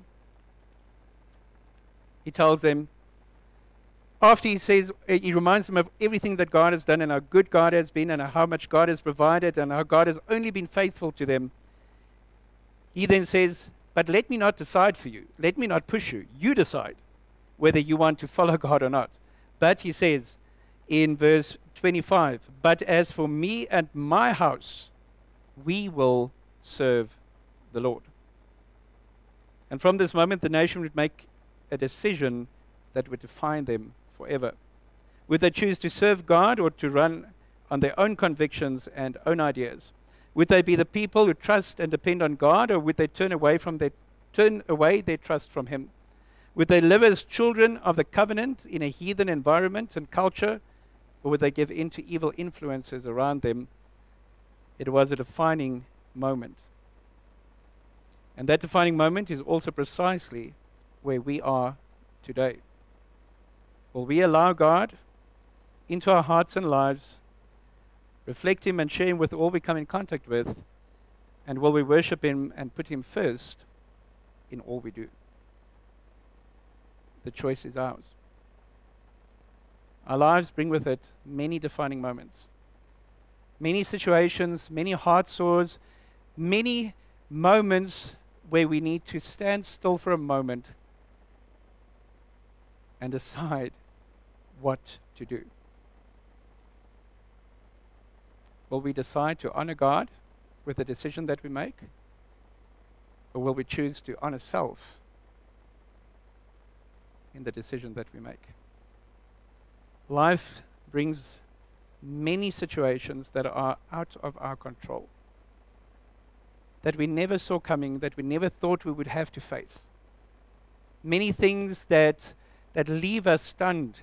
he tells them, after he says, he reminds them of everything that God has done and how good God has been and how much God has provided and how God has only been faithful to them. He then says, but let me not decide for you. Let me not push you. You decide whether you want to follow God or not. But he says in verse 25, but as for me and my house, we will serve the Lord. And from this moment, the nation would make a decision that would define them forever. Would they choose to serve God or to run on their own convictions and own ideas? Would they be the people who trust and depend on God, or would they turn away their trust from Him? Would they live as children of the covenant in a heathen environment and culture, or would they give in to evil influences around them? It was a defining moment. And that defining moment is also precisely where we are today. Will we allow God into our hearts and lives, reflect Him and share Him with all we come in contact with, and will we worship Him and put Him first in all we do? The choice is ours. Our lives bring with it many defining moments, many situations, many heart sores, many moments where we need to stand still for a moment and decide what to do. Will we decide to honor God with the decision that we make? Or will we choose to honor self in the decision that we make? Life brings many situations that are out of our control, that we never saw coming, that we never thought we would have to face. Many things that leave us stunned.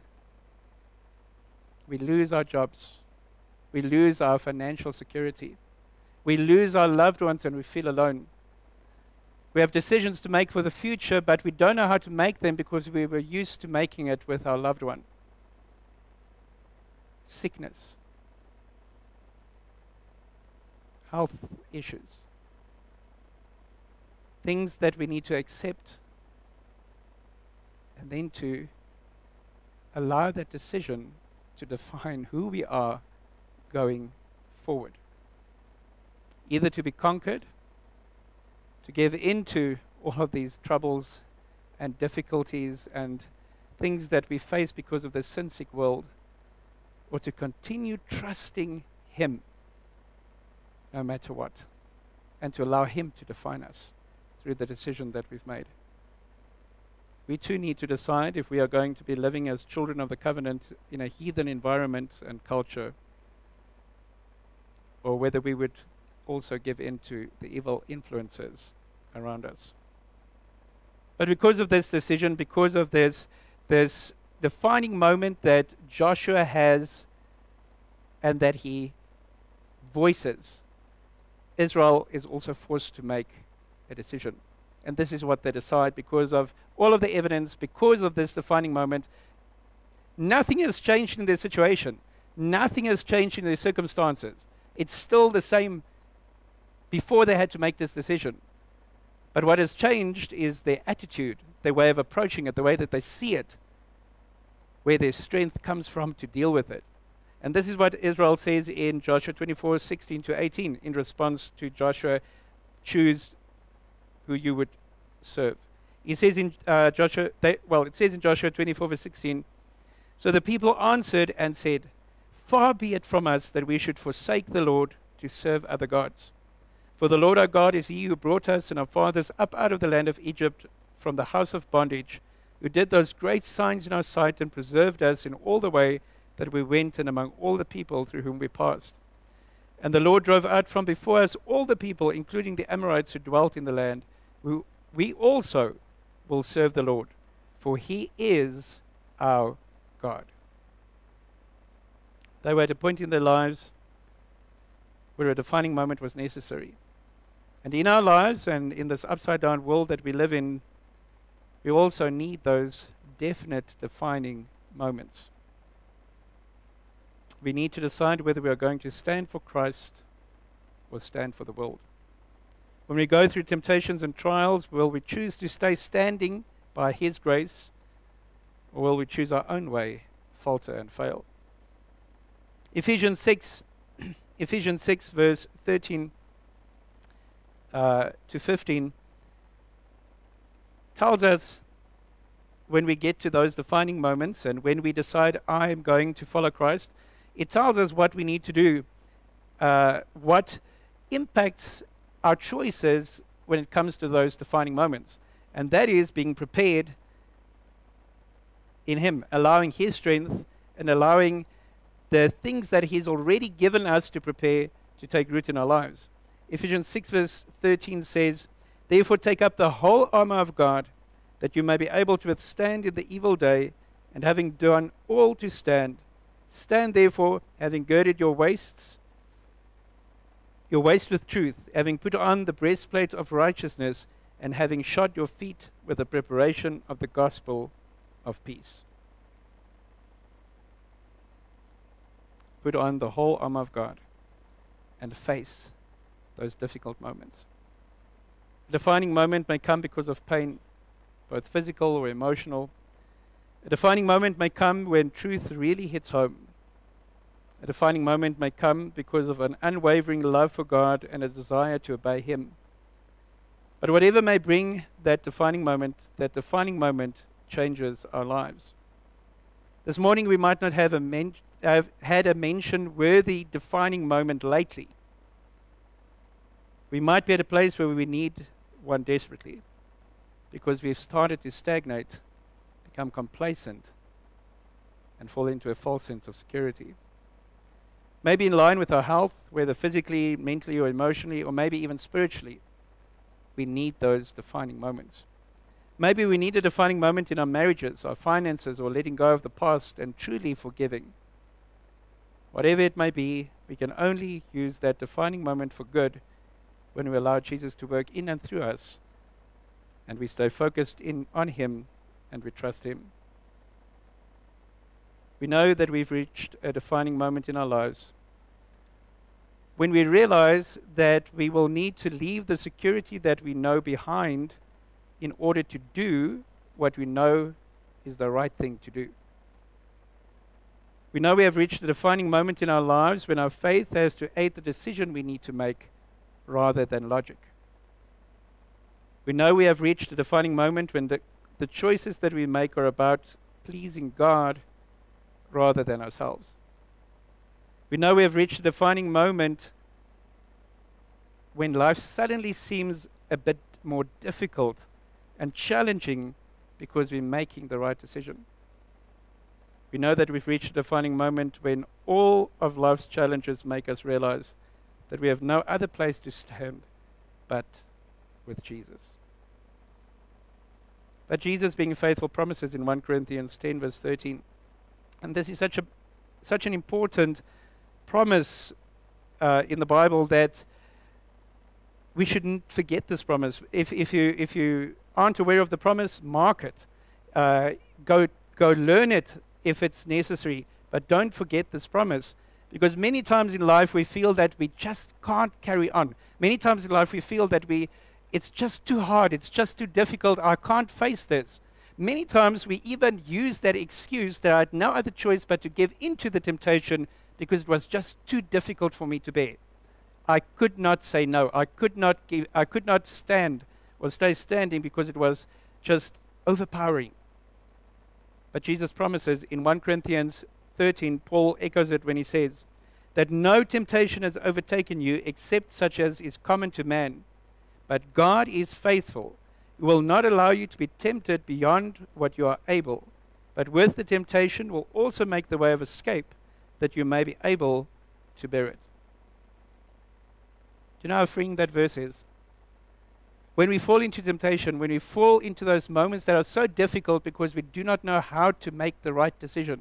We lose our jobs. We lose our financial security. We lose our loved ones and we feel alone. We have decisions to make for the future, but we don't know how to make them because we were used to making it with our loved one. Sickness. Health issues. Things that we need to accept and then to allow that decision to define who we are going forward. Either to be conquered, to give in to all of these troubles and difficulties and things that we face because of the sin-sick world, or to continue trusting Him no matter what, and to allow Him to define us through the decision that we've made. We too need to decide if we are going to be living as children of the covenant in a heathen environment and culture, or whether we would also give in to the evil influences around us. But because of this decision, because of this defining moment that Joshua has and that he voices, Israel is also forced to make a decision. And this is what they decide because of all of the evidence, because of this defining moment. Nothing has changed in their situation. Nothing has changed in their circumstances. It's still the same before they had to make this decision. But what has changed is their attitude, their way of approaching it, the way that they see it, where their strength comes from to deal with it. And this is what Israel says in Joshua 24:16-18 in response to Joshua, choose who you would serve. He says in it says in Joshua 24:16, so the people answered and said, far be it from us that we should forsake the Lord to serve other gods. For the Lord our God is He who brought us and our fathers up out of the land of Egypt from the house of bondage, who did those great signs in our sight and preserved us in all the way that we went and among all the people through whom we passed. And the Lord drove out from before us all the people, including the Amorites who dwelt in the land. We also will serve the Lord, for He is our God. They were at a point in their lives where a defining moment was necessary. And in our lives and in this upside-down world that we live in, we also need those definite defining moments. We need to decide whether we are going to stand for Christ or stand for the world. When we go through temptations and trials, will we choose to stay standing by His grace, or will we choose our own way, falter and fail? Ephesians 6 verse 13 to 15 tells us when we get to those defining moments and when we decide I am going to follow Christ, it tells us what we need to do, what impacts our choices when it comes to those defining moments. And that is being prepared in Him, allowing His strength and allowing the things that He's already given us to prepare to take root in our lives. Ephesians 6 verse 13 says, therefore take up the whole armor of God, that you may be able to withstand in the evil day, and having done all to stand. Stand therefore, having girded your waist with truth, having put on the breastplate of righteousness, and having shod your feet with the preparation of the gospel of peace. Put on the whole armor of God and face those difficult moments. A defining moment may come because of pain, both physical or emotional. A defining moment may come when truth really hits home. A defining moment may come because of an unwavering love for God and a desire to obey Him. But whatever may bring that defining moment changes our lives. This morning we might not have had a mention-worthy defining moment lately. We might be at a place where we need one desperately because we've started to stagnate, become complacent, and fall into a false sense of security. Maybe in line with our health, whether physically, mentally, or emotionally, or maybe even spiritually, we need those defining moments. Maybe we need a defining moment in our marriages, our finances, or letting go of the past and truly forgiving. Whatever it may be, we can only use that defining moment for good when we allow Jesus to work in and through us, and we stay focused on Him and we trust Him. We know that we've reached a defining moment in our lives when we realize that we will need to leave the security that we know behind in order to do what we know is the right thing to do. We know we have reached a defining moment in our lives when our faith has to aid the decision we need to make rather than logic. We know we have reached a defining moment when the choices that we make are about pleasing God rather than ourselves. We know we have reached a defining moment when life suddenly seems a bit more difficult and challenging because we're making the right decision. We know that we've reached a defining moment when all of life's challenges make us realize that we have no other place to stand but with Jesus. But Jesus, being faithful, promises in 1 Corinthians 10 verse 13. And this is such an important promise in the Bible that we shouldn't forget this promise. If you aren't aware of the promise, mark it. Go learn it if it's necessary, but don't forget this promise. Because many times in life we feel that we just can't carry on. Many times in life we feel that it's just too hard, it's just too difficult, I can't face this. Many times we even use that excuse that I had no other choice but to give into the temptation because it was just too difficult for me to bear. I could not say no. I could not stand or stay standing because it was just overpowering. But Jesus promises in 1 Corinthians 13, Paul echoes it when he says that no temptation has overtaken you except such as is common to man. But God is faithful. He will not allow you to be tempted beyond what you are able, but with the temptation will also make the way of escape that you may be able to bear it. Do you know how freeing that verse is? When we fall into temptation, when we fall into those moments that are so difficult because we do not know how to make the right decision,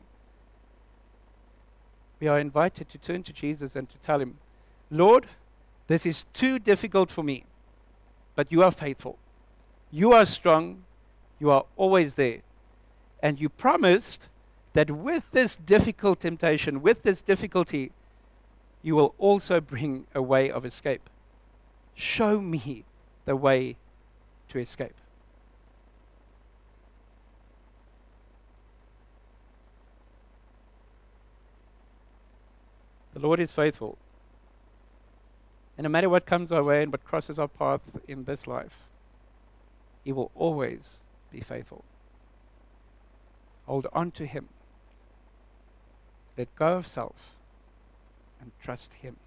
we are invited to turn to Jesus and to tell him, Lord, this is too difficult for me, but you are faithful. You are strong. You are always there. And you promised that with this difficult temptation, with this difficulty, you will also bring a way of escape. Show me the way to escape. The Lord is faithful. And no matter what comes our way and what crosses our path in this life, he will always be faithful. Hold on to him. Let go of self and trust him.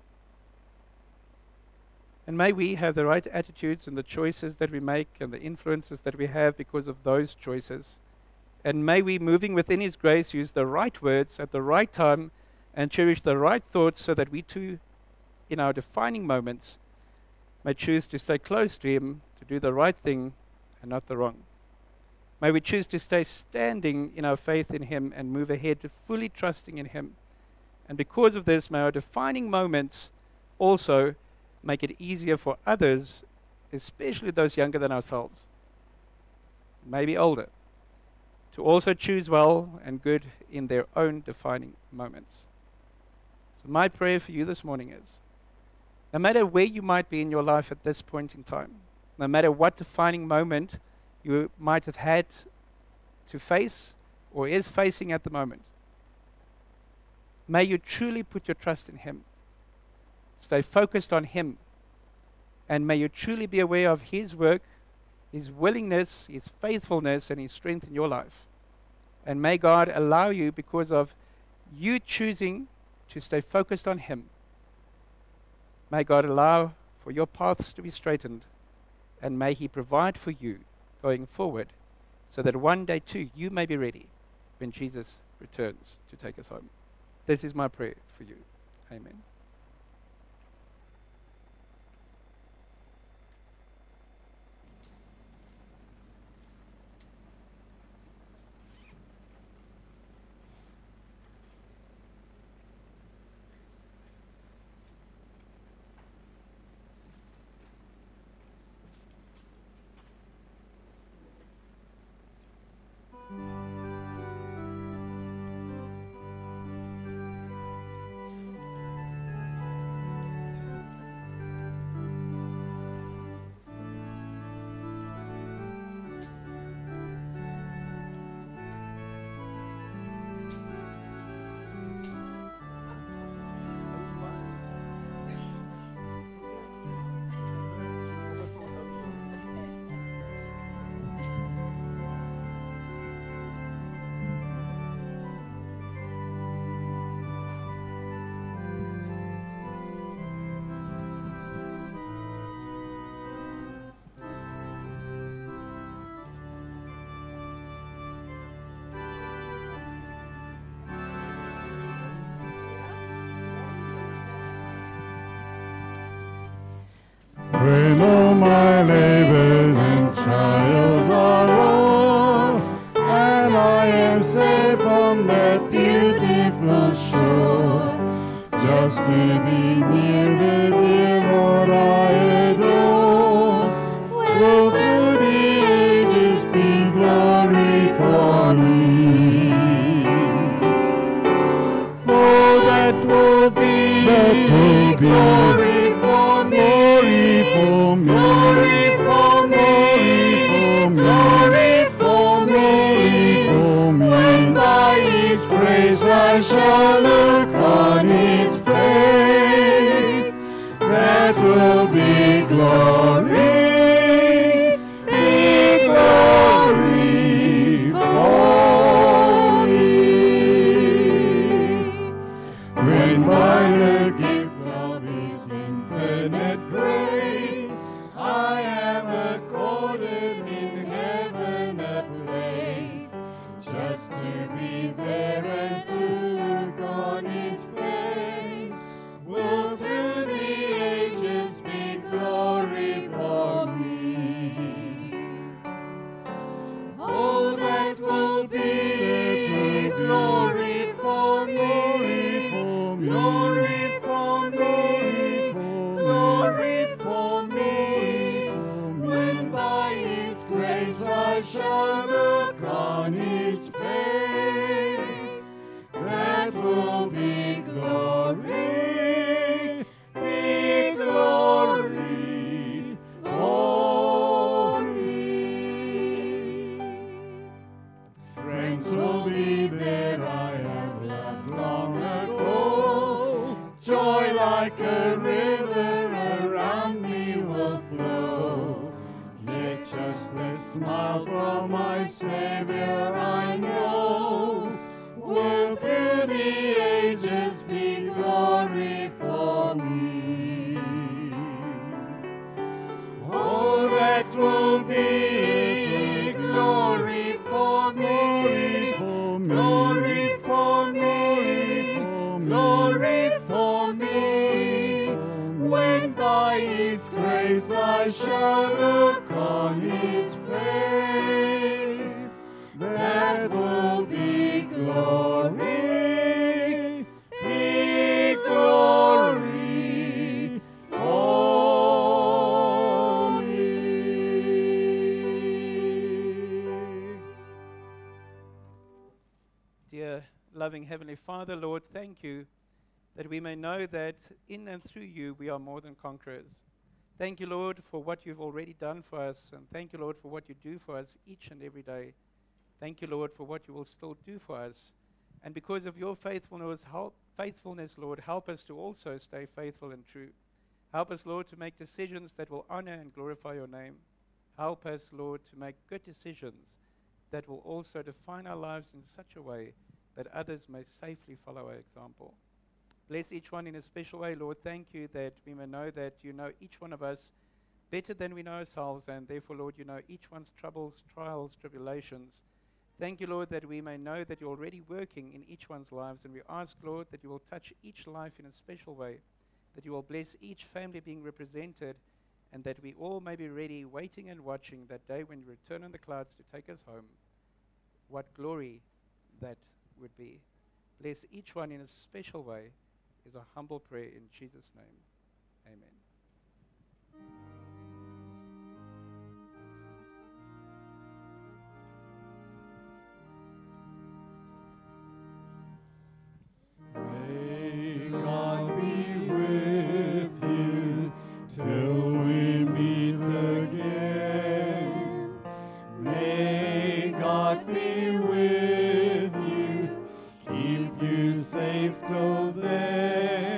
And may we have the right attitudes and the choices that we make and the influences that we have because of those choices. And may we, moving within his grace, use the right words at the right time and cherish the right thoughts so that we too, in our defining moments, may choose to stay close to him, to do the right thing and not the wrong. May we choose to stay standing in our faith in him and move ahead to fully trusting in him. And because of this, may our defining moments also make it easier for others, especially those younger than ourselves, maybe older, to also choose well and good in their own defining moments. So my prayer for you this morning is, no matter where you might be in your life at this point in time, no matter what defining moment you might have had to face or is facing at the moment, may you truly put your trust in him. Stay focused on him. And may you truly be aware of his work, his willingness, his faithfulness, and his strength in your life. And may God allow you, because of you choosing to stay focused on him, may God allow for your paths to be straightened, and may he provide for you going forward so that one day too you may be ready when Jesus returns to take us home. This is my prayer for you. Amen.
I am safe on that beautiful shore. Just to be near the dear Lord I adore. Will through the ages be glory for me. Oh, that will be glory for me. Glory for me. Glory for me. When by His grace I shall look on His face, that will be glory. Be glory for me. When by the gift of His infinite grace I am accorded in heaven a place, just to be there and to look on His face, will through the ages be glory for me. Oh, that will be glory for me. Glory for me. Glory for me. When by His grace I shall look on His face, that will be glory. Be glory for me. Friends will be there I have loved long ago. Joy like a river around me will flow. Yet just a smile from my Savior I know will through the ages be glory for me. Oh, that will be glory for me. Glory for me. Glory for me. When by His grace I shall look on His face, that will be glory. Be glory for me.
Dear loving Heavenly Father, Lord, thank You that we may know that in and through You we are more than conquerors. Thank You, Lord, for what You've already done for us, and thank You, Lord, for what You do for us each and every day. Thank You, Lord, for what You will still do for us. And because of Your faithfulness, Lord, help us to also stay faithful and true. Help us, Lord, to make decisions that will honor and glorify Your name. Help us, Lord, to make good decisions that will also define our lives in such a way that others may safely follow our example. Bless each one in a special way, Lord. Thank You that we may know that You know each one of us better than we know ourselves, and therefore, Lord, You know each one's troubles, trials, tribulations. Thank You, Lord, that we may know that You're already working in each one's lives, and we ask, Lord, that You will touch each life in a special way, that You will bless each family being represented, and that we all may be ready, waiting and watching that day when You return on the clouds to take us home. What glory that would be. Bless each one in a special way is a humble prayer in Jesus' name. Amen.
May God be with you till we meet again. May God be with you, keep you safe till then.